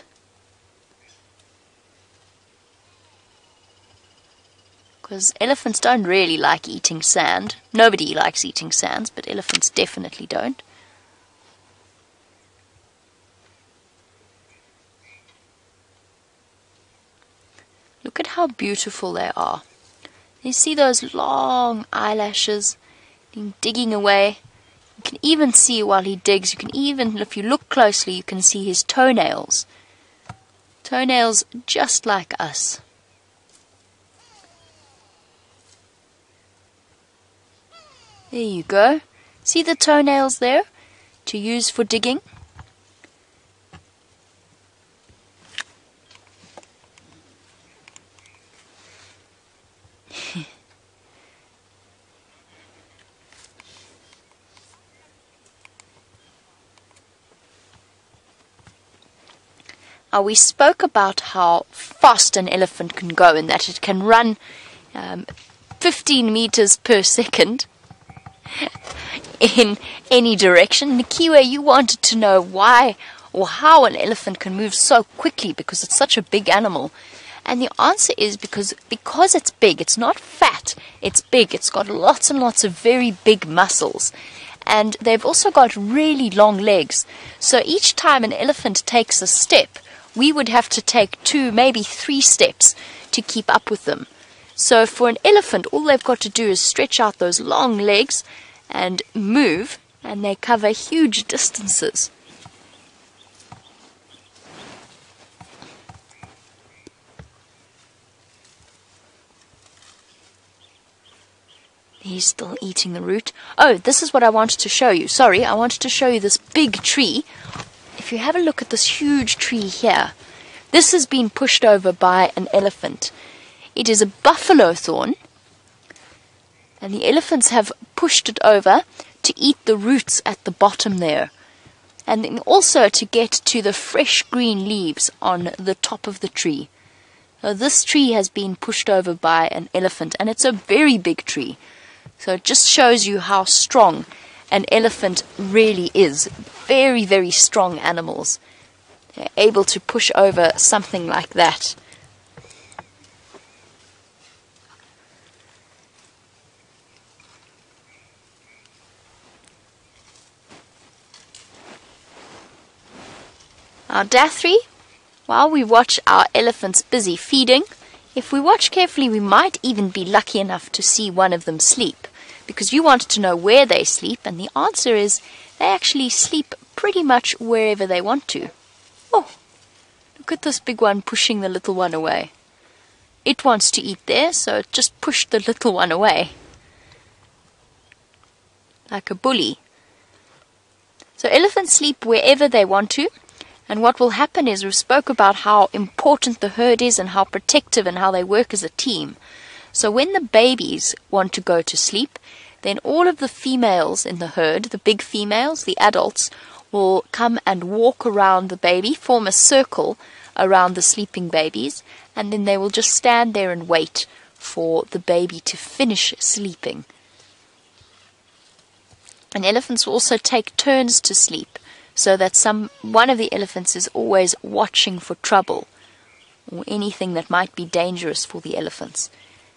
Because elephants don't really like eating sand. Nobody likes eating sands, but elephants definitely don't. Look at how beautiful they are. You see those long eyelashes digging away. You can even see while he digs, you can even, if you look closely, you can see his toenails. Toenails just like us. There you go. See the toenails there to use for digging? Now, we spoke about how fast an elephant can go and that it can run um, fifteen meters per second. in any direction. Nikiwe, you wanted to know why or how an elephant can move so quickly because it's such a big animal. And the answer is because because it's big, it's not fat, it's big, it's got lots and lots of very big muscles. And they've also got really long legs. So each time an elephant takes a step, we would have to take two, maybe three steps to keep up with them. So for an elephant, all they've got to do is stretch out those long legs and move, and they cover huge distances. He's still eating the root. Oh, this is what I wanted to show you. Sorry, I wanted to show you this big tree. If you have a look at this huge tree here, this has been pushed over by an elephant. It is a buffalo thorn, and the elephants have pushed it over to eat the roots at the bottom there, and then also to get to the fresh green leaves on the top of the tree. So this tree has been pushed over by an elephant, and it's a very big tree. So it just shows you how strong an elephant really is. Very, very strong animals. They're able to push over something like that. Our Dathry, while we watch our elephants busy feeding, if we watch carefully we might even be lucky enough to see one of them sleep. Because you wanted to know where they sleep, and the answer is they actually sleep pretty much wherever they want to. Oh, look at this big one pushing the little one away. It wants to eat there, so it just pushed the little one away. Like a bully. So elephants sleep wherever they want to, and what will happen is we spoke about how important the herd is and how protective and how they work as a team. So when the babies want to go to sleep, then all of the females in the herd, the big females, the adults, will come and walk around the baby, form a circle around the sleeping babies, and then they will just stand there and wait for the baby to finish sleeping. And elephants will also take turns to sleep, so that some one of the elephants is always watching for trouble or anything that might be dangerous for the elephants.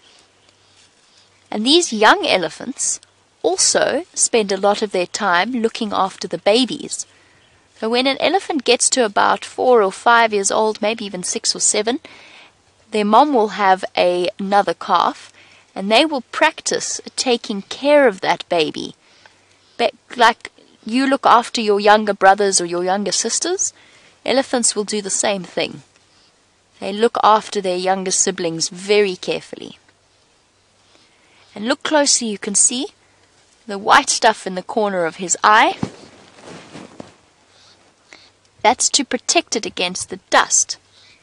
And these young elephants also spend a lot of their time looking after the babies. So when an elephant gets to about four or five years old, maybe even six or seven, their mom will have a, another calf, and they will practice taking care of that baby. But like you look after your younger brothers or your younger sisters, elephants will do the same thing. They look after their younger siblings very carefully. And look closely, you can see the white stuff in the corner of his eye. That's to protect it against the dust.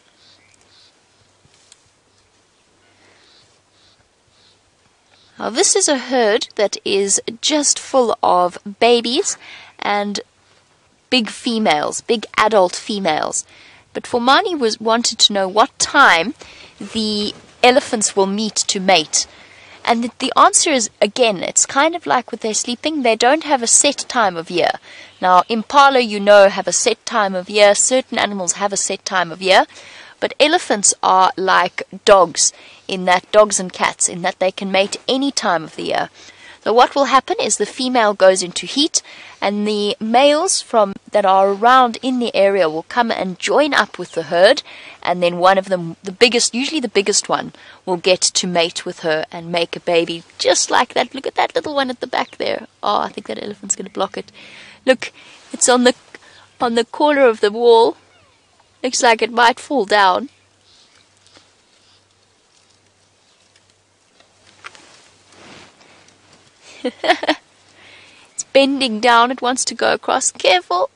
Now this is a herd that is just full of babies and big females, big adult females. But Formani was wanted to know what time the elephants will meet to mate. And the, the answer is, again, it's kind of like with their sleeping. They don't have a set time of year. Now, impala, you know, have a set time of year. Certain animals have a set time of year. But elephants are like dogs, in that dogs and cats, in that they can mate any time of the year. So what will happen is the female goes into heat, and the males from that are around in the area will come and join up with the herd, and then one of them, the biggest, usually the biggest one, will get to mate with her and make a baby just like that. Look at that little one at the back there. Oh, I think that elephant's going to block it. Look, it's on the on the corner of the wall. Looks like it might fall down. It's bending down. It wants to go across. Careful.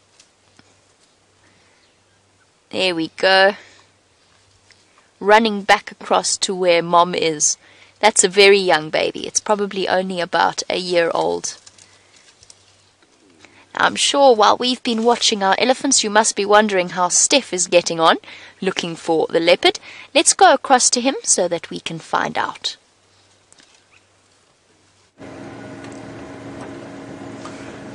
There we go. Running back across to where mom is. That's a very young baby. It's probably only about a year old. I'm sure while we've been watching our elephants, you must be wondering how Steph is getting on, looking for the leopard. Let's go across to him so that we can find out.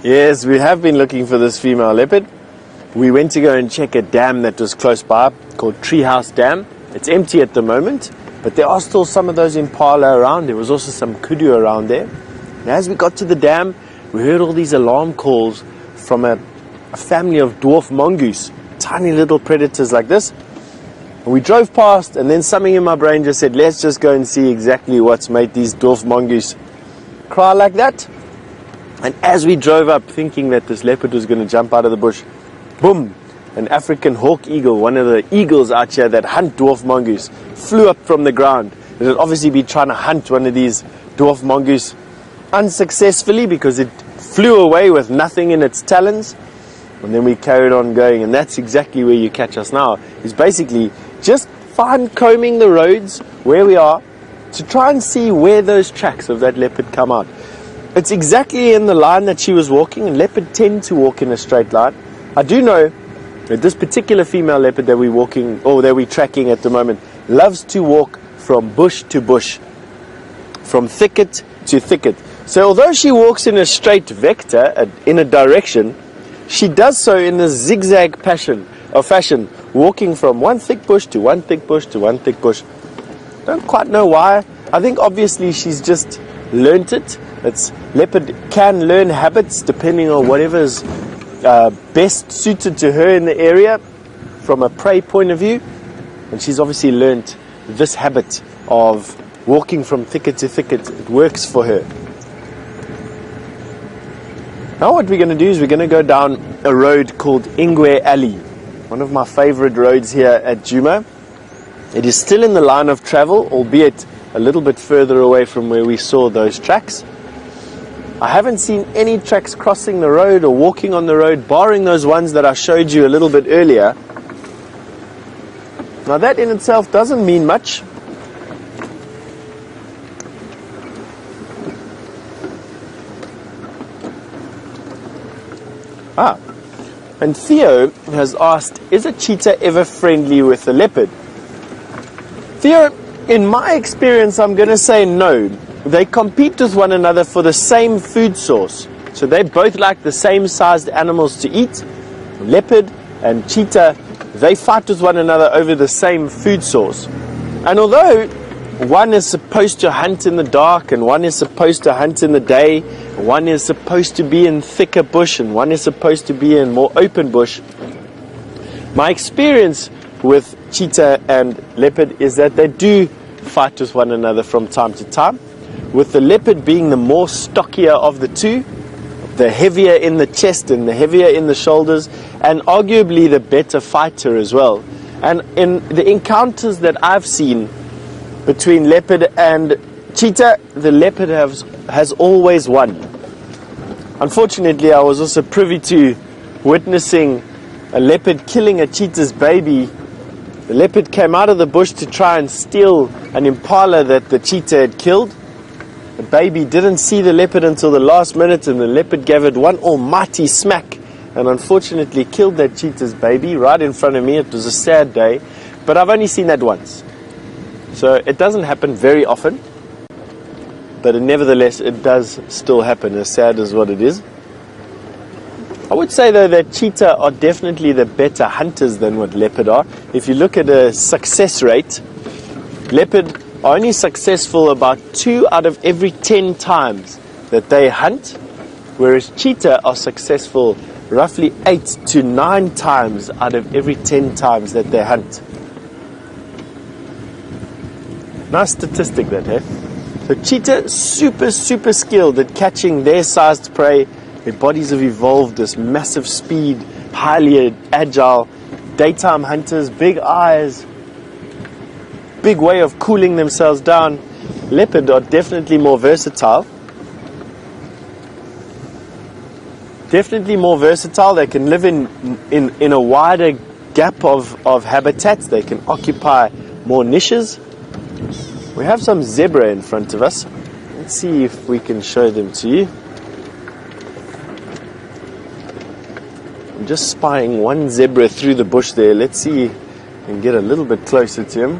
Yes, we have been looking for this female leopard. We went to go and check a dam that was close by called Treehouse Dam. It's empty at the moment, but there are still some of those impala around. There was also some kudu around there. And as we got to the dam, we heard all these alarm calls from a, a family of dwarf mongoose, tiny little predators like this. And we drove past, and then something in my brain just said, let's just go and see exactly what's made these dwarf mongoose cry like that. And as we drove up, thinking that this leopard was going to jump out of the bush, boom, an African hawk eagle, one of the eagles out here that hunt dwarf mongoose, flew up from the ground. It had obviously been trying to hunt one of these dwarf mongoose unsuccessfully because it flew away with nothing in its talons. And then we carried on going, and that's exactly where you catch us now. Is basically just fine combing the roads where we are to try and see where those tracks of that leopard come out. It's exactly in the line that she was walking, and leopard tend to walk in a straight line. I do know that this particular female leopard that we're walking, or that we're tracking at the moment, loves to walk from bush to bush, from thicket to thicket. So although she walks in a straight vector, uh, in a direction, she does so in a zigzag passion, or fashion, walking from one thick bush to one thick bush to one thick bush. Don't quite know why. I think obviously she's just learnt it. It's, leopard can learn habits depending on whatever's uh, best suited to her in the area from a prey point of view. And she's obviously learnt this habit of walking from thicket to thicket. It works for her. Now what we're going to do is we're going to go down a road called Ingwe Alley, one of my favorite roads here at Djuma. It is still in the line of travel, albeit a little bit further away from where we saw those tracks. I haven't seen any tracks crossing the road or walking on the road, barring those ones that I showed you a little bit earlier. Now that in itself doesn't mean much. Ah, and Theo has asked, is a cheetah ever friendly with a leopard? Theo, in my experience, I'm going to say no. They compete with one another for the same food source. So they both like the same sized animals to eat. Leopard and cheetah, they fight with one another over the same food source. And although one is supposed to hunt in the dark and one is supposed to hunt in the day, one is supposed to be in thicker bush and one is supposed to be in more open bush, my experience with cheetah and leopard is that they do fight with one another from time to time, with the leopard being the more stockier of the two, the heavier in the chest and the heavier in the shoulders, and arguably the better fighter as well. And in the encounters that I've seen between leopard and cheetah, the leopard has, has always won. Unfortunately, I was also privy to witnessing a leopard killing a cheetah's baby. The leopard came out of the bush to try and steal an impala that the cheetah had killed. The baby didn't see the leopard until the last minute, and the leopard gave it one almighty smack and unfortunately killed that cheetah's baby right in front of me. It was a sad day, but I've only seen that once. So it doesn't happen very often, but it, nevertheless it does still happen, as sad as what it is. I would say though that cheetah are definitely the better hunters than what leopard are. If you look at a success rate, leopard are only successful about two out of every ten times that they hunt, whereas cheetah are successful roughly eight to nine times out of every ten times that they hunt. Nice statistic that, eh? So cheetah, super, super skilled at catching their sized prey. Their bodies have evolved this massive speed, highly agile, daytime hunters, big eyes, big way of cooling themselves down. Leopard are definitely more versatile. Definitely more versatile. They can live in in, in a wider gap of, of habitats. They can occupy more niches. We have some zebra in front of us. Let's see if we can show them to you. I'm just spying one zebra through the bush there. Let's see if we can get a little bit closer to him.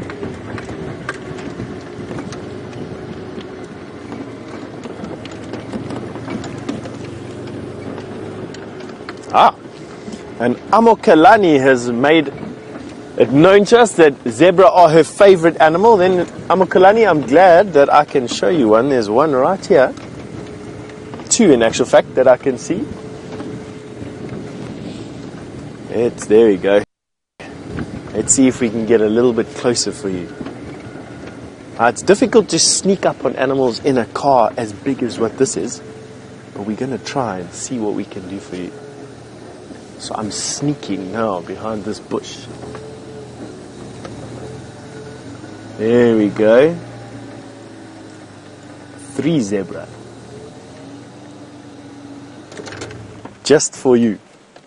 Ah, and Amokalani has made it known to us that zebra are her favorite animal. Then, Amokalani, I'm glad that I can show you one. There's one right here. Two, in actual fact, that I can see. It's, there we go. Let's see if we can get a little bit closer for you. Uh, it's difficult to sneak up on animals in a car as big as what this is, but we're going to try and see what we can do for you. So I'm sneaking now behind this bush. There we go. Three zebra. Just for you.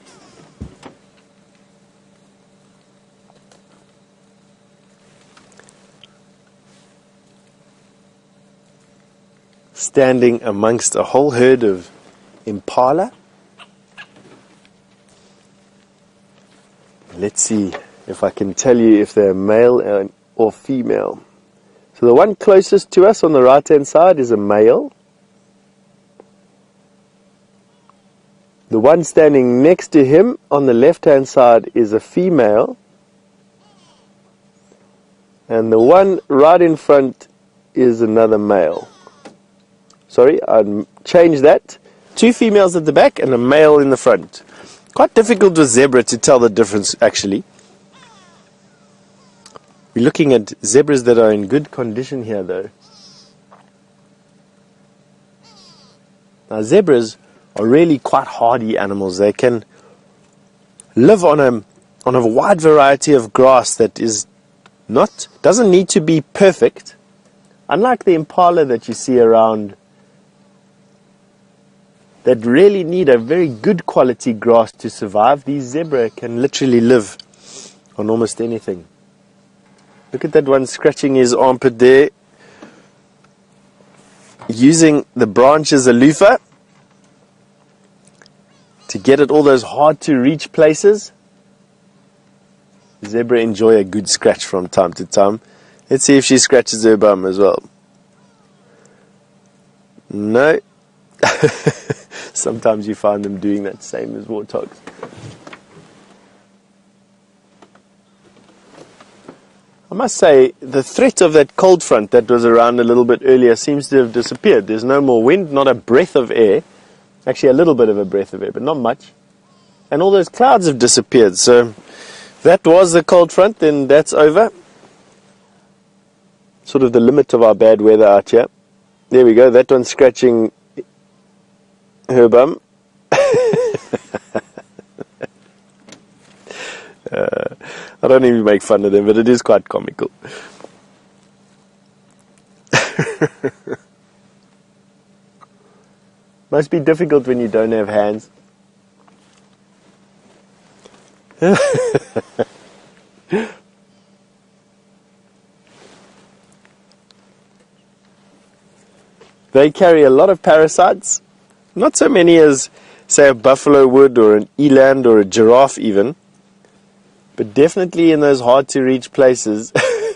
Standing amongst a whole herd of impala. Let's see if I can tell you if they're male or female. So the one closest to us on the right hand side is a male. The one standing next to him on the left hand side is a female. And the one right in front is another male. Sorry, I'll change that. Two females at the back and a male in the front. Quite difficult with zebra to tell the difference, actually. We're looking at zebras that are in good condition here, though. Now, zebras are really quite hardy animals. They can live on a on a wide variety of grass that is not doesn't need to be perfect. Unlike the impala that you see around, that really need a very good quality grass to survive, these zebra can literally live on almost anything. Look at that one scratching his armpit there, using the branch as a loofah to get at all those hard to reach places. Zebra enjoy a good scratch from time to time. Let's see if she scratches her bum as well. No. Sometimes you find them doing that same as warthogs. I must say, the threat of that cold front that was around a little bit earlier seems to have disappeared. There's no more wind, not a breath of air. Actually, a little bit of a breath of air, but not much. And all those clouds have disappeared. So, if that was the cold front, then that's over. Sort of the limit of our bad weather out here. There we go, that one's scratching her bum. uh, I don't even make fun of them, but it is quite comical. Must be difficult when you don't have hands. They carry a lot of parasites. Not so many as, say, a buffalo would, or an eland, or a giraffe even. But definitely in those hard-to-reach places.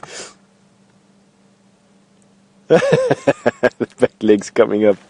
The back legs coming up.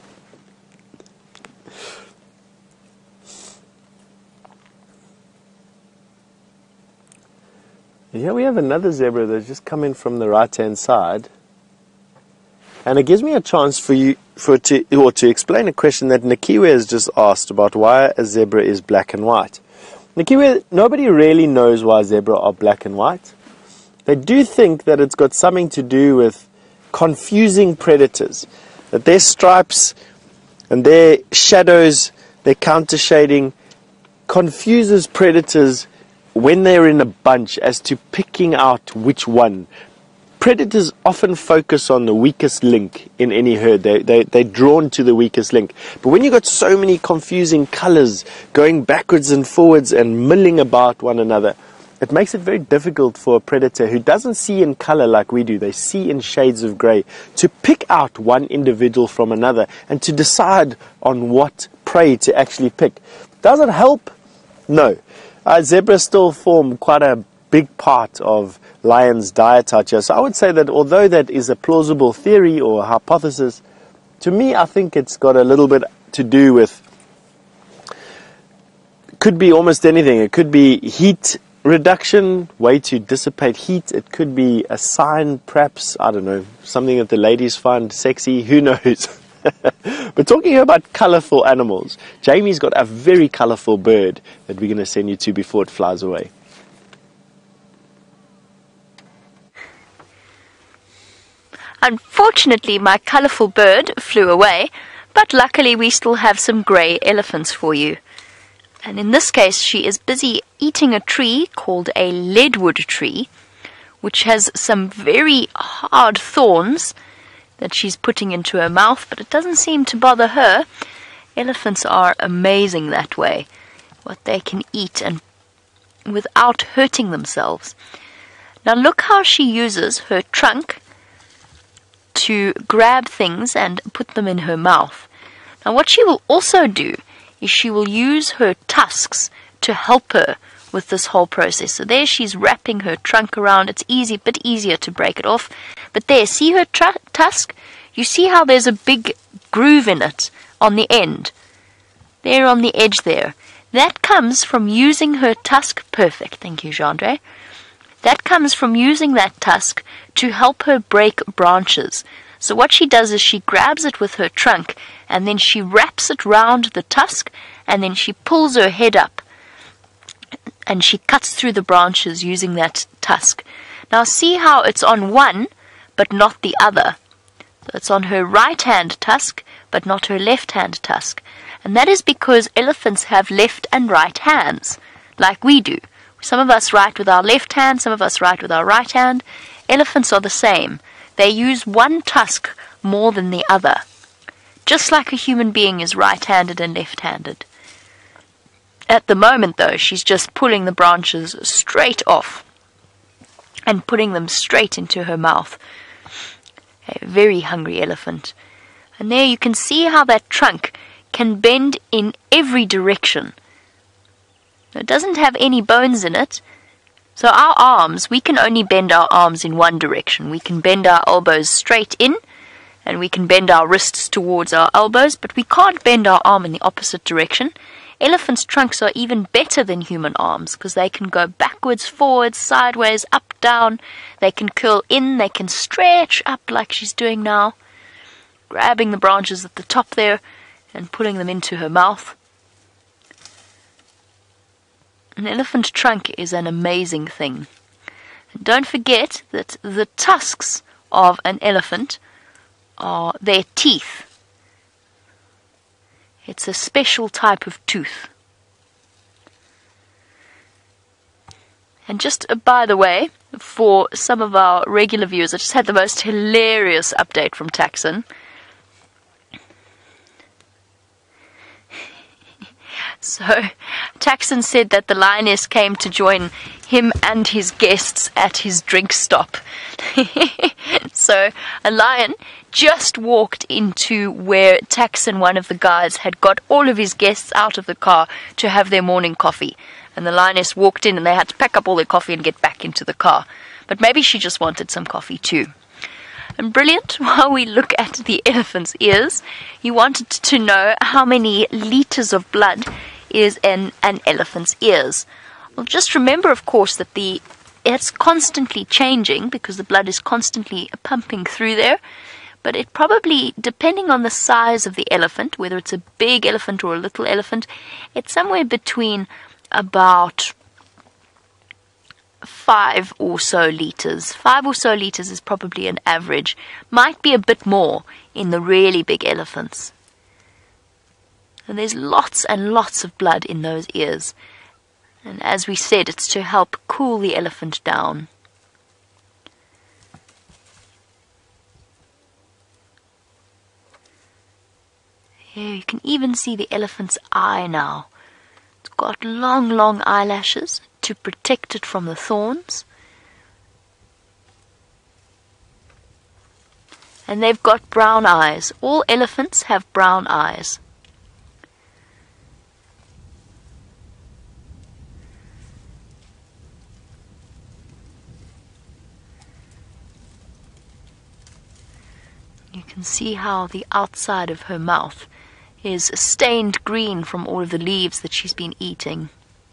Here we have another zebra that's just come in from the right-hand side. And it gives me a chance for you for to or to explain a question that Nikiwe has just asked about why a zebra is black and white. Nikiwe, nobody really knows why zebra are black and white. They do think that it's got something to do with confusing predators, that their stripes and their shadows, their counter shading, confuses predators when they're in a bunch as to picking out which one. Predators often focus on the weakest link in any herd. They, they, they're drawn to the weakest link. But when you've got so many confusing colors going backwards and forwards and milling about one another, it makes it very difficult for a predator who doesn't see in color like we do, they see in shades of gray, to pick out one individual from another and to decide on what prey to actually pick. Does it help? No. Uh, zebras still form quite a big part of lions' diet out here. So I would say that although that is a plausible theory or a hypothesis, to me I think it's got a little bit to do with could be almost anything. It could be heat reduction, way to dissipate heat. It could be a sign, perhaps, I don't know, something that the ladies find sexy. Who knows? But talking about colourful animals, Jamie's got a very colourful bird that we're going to send you to before it flies away. Unfortunately, my colourful bird flew away, but luckily we still have some grey elephants for you. And in this case, she is busy eating a tree called a leadwood tree, which has some very hard thorns that she's putting into her mouth, but it doesn't seem to bother her. Elephants are amazing that way, what they can eat and without hurting themselves. Now look how she uses her trunk to grab things and put them in her mouth. Now what she will also do is she will use her tusks to help her with this whole process. So there she's wrapping her trunk around. It's easy, bit easier to break it off. But there, see her tr- tusk? You see how there's a big groove in it on the end? There on the edge there. That comes from using her tusk. Perfect, thank you, Jeandre. That comes from using that tusk to help her break branches. So what she does is she grabs it with her trunk and then she wraps it round the tusk and then she pulls her head up and she cuts through the branches using that tusk. Now see how it's on one but not the other. So it's on her right hand tusk but not her left hand tusk. And that is because elephants have left and right hands, like we do. Some of us write with our left hand, some of us write with our right hand. Elephants are the same. They use one tusk more than the other, just like a human being is right-handed and left-handed. At the moment, though, she's just pulling the branches straight off and putting them straight into her mouth. A very hungry elephant. And there you can see how that trunk can bend in every direction. It doesn't have any bones in it. So our arms, we can only bend our arms in one direction. We can bend our elbows straight in, and we can bend our wrists towards our elbows, but we can't bend our arm in the opposite direction. Elephants' trunks are even better than human arms, because they can go backwards, forwards, sideways, up, down. They can curl in, they can stretch up like she's doing now, grabbing the branches at the top there and pulling them into her mouth. An elephant trunk is an amazing thing. And don't forget that the tusks of an elephant are their teeth. It's a special type of tooth. And just uh, by the way, for some of our regular viewers, I just had the most hilarious update from Taxon. So, Taxon said that the lioness came to join him and his guests at his drink stop. So, a lion just walked into where Taxon, one of the guys, had got all of his guests out of the car to have their morning coffee. And the lioness walked in and they had to pack up all their coffee and get back into the car. But maybe she just wanted some coffee too. And brilliant, while we look at the elephant's ears, you wanted to know how many litres of blood is in an elephant's ears. Well, just remember, of course, that the it's constantly changing because the blood is constantly pumping through there. But it probably, depending on the size of the elephant, whether it's a big elephant or a little elephant, it's somewhere between about five or so litres. Five or so litres is probably an average. Might be a bit more in the really big elephants. And there's lots and lots of blood in those ears. And as we said, it's to help cool the elephant down. Here you can even see the elephant's eye now. It's got long, long eyelashes to protect it from the thorns. And they've got brown eyes. All elephants have brown eyes. You can see how the outside of her mouth is stained green from all of the leaves that she's been eating.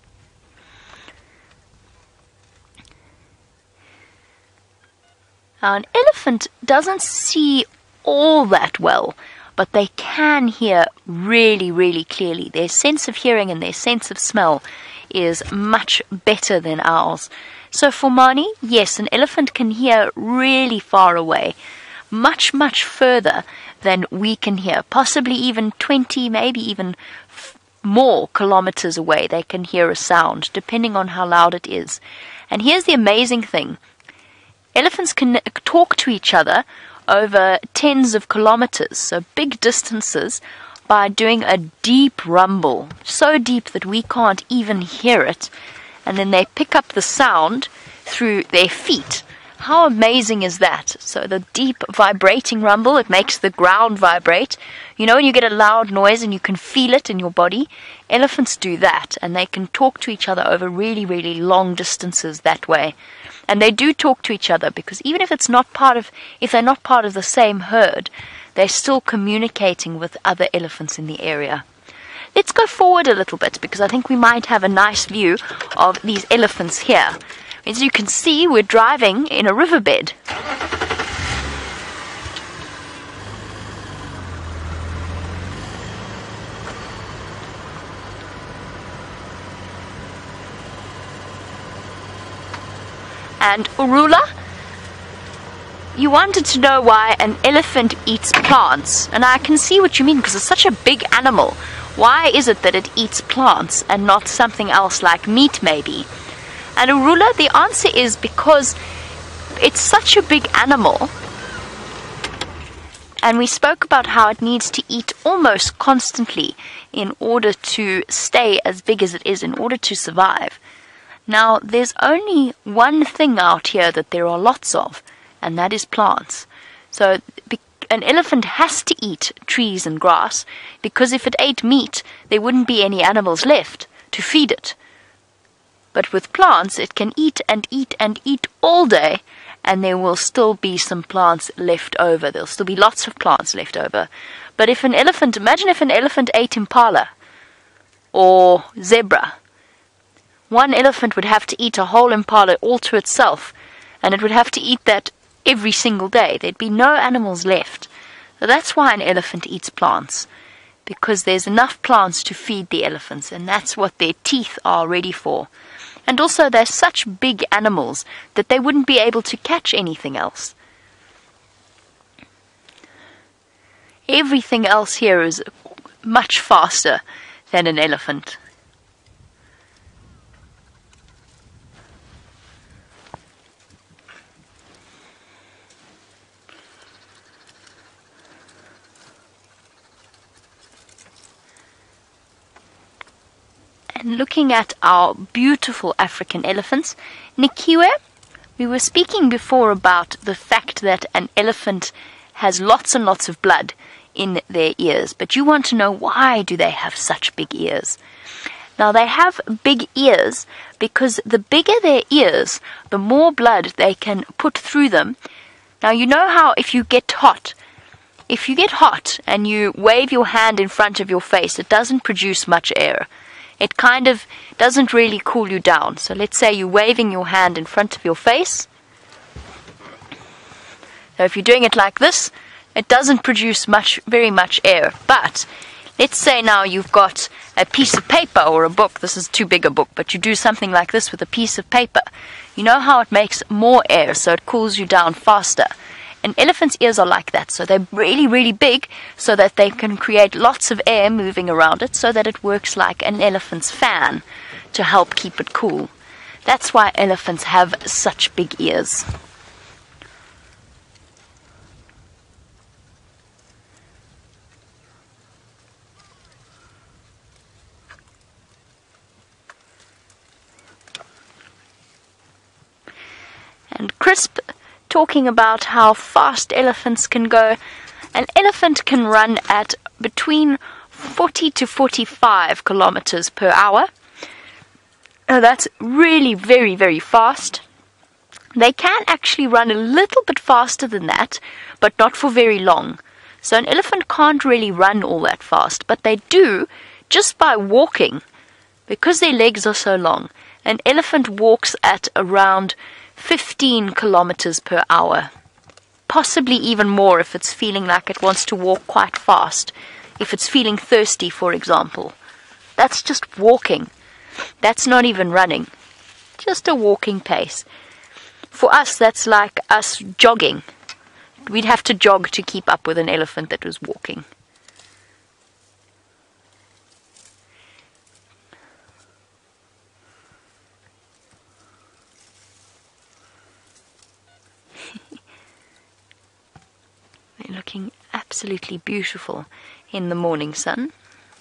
Now, an elephant doesn't see all that well, but they can hear really, really clearly. Their sense of hearing and their sense of smell is much better than ours. So for Mani, yes, an elephant can hear really far away, much, much further than we can hear, possibly even twenty, maybe even f- more kilometers away. They can hear a sound, depending on how loud it is. And here's the amazing thing. Elephants can talk to each other over tens of kilometers, so big distances, by doing a deep rumble, so deep that we can't even hear it, and then they pick up the sound through their feet. How amazing is that? So the deep vibrating rumble, it makes the ground vibrate. You know when you get a loud noise and you can feel it in your body? Elephants do that, and they can talk to each other over really, really long distances that way. And they do talk to each other because even if it's not part of, if they're not part of the same herd, they're still communicating with other elephants in the area. Let's go forward a little bit because I think we might have a nice view of these elephants here. As you can see, we're driving in a riverbed. And Urula, you wanted to know why an elephant eats plants. And I can see what you mean because it's such a big animal. Why is it that it eats plants and not something else like meat maybe? And Urula, the answer is because it's such a big animal. And we spoke about how it needs to eat almost constantly in order to stay as big as it is, in order to survive. Now, there's only one thing out here that there are lots of, and that is plants. So an elephant has to eat trees and grass, because if it ate meat, there wouldn't be any animals left to feed it. But with plants, it can eat and eat and eat all day, and there will still be some plants left over. There'll still be lots of plants left over. But if an elephant, imagine if an elephant ate impala or zebra. One elephant would have to eat a whole impala all to itself, and it would have to eat that every single day. There'd be no animals left. So that's why an elephant eats plants, because there's enough plants to feed the elephants, and that's what their teeth are ready for. And also they're such big animals that they wouldn't be able to catch anything else. Everything else here is much faster than an elephant. And looking at our beautiful African elephants, Nikiwe, we were speaking before about the fact that an elephant has lots and lots of blood in their ears. But you want to know, why do they have such big ears? Now, they have big ears because the bigger their ears, the more blood they can put through them. Now, you know how if you get hot, if you get hot and you wave your hand in front of your face, it doesn't produce much air. It kind of doesn't really cool you down. So let's say you're waving your hand in front of your face. So if you're doing it like this, it doesn't produce much, very much air. But let's say now you've got a piece of paper or a book. This is too big a book, but you do something like this with a piece of paper. You know how it makes more air, so it cools you down faster. An elephant's ears are like that, so they're really, really big, so that they can create lots of air moving around it, so that it works like an elephant's fan to help keep it cool. That's why elephants have such big ears. And Crisp, talking about how fast elephants can go. An elephant can run at between forty to forty-five kilometers per hour. Now that's really very, very fast. They can actually run a little bit faster than that, but not for very long. So an elephant can't really run all that fast, but they do just by walking. Because their legs are so long, an elephant walks at around fifteen kilometers per hour. Possibly even more if it's feeling like it wants to walk quite fast. If it's feeling thirsty, for example. That's just walking. That's not even running. Just a walking pace. For us, that's like us jogging. We'd have to jog to keep up with an elephant that was walking. They're looking absolutely beautiful in the morning sun.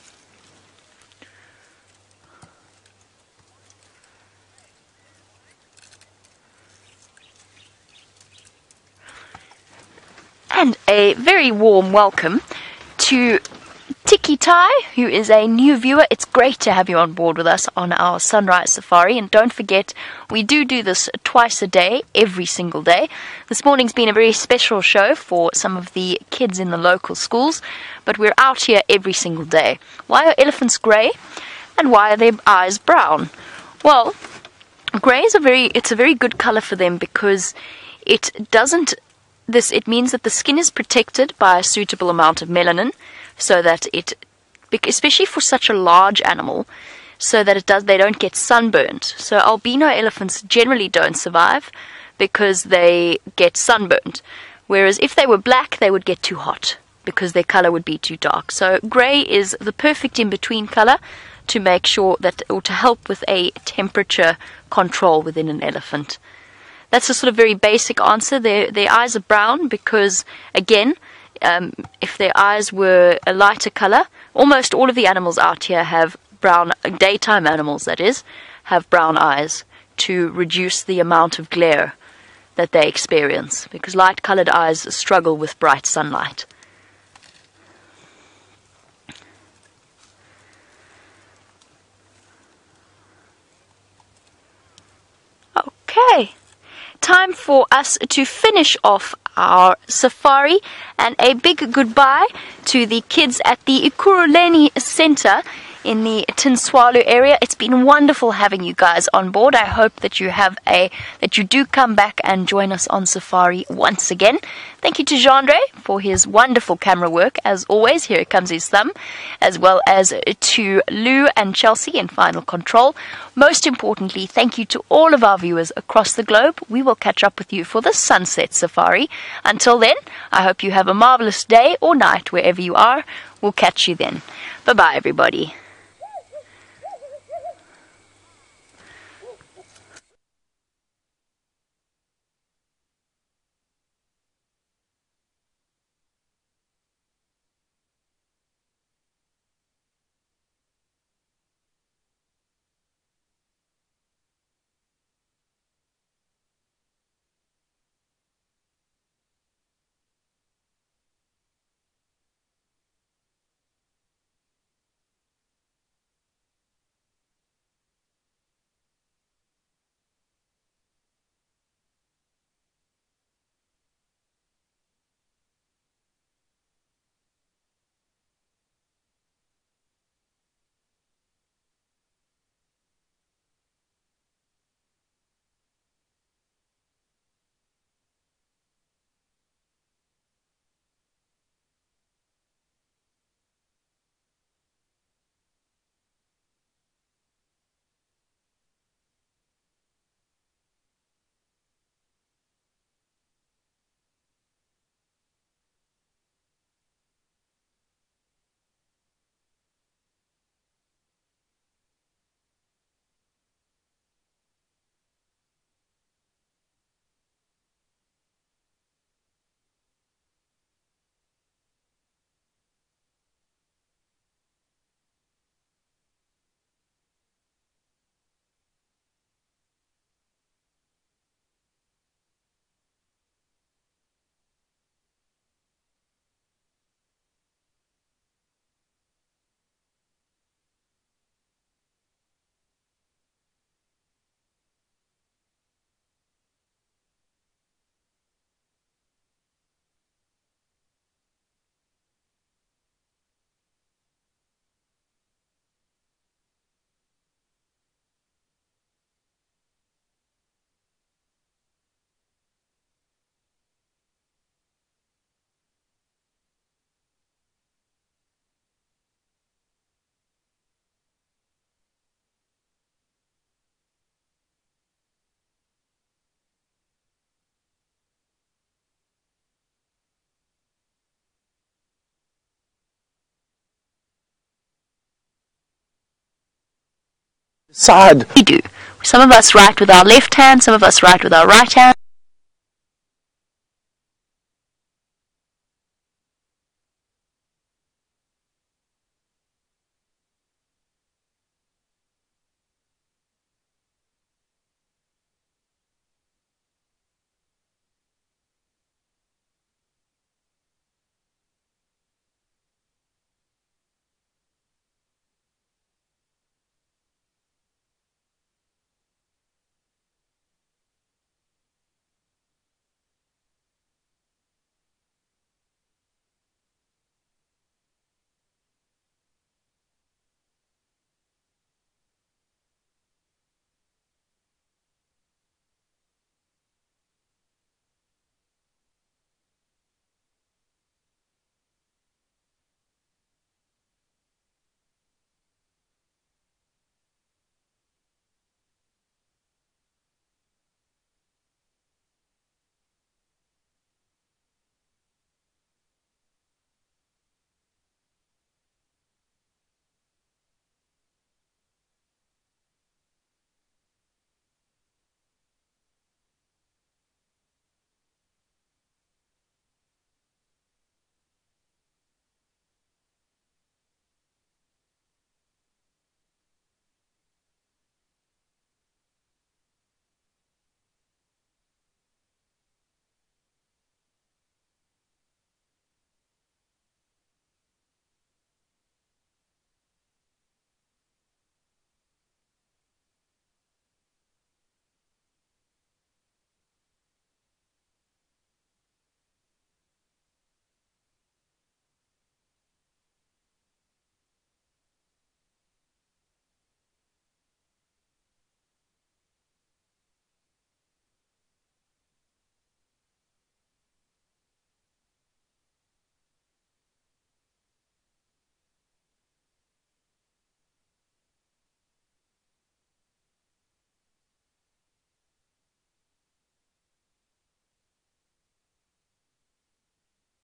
And a very warm welcome to Tiki Tai, who is a new viewer. It's great to have you on board with us on our sunrise safari. And don't forget, we do do this twice a day, every single day. This morning's been a very special show for some of the kids in the local schools, but we're out here every single day. Why are elephants grey, and why are their eyes brown? Well, grey is a very it's a very good colour for them because it doesn't this it means that the skin is protected by a suitable amount of melanin, so that it, especially for such a large animal, so that it does they don't get sunburned. So albino elephants generally don't survive because they get sunburned, whereas if they were black they would get too hot because their color would be too dark. So gray is the perfect in-between color to make sure that, or to help with a temperature control within an elephant. That's a sort of very basic answer. Their their eyes are brown because, again, um, if their eyes were a lighter color, almost all of the animals out here have brown, daytime animals that is, have brown eyes to reduce the amount of glare that they experience, because light-colored eyes struggle with bright sunlight. Okay. Time for us to finish off our safari, and a big goodbye to the kids at the Ekurhuleni Center in the Tinswalu area. It's been wonderful having you guys on board. I hope that you have a that you do come back and join us on safari once again. Thank you to Jandre for his wonderful camera work, as always. Here comes his thumb, as well as to Lou and Chelsea in Final Control. Most importantly, thank you to all of our viewers across the globe. We will catch up with you for the Sunset Safari. Until then, I hope you have a marvelous day or night wherever you are. We'll catch you then. Bye-bye, everybody. Side. We do. Some of us write with our left hand, some of us write with our right hand.